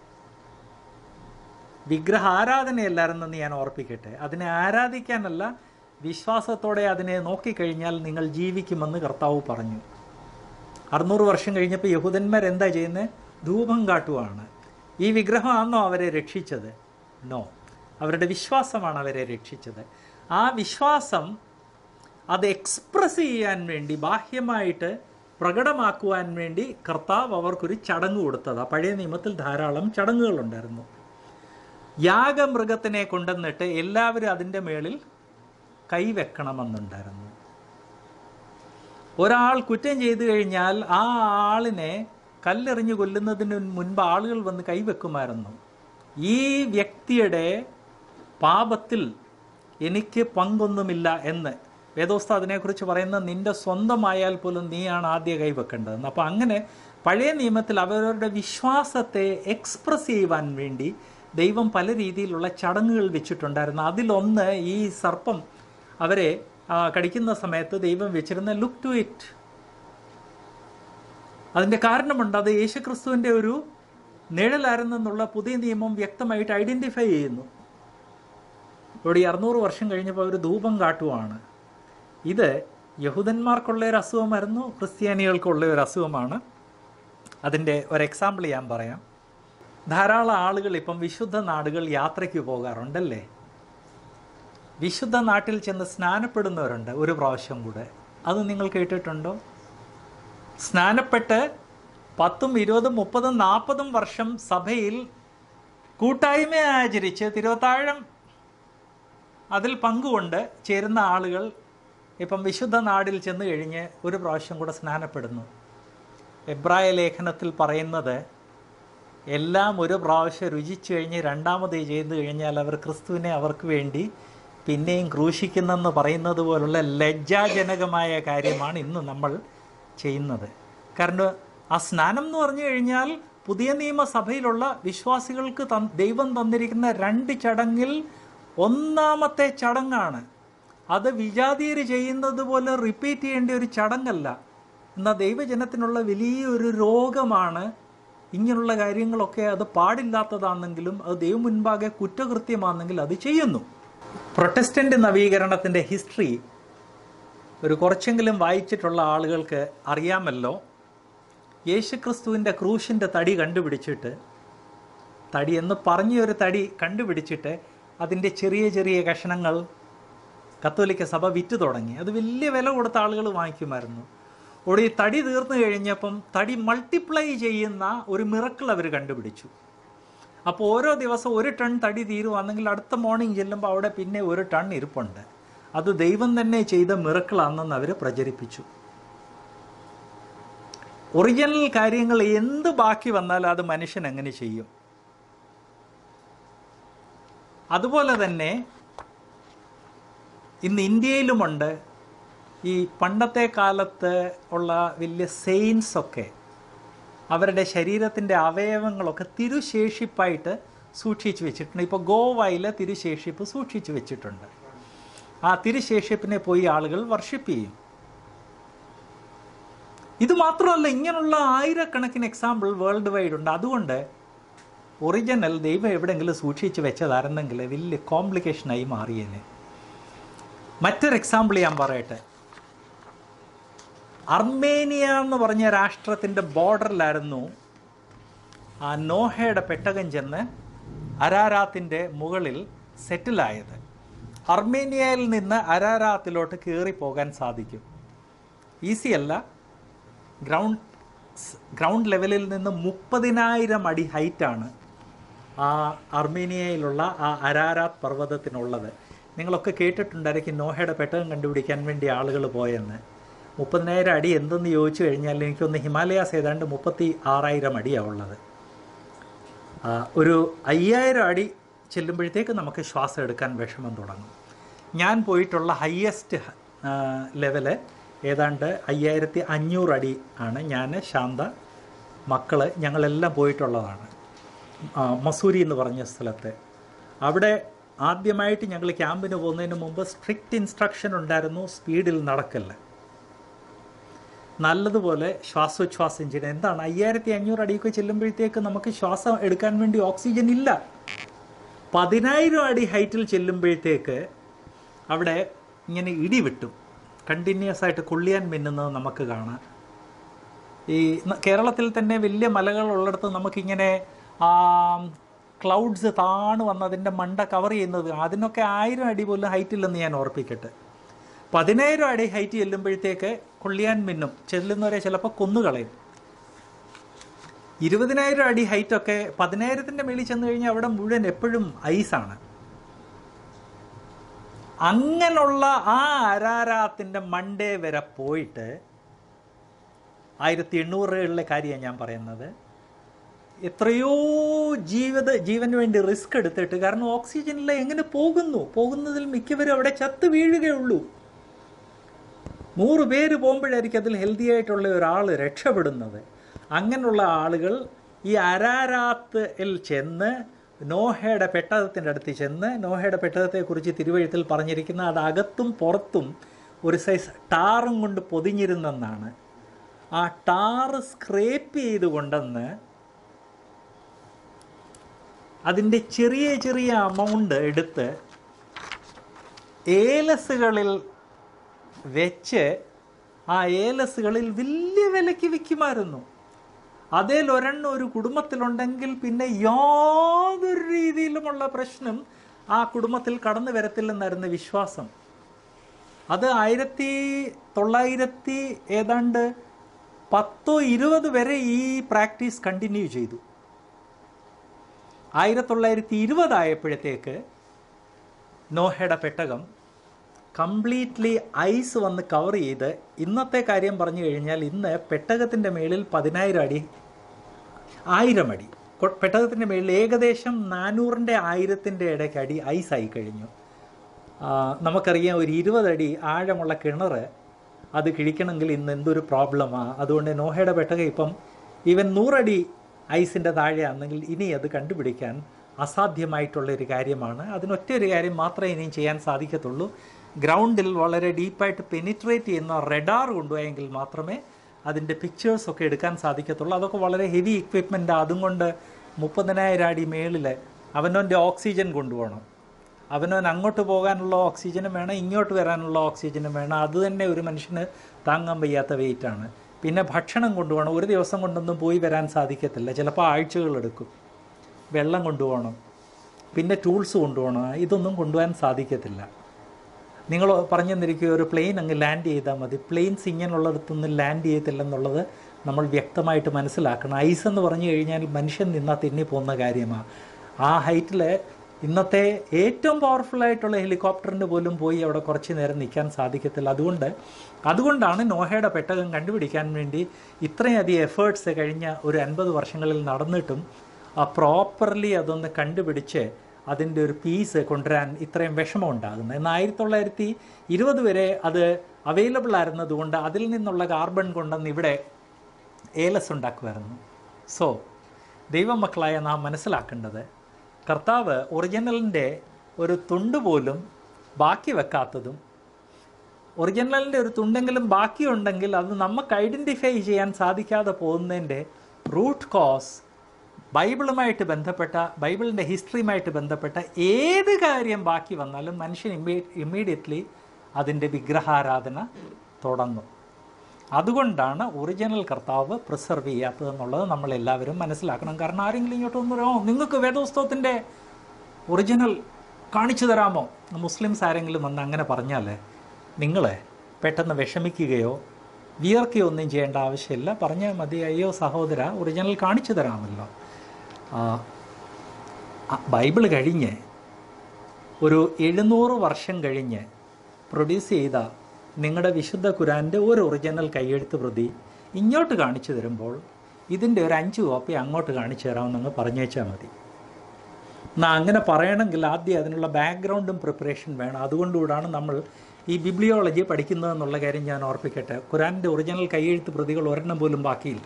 വിഗ്രഹ ആരാധനയല്ലായിരുന്നെന്ന് ഞാൻ ഓർപ്പിക്കട്ടെ. അതിനെ ആരാധിക്കാനല്ല, വിശ്വാസത്തോടെ അതിനെ നോക്കിക്കഴിഞ്ഞാൽ നിങ്ങൾ ജീവിക്കുമെന്ന് കർത്താവ് പറഞ്ഞു. 600 വർഷം കഴിഞ്ഞപ്പോൾ യഹൂദന്മാർ എന്താ ചെയ്യുന്നത്? ധൂപം കാട്ടുവാണ്. ഈ വിഗ്രഹമാണോ അവരെ രക്ഷിച്ചത്? നോ, അവരുടെ വിശ്വാസമാണ് അവരെ രക്ഷിച്ചത്. ആ വിശ്വാസം അത് എക്സ്പ്രസ് ചെയ്യാൻ വേണ്ടി, ബാഹ്യമായിട്ട് പ്രകടമാക്കുവാൻ വേണ്ടി കർത്താവ് അവർക്കൊരു ചടങ്ങ് കൊടുത്തത്. പഴയ നിയമത്തിൽ ധാരാളം ചടങ്ങുകളുണ്ടായിരുന്നു. യാഗമൃഗത്തിനെ കൊണ്ടുവന്നിട്ട് എല്ലാവരും അതിൻ്റെ മേളിൽ കൈവെക്കണമെന്നുണ്ടായിരുന്നു. ഒരാൾ കുറ്റം ചെയ്തു കഴിഞ്ഞാൽ ആ ആളിനെ കല്ലെറിഞ്ഞ് കൊല്ലുന്നതിന് മുൻപ് ആളുകൾ വന്ന് കൈവെക്കുമായിരുന്നു. ഈ വ്യക്തിയുടെ പാപത്തിൽ എനിക്ക് പങ്കൊന്നുമില്ല എന്ന് വേദോസ്ത അതിനെക്കുറിച്ച് പറയുന്നത്, നിന്റെ സ്വന്തമായാൽ പോലും നീയാണ് ആദ്യ കൈവെക്കേണ്ടതെന്ന്. അപ്പോൾ അങ്ങനെ പഴയ നിയമത്തിൽ അവരവരുടെ വിശ്വാസത്തെ എക്സ്പ്രസ് ചെയ്യുവാൻ വേണ്ടി ദൈവം പല രീതിയിലുള്ള ചടങ്ങുകൾ വെച്ചിട്ടുണ്ടായിരുന്നു. അതിലൊന്ന് ഈ സർപ്പം അവരെ കടിക്കുന്ന സമയത്ത് ദൈവം വെച്ചിരുന്ന ലുക്ക് ടു ഇറ്റ്. അതിൻ്റെ കാരണമുണ്ട്, അത് യേശുക്രിസ്തുവിൻ്റെ ഒരു നിഴലായിരുന്നെന്നുള്ള പുതിയ നിയമം വ്യക്തമായിട്ട് ഐഡൻറ്റിഫൈ ചെയ്യുന്നു. ഇവിടെ 600 വർഷം കഴിഞ്ഞപ്പോൾ അവർ ധൂപം കാട്ടുവാണ്. ഇത് യഹൂദന്മാർക്കുള്ള ഒരു അസുഖമായിരുന്നു, ക്രിസ്ത്യാനികൾക്കുള്ള ഒരു അസുഖമാണ്. അതിൻ്റെ ഒരു എക്സാമ്പിൾ ഞാൻ പറയാം. ധാരാളം ആളുകൾ ഇപ്പം വിശുദ്ധ നാടുകൾ യാത്രയ്ക്ക് പോകാറുണ്ടല്ലേ. വിശുദ്ധ നാട്ടിൽ ചെന്ന് സ്നാനപ്പെടുന്നവരുണ്ട് ഒരു പ്രാവശ്യം കൂടെ. അത് നിങ്ങൾ കേട്ടിട്ടുണ്ടോ? സ്നാനപ്പെട്ട് 10, 20, 30, 40 വർഷം സഭയിൽ കൂട്ടായ്മ ആചരിച്ച് തിരുവത്താഴം അതിൽ പങ്കുകൊണ്ട് ചേരുന്ന ആളുകൾ ഇപ്പം വിശുദ്ധ നാടിൽ ചെന്ന് കഴിഞ്ഞ് ഒരു പ്രാവശ്യം കൂടെ സ്നാനപ്പെടുന്നു. എബ്രായ ലേഖനത്തിൽ പറയുന്നത്, എല്ലാം ഒരു പ്രാവശ്യം രുചിച്ചു കഴിഞ്ഞ് രണ്ടാമത് ചെയ്തു കഴിഞ്ഞാൽ അവർ ക്രിസ്തുവിനെ അവർക്ക് വേണ്ടി പിന്നെയും ക്രൂശിക്കുന്നെന്ന് പറയുന്നത് പോലുള്ള ലജ്ജാജനകമായ കാര്യമാണ് ഇന്ന് നമ്മൾ ചെയ്യുന്നത്. കാരണം ആ സ്നാനം എന്ന് പറഞ്ഞു കഴിഞ്ഞാൽ പുതിയ നിയമസഭയിലുള്ള വിശ്വാസികൾക്ക് ദൈവം തന്നിരിക്കുന്ന 2 ചടങ്ങിൽ ഒന്നാമത്തെ ചടങ്ങാണ്. അത് വിജാതീയർ ചെയ്യുന്നത് പോലെ റിപ്പീറ്റ് ചെയ്യേണ്ട ഒരു ചടങ്ങല്ല. എന്നാൽ ദൈവജനത്തിനുള്ള വലിയൊരു രോഗമാണ് ഇങ്ങനെയുള്ള കാര്യങ്ങളൊക്കെ. അത് പാടില്ലാത്തതാണെങ്കിലും അത് ദൈവം മുൻപാകെ കുറ്റകൃത്യമാണെങ്കിൽ അത് ചെയ്യുന്നു. പ്രൊട്ടസ്റ്റൻ്റ് നവീകരണത്തിൻ്റെ ഹിസ്റ്ററി ഒരു കുറച്ചെങ്കിലും വായിച്ചിട്ടുള്ള ആളുകൾക്ക് അറിയാമല്ലോ. യേശുക്രിസ്തുവിൻ്റെ ക്രൂശിൻ്റെ തടി കണ്ടുപിടിച്ചിട്ട്, തടി എന്ന് പറഞ്ഞൊരു തടി കണ്ടുപിടിച്ചിട്ട് അതിൻ്റെ ചെറിയ ചെറിയ കഷണങ്ങൾ കത്തോലിക്ക സഭ വിറ്റ് തുടങ്ങി. അത് വലിയ വില കൊടുത്ത ആളുകൾ വാങ്ങിക്കുമായിരുന്നു. അവിടെ ഈ തടി തീർന്നു കഴിഞ്ഞപ്പം തടി മൾട്ടിപ്ലൈ ചെയ്യുന്ന ഒരു മിറക്കിൾ അവർ കണ്ടുപിടിച്ചു. അപ്പോൾ ഓരോ ദിവസം 1 ടൺ തടി തീരുവാണെങ്കിൽ അടുത്ത മോർണിംഗ് ചെല്ലുമ്പോൾ അവിടെ പിന്നെ 1 ടൺ ഇരിപ്പുണ്ട്. അത് ദൈവം തന്നെ ചെയ്ത മിറക്കിളാണെന്ന് അവർ പ്രചരിപ്പിച്ചു. ഒറിജിനൽ കാര്യങ്ങൾ എന്ത് ബാക്കി വന്നാലും അത് മനുഷ്യൻ എങ്ങനെ ചെയ്യും? അതുപോലെ തന്നെ ഇന്ന് ഇന്ത്യയിലുമുണ്ട് ഈ പണ്ടത്തെ കാലത്ത് ഉള്ള വലിയ സെയിൻസൊക്കെ അവരുടെ ശരീരത്തിൻ്റെ അവയവങ്ങളൊക്കെ തിരുശേഷിപ്പായിട്ട് സൂക്ഷിച്ചു വെച്ചിട്ടുണ്ട്. ഇപ്പോൾ ഗോവയിലെ തിരുശേഷിപ്പ് സൂക്ഷിച്ചു വെച്ചിട്ടുണ്ട്. ആ തിരുശേഷിപ്പിനെ പോയി ആളുകൾ വർഷിപ്പ് ചെയ്യും. ഇത് മാത്രമല്ല, ഇങ്ങനെയുള്ള ആയിരക്കണക്കിന് എക്സാമ്പിൾ വേൾഡ് വൈഡ് ഉണ്ട്. അതുകൊണ്ട് ഒറിജിനൽ ദൈവം എവിടെയെങ്കിലും സൂക്ഷിച്ച് വെച്ചതായിരുന്നെങ്കിൽ വലിയ കോംപ്ലിക്കേഷനായി മാറിയേനെ. മറ്റൊരു എക്സാമ്പിൾ ഞാൻ പറയട്ടെ. അർമേനിയ എന്ന് പറഞ്ഞ രാഷ്ട്രത്തിൻ്റെ ബോർഡറിലായിരുന്നു ആ നോഹയുടെ പെട്ടകം ചെന്ന് അരാരാത്തിൻ്റെ മുകളിൽ സെറ്റിലായത്. അർമേനിയയിൽ നിന്ന് അരാരാത്തിലോട്ട് കയറിപ്പോകാൻ സാധിക്കും. ഈസിയല്ല. ഗ്രൗണ്ട് ലെവലിൽ നിന്ന് 30,000 അടി ഹൈറ്റാണ് ആ അർമേനിയയിലുള്ള ആ അരാരാത്ത് പർവ്വതത്തിനുള്ളത്. നിങ്ങളൊക്കെ കേട്ടിട്ടുണ്ടായിരിക്കും നോഹയുടെ പെട്ടകം കണ്ടുപിടിക്കാൻ വേണ്ടി ആളുകൾ പോയെന്ന്. 30,000 അടി എന്തെന്ന് ചോദിച്ചു കഴിഞ്ഞാൽ എനിക്കൊന്ന് ഹിമാലയാസ് ഏതാണ്ട് 36,000 അടിയാണ് ഉള്ളത്. ഒരു 5,000 അടി ചെല്ലുമ്പോഴത്തേക്ക് നമുക്ക് ശ്വാസം എടുക്കാൻ വിഷമം തുടങ്ങും. ഞാൻ പോയിട്ടുള്ള ഹയ്യസ്റ്റ് ലെവല് ഏതാണ്ട് 5,500 അടി ആണ്. ഞാൻ, ശാന്ത, മക്കൾ ഞങ്ങളെല്ലാം പോയിട്ടുള്ളതാണ്. മസൂരി എന്ന് പറഞ്ഞ സ്ഥലത്ത്. അവിടെ ആദ്യമായിട്ട് ഞങ്ങൾ ക്യാമ്പിന് പോകുന്നതിന് മുമ്പ് സ്ട്രിക്റ്റ് ഇൻസ്ട്രക്ഷൻ ഉണ്ടായിരുന്നു, സ്പീഡിൽ നടക്കല്ല, നല്ലതുപോലെ ശ്വാസോച്ഛ്വാസം ചെയ്യണം. എന്താണ് 5,500 അടിയൊക്കെ ചെല്ലുമ്പോഴത്തേക്ക് നമുക്ക് ശ്വാസം എടുക്കാൻ വേണ്ടി ഓക്സിജൻ ഇല്ല. 10,000 അടി ഹൈറ്റിൽ ചെല്ലുമ്പോഴത്തേക്ക് അവിടെ ഇങ്ങനെ ഇടി വിട്ടും കണ്ടിന്യൂസ് ആയിട്ട് കൊള്ളിയാൻ മിന്നുന്നത് നമുക്ക് കാണാം. ഈ കേരളത്തിൽ തന്നെ വലിയ മലകളുള്ളിടത്ത് നമുക്കിങ്ങനെ ക്ലൗഡ്സ് താണു വന്ന് അതിൻ്റെ മണ്ട കവർ ചെയ്യുന്നത്, അതിനൊക്കെ 1000 അടി പോലും ഹൈറ്റില്ലെന്ന് ഞാൻ ഓർപ്പിക്കട്ടെ. 10,000 അടി ഹൈറ്റ് ചെല്ലുമ്പോഴത്തേക്ക് കൊള്ളിയാൻ മിന്നും, ചെല്ലുന്നവരെ ചിലപ്പോൾ കൊന്നുകളയും. 20,000 അടി ഹൈറ്റൊക്കെ 10,000-ൻ്റെ മേളിൽ ചെന്ന് കഴിഞ്ഞാൽ അവിടെ മുഴുവൻ എപ്പോഴും ഐസാണ്. അങ്ങനെയുള്ള ആ അരാരാത്തിൻ്റെ മണ്ടേ വരെ പോയിട്ട് 1800-കളിലെ കാര്യമാണ് ഞാൻ പറയുന്നത്. എത്രയോ ജീവന് വേണ്ടി റിസ്ക് എടുത്തിട്ട്, കാരണം ഓക്സിജനിൽ എങ്ങനെ പോകുന്നതിൽ മിക്കവരും അവിടെ ചത്ത് വീഴുകയുള്ളൂ. 100 പേര് പോകുമ്പോഴായിരിക്കും അതിൽ ഹെൽത്തി ആയിട്ടുള്ള ഒരാൾ രക്ഷപ്പെടുന്നത്. അങ്ങനെയുള്ള ആളുകൾ ഈ അരാരാത്തിൽ ചെന്ന് നോഹയുടെ പെട്ടകത്തിൻ്റെ അടുത്ത് ചെന്ന്, നോഹയുടെ പെട്ടകത്തെക്കുറിച്ച് തിരുവഴുത്തിൽ പറഞ്ഞിരിക്കുന്ന അത് അകത്തും പുറത്തും ഒരു സൈസ് ടാറും കൊണ്ട് പൊതിഞ്ഞിരുന്നെന്നാണ്. ആ ടാറ് സ്ക്രേപ്പ് ചെയ്ത് കൊണ്ടെന്ന് അതിൻ്റെ ചെറിയ ചെറിയ അമൗണ്ട് എടുത്ത് ഏലസുകളിൽ വെച്ച് ആ ഏലസുകളിൽ വലിയ വിലയ്ക്ക് വിൽക്കുമായിരുന്നു. അതിലൊരെണ്ണം ഒരു കുടുംബത്തിലുണ്ടെങ്കിൽ പിന്നെ യാതൊരു രീതിയിലുമുള്ള പ്രശ്നം ആ കുടുംബത്തിൽ കടന്നു വരത്തില്ലെന്നായിരുന്നു വിശ്വാസം. അത് 1900 ഏതാണ്ട് 10-20 വരെ ഈ പ്രാക്ടീസ് കണ്ടിന്യൂ ചെയ്തു. 1920 ആയപ്പോഴത്തേക്ക് നോഹയുടെ പെട്ടകം കംപ്ലീറ്റ്ലി ഐസ് വന്ന് കവർ ചെയ്ത്, ഇന്നത്തെ കാര്യം പറഞ്ഞു കഴിഞ്ഞാൽ ഇന്ന് പെട്ടകത്തിൻ്റെ മേളിൽ 10,000 അടി 1000 അടി, പെട്ടകത്തിൻ്റെ മേളിൽ ഏകദേശം 400-ൻ്റെ 1000-ൻ്റെ ഇടയ്ക്ക് അടി ഐസായി കഴിഞ്ഞു. നമുക്കറിയാം ഒരു 20 അടി ആഴമുള്ള കിണർ അത് കിഴിക്കണമെങ്കിൽ ഇന്ന് എന്തൊരു പ്രോബ്ലമാണ്. അതുകൊണ്ട് നോഹയുടെ പെട്ടകം ഇപ്പം ഈവൻ 100 അടി ഐസിൻ്റെ താഴെയാണെങ്കിൽ ഇനി അത് കണ്ടുപിടിക്കാൻ അസാധ്യമായിട്ടുള്ളൊരു കാര്യമാണ്. അതിനൊറ്റ ഒരു കാര്യം മാത്രമേ ഇനിയും ചെയ്യാൻ സാധിക്കത്തുള്ളൂ. ഗ്രൗണ്ടിൽ വളരെ ഡീപ്പായിട്ട് പെനിട്രേറ്റ് ചെയ്യുന്ന റഡാർ കൊണ്ടുപോയെങ്കിൽ മാത്രമേ അതിൻ്റെ പിക്ചേഴ്സൊക്കെ എടുക്കാൻ സാധിക്കത്തുള്ളൂ. അതൊക്കെ വളരെ ഹെവി എക്വിപ്മെൻറ്റാണ്. അതും കൊണ്ട് 30,000 അടി മേളിൽ അവനവൻ്റെ ഓക്സിജൻ കൊണ്ടുപോകണം. അവനവൻ അങ്ങോട്ട് പോകാനുള്ള ഓക്സിജനും വേണം, ഇങ്ങോട്ട് വരാനുള്ള ഓക്സിജനും വേണം. അത് തന്നെ ഒരു മനുഷ്യന് താങ്ങാൻ വയ്യാത്ത വെയിറ്റാണ്. പിന്നെ ഭക്ഷണം കൊണ്ടുപോകണം. ഒരു ദിവസം കൊണ്ടൊന്നും പോയി വരാൻ സാധിക്കത്തില്ല, ചിലപ്പോൾ ആഴ്ചകളെടുക്കും. വെള്ളം കൊണ്ടുപോകണം, പിന്നെ ടൂൾസ് കൊണ്ടുപോകണം. ഇതൊന്നും കൊണ്ടുപോകാൻ സാധിക്കത്തില്ല. നിങ്ങൾ പറഞ്ഞു തന്നിരിക്കുക ഒരു പ്ലെയിൻ അങ്ങ് ലാൻഡ് ചെയ്താൽ മതി. പ്ലെയിൻസ് ഇങ്ങനെയുള്ളിടത്തൊന്നും ലാൻഡ് ചെയ്യത്തില്ലെന്നുള്ളത് നമ്മൾ വ്യക്തമായിട്ട് മനസ്സിലാക്കണം. ഐസ് എന്ന് പറഞ്ഞു കഴിഞ്ഞാൽ മനുഷ്യൻ നിന്നാൽ തെന്നിപ്പോകുന്ന കാര്യമാണ്. ആ ഹൈറ്റിൽ ഇന്നത്തെ ഏറ്റവും പവർഫുള്ളായിട്ടുള്ള ഹെലികോപ്റ്ററിന് പോലും പോയി അവിടെ കുറച്ച് നേരം നിൽക്കാൻ സാധിക്കത്തില്ല. അതുകൊണ്ടാണ് നോഹയുടെ പെട്ടകം കണ്ടുപിടിക്കാൻ വേണ്ടി ഇത്രയധികം എഫേർട്സ് കഴിഞ്ഞ ഒരു 50 വർഷങ്ങളിൽ നടന്നിട്ടും പ്രോപ്പർലി അതൊന്ന് കണ്ടുപിടിച്ച് അതിൻ്റെ ഒരു പീസ് കൊണ്ടുവരാൻ ഇത്രയും വിഷമം ഉണ്ടാകുന്നത്. എന്നാൽ 1920 വരെ അത് അവൈലബിൾ ആയിരുന്നതുകൊണ്ട് അതിൽ നിന്നുള്ള കാർബൺ കൊണ്ടുവന്ന് ഇവിടെ ഏലസ് ഉണ്ടാക്കുമായിരുന്നു. സോ ദൈവമക്കളായ നാം മനസ്സിലാക്കേണ്ടത്, കർത്താവ് ഒറിജിനലിൻ്റെ ഒരു തുണ്ട് പോലും ബാക്കി വെക്കാത്തതും, ഒറിജിനലിൻ്റെ ഒരു തുണ്ടെങ്കിലും ബാക്കിയുണ്ടെങ്കിൽ അത് നമുക്ക് ഐഡൻറ്റിഫൈ ചെയ്യാൻ സാധിക്കാതെ പോകുന്നതിൻ്റെ റൂട്ട് കോസ് ബൈബിളുമായിട്ട് ബന്ധപ്പെട്ട, ബൈബിളിൻ്റെ ഹിസ്റ്ററിയുമായിട്ട് ബന്ധപ്പെട്ട ഏത് കാര്യം ബാക്കി വന്നാലും മനുഷ്യൻ ഇമ്മീഡിയറ്റ്ലി അതിൻ്റെ വിഗ്രഹാരാധന തുടങ്ങും. അതുകൊണ്ടാണ് ഒറിജിനൽ കർത്താവ് പ്രിസർവ് ചെയ്യാത്തതെന്നുള്ളത് നമ്മളെല്ലാവരും മനസ്സിലാക്കണം. കാരണം ആരെങ്കിലും ഇങ്ങോട്ട് ഒന്നും നിങ്ങൾക്ക് വേദപുസ്തകത്തിൻ്റെ ഒറിജിനൽ കാണിച്ചു തരാമോ? മുസ്ലിംസ് ആരെങ്കിലും വന്ന് അങ്ങനെ പറഞ്ഞാൽ നിങ്ങൾ പെട്ടെന്ന് വിഷമിക്കുകയോ വിയർക്കുകയോ ഒന്നും ചെയ്യേണ്ട ആവശ്യമില്ല. പറഞ്ഞാൽ മതി, അയ്യോ സഹോദര, ഒറിജിനൽ കാണിച്ചു തരാമല്ലോ. ബൈബിൾ കഴിഞ്ഞ് ഒരു 700 വർഷം കഴിഞ്ഞ് പ്രൊഡ്യൂസ് ചെയ്ത നിങ്ങളുടെ വിശുദ്ധ ഖുറാൻ്റെ ഒരു ഒറിജിനൽ കയ്യെഴുത്ത് പ്രതി ഇങ്ങോട്ട് കാണിച്ചു തരുമ്പോൾ ഇതിൻ്റെ ഒരു 5 കോപ്പി അങ്ങോട്ട് കാണിച്ചു തരാമെന്നങ്ങ് പറഞ്ഞേച്ചാൽ മതി. എന്നാൽ അങ്ങനെ പറയണമെങ്കിൽ ആദ്യം അതിനുള്ള ബാക്ക്ഗ്രൗണ്ടും പ്രിപ്പറേഷൻ വേണം. അതുകൊണ്ടുകൂടാണ് നമ്മൾ ഈ ബിബ്ലിയോളജി പഠിക്കുന്നതെന്നുള്ള കാര്യം ഞാൻ ഓർപ്പിക്കട്ടെ. ഖുറാൻ്റെ ഒറിജിനൽ കയ്യെഴുത്ത് പ്രതികൾ ഒരെണ്ണം പോലും ബാക്കിയില്ല.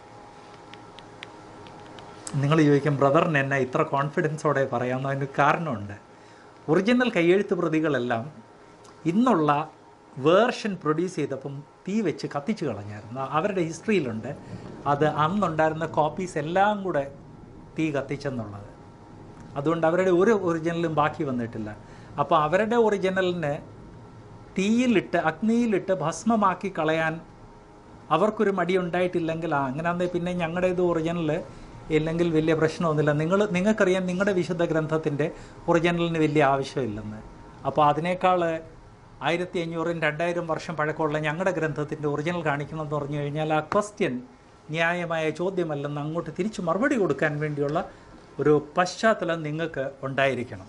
നിങ്ങൾ ചോദിക്കും, ബ്രദറിന് എന്നെ ഇത്ര കോൺഫിഡൻസോടെ പറയാമെന്ന്. അതിന് കാരണമുണ്ട്. ഒറിജിനൽ കയ്യെഴുത്ത് പ്രതികളെല്ലാം ഇന്നുള്ള വേർഷൻ പ്രൊഡ്യൂസ് ചെയ്തപ്പം തീ വെച്ച് കത്തിച്ച് കളഞ്ഞായിരുന്നു. അവരുടെ ഹിസ്റ്ററിയിലുണ്ട് അത് അന്നുണ്ടായിരുന്ന കോപ്പീസ് എല്ലാം കൂടെ തീ കത്തിച്ചെന്നുള്ളത്. അതുകൊണ്ട് അവരുടെ ഒരു ഒറിജിനലും ബാക്കി വന്നിട്ടില്ല. അപ്പോൾ അവരുടെ ഒറിജിനലിന് തീയിലിട്ട് അഗ്നിയിലിട്ട് ഭസ്മമാക്കി കളയാൻ അവർക്കൊരു മടി ഉണ്ടായിട്ടില്ലെങ്കിൽ അങ്ങനെയാണെങ്കിൽ പിന്നെ ഞങ്ങളുടേത് ഒറിജിനൽ ഇല്ലെങ്കിൽ വലിയ പ്രശ്നമൊന്നുമില്ല. നിങ്ങൾക്കറിയാം നിങ്ങളുടെ വിശുദ്ധ ഗ്രന്ഥത്തിൻ്റെ ഒറിജിനലിന് വലിയ ആവശ്യമില്ലെന്ന്. അപ്പോൾ അതിനേക്കാൾ 1500 2000 വർഷം പഴക്കമുള്ള ഞങ്ങളുടെ ഗ്രന്ഥത്തിൻ്റെ ഒറിജിനൽ കാണിക്കണമെന്ന് പറഞ്ഞു കഴിഞ്ഞാൽ ആ ക്വസ്റ്റ്യൻ ന്യായമായ ചോദ്യമല്ലെന്ന് അങ്ങോട്ട് തിരിച്ച് മറുപടി കൊടുക്കാൻ വേണ്ടിയുള്ള ഒരു പശ്ചാത്തലം നിങ്ങൾക്ക് ഉണ്ടായിരിക്കണം.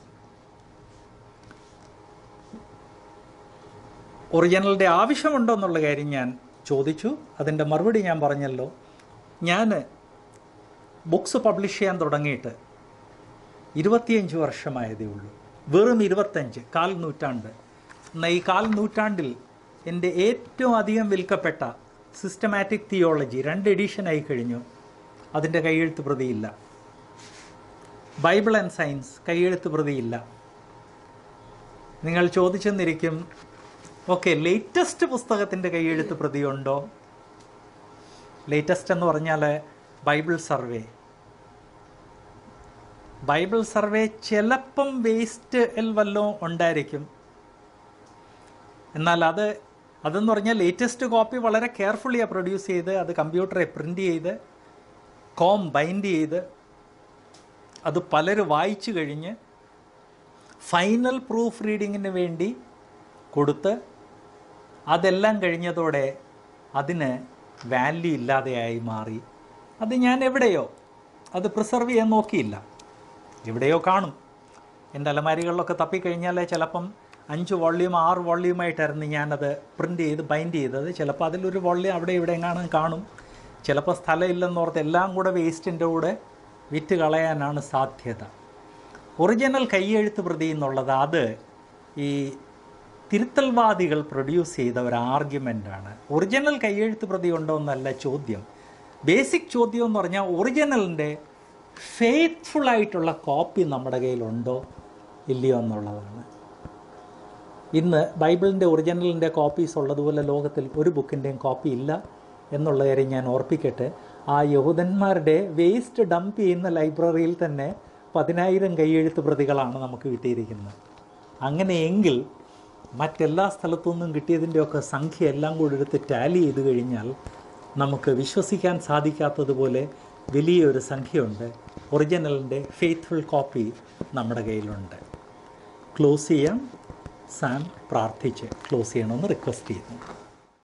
ഒറിജിനലിൻ്റെ ആവശ്യമുണ്ടോ എന്നുള്ള കാര്യം ഞാൻ ചോദിച്ചു. അതിൻ്റെ മറുപടി ഞാൻ പറഞ്ഞല്ലോ. ഞാൻ ബുക്സ് പബ്ലിഷ് ചെയ്യാൻ തുടങ്ങിയിട്ട് 25 വർഷമായതേ ഉള്ളൂ. വെറും 25, 1/4 നൂറ്റാണ്ട്. എന്നാൽ ഈ 1/4 നൂറ്റാണ്ടിൽ എൻ്റെ ഏറ്റവും അധികം വിൽക്കപ്പെട്ട സിസ്റ്റമാറ്റിക് തിയോളജി 2 എഡിഷനായി കഴിഞ്ഞു. അതിൻ്റെ കയ്യെഴുത്ത് പ്രതിയില്ല. ബൈബിൾ ആൻഡ് സയൻസ് കയ്യെഴുത്ത് പ്രതിയില്ല. നിങ്ങൾ ചോദിച്ചെന്നിരിക്കും, ഓക്കെ, ലേറ്റസ്റ്റ് പുസ്തകത്തിൻ്റെ കയ്യെഴുത്ത് പ്രതിയുണ്ടോ? ലേറ്റസ്റ്റ് എന്ന് പറഞ്ഞാൽ ബൈബിൾ സർവേ ചിലപ്പം വേസ്റ്റ് വല്ലതും ഉണ്ടായിരിക്കും. എന്നാൽ അതെന്ന് പറഞ്ഞാൽ ലേറ്റസ്റ്റ് കോപ്പി വളരെ കെയർഫുള്ളിയാണ് പ്രൊഡ്യൂസ് ചെയ്ത് അത് കമ്പ്യൂട്ടറെ പ്രിൻ്റ് ചെയ്ത് ബൈൻഡ് ചെയ്ത് അത് പലരും വായിച്ചു കഴിഞ്ഞ് ഫൈനൽ പ്രൂഫ് റീഡിങ്ങിന് വേണ്ടി കൊടുത്ത് അതെല്ലാം കഴിഞ്ഞതോടെ അതിന് വാല്യൂ ഇല്ലാതെയായി മാറി. അത് ഞാൻ എവിടെയോ അത് പ്രിസർവ് ചെയ്യാൻ നോക്കിയില്ല. എവിടെയോ കാണും. എൻ്റെ അലമാരികളിലൊക്കെ തപ്പിക്കഴിഞ്ഞാൽ ചിലപ്പം 5 വോള്യൂം 6 വോള്യൂമായിട്ടായിരുന്നു ഞാനത് പ്രിൻ്റ് ചെയ്ത് ബൈൻഡ് ചെയ്തത്. ചിലപ്പോൾ അതിലൊരു വോള്യൂം അവിടെ ഇവിടെ എങ്ങാനും കാണും. ചിലപ്പോൾ സ്ഥലമില്ലെന്നോർത്ത് എല്ലാം കൂടെ വേസ്റ്റിൻ്റെ കൂടെ വിറ്റ് കളയാനാണ് സാധ്യത. ഒറിജിനൽ കയ്യെഴുത്ത് പ്രതി എന്നുള്ളത് അത് ഈ തിരുത്തൽവാദികൾ പ്രൊഡ്യൂസ് ചെയ്ത ഒരു ആർഗ്യുമെൻ്റാണ്. ഒറിജിനൽ കയ്യെഴുത്ത് പ്രതി ഉണ്ടോ എന്നല്ല ചോദ്യം. ബേസിക് ചോദ്യം എന്ന് പറഞ്ഞാൽ ഒറിജിനലിൻ്റെ ഫെയ്ത്ത്ഫുള്ളായിട്ടുള്ള കോപ്പി നമ്മുടെ കയ്യിലുണ്ടോ ഇല്ലയോ എന്നുള്ളതാണ്. ഇന്ന് ബൈബിളിൻ്റെ ഒറിജിനലിൻ്റെ കോപ്പീസ് ഉള്ളതുപോലെ ലോകത്തിൽ ഒരു ബുക്കിൻ്റെയും കോപ്പി ഇല്ല എന്നുള്ള കാര്യം ഞാൻ ഓർപ്പിക്കട്ടെ. ആ യഹൂദന്മാരുടെ വേസ്റ്റ് ഡംപ് ചെയ്യുന്ന ലൈബ്രറിയിൽ തന്നെ 10,000 കയ്യെഴുത്ത് പ്രതികളാണ് നമുക്ക് കിട്ടിയിരിക്കുന്നത്. അങ്ങനെയെങ്കിൽ മറ്റെല്ലാ സ്ഥലത്തുനിന്നും കിട്ടിയതിൻ്റെയൊക്കെ സംഖ്യ എല്ലാം കൂടി എടുത്ത് ടാലി ചെയ്ത് കഴിഞ്ഞാൽ നമുക്ക് വിശ്വസിക്കാൻ സാധിക്കാത്തതുപോലെ വലിയൊരു സംഖ്യയുണ്ട്. ഒറിജിനലിൻ്റെ ഫെയ്ത്ത്ഫുൾ കോപ്പി നമ്മുടെ കയ്യിലുണ്ട്. ക്ലോസ് ചെയ്യാം. സാം പ്രാർത്ഥിച്ച് ക്ലോസ് ചെയ്യണമെന്ന് റിക്വസ്റ്റ് ചെയ്യുന്നു.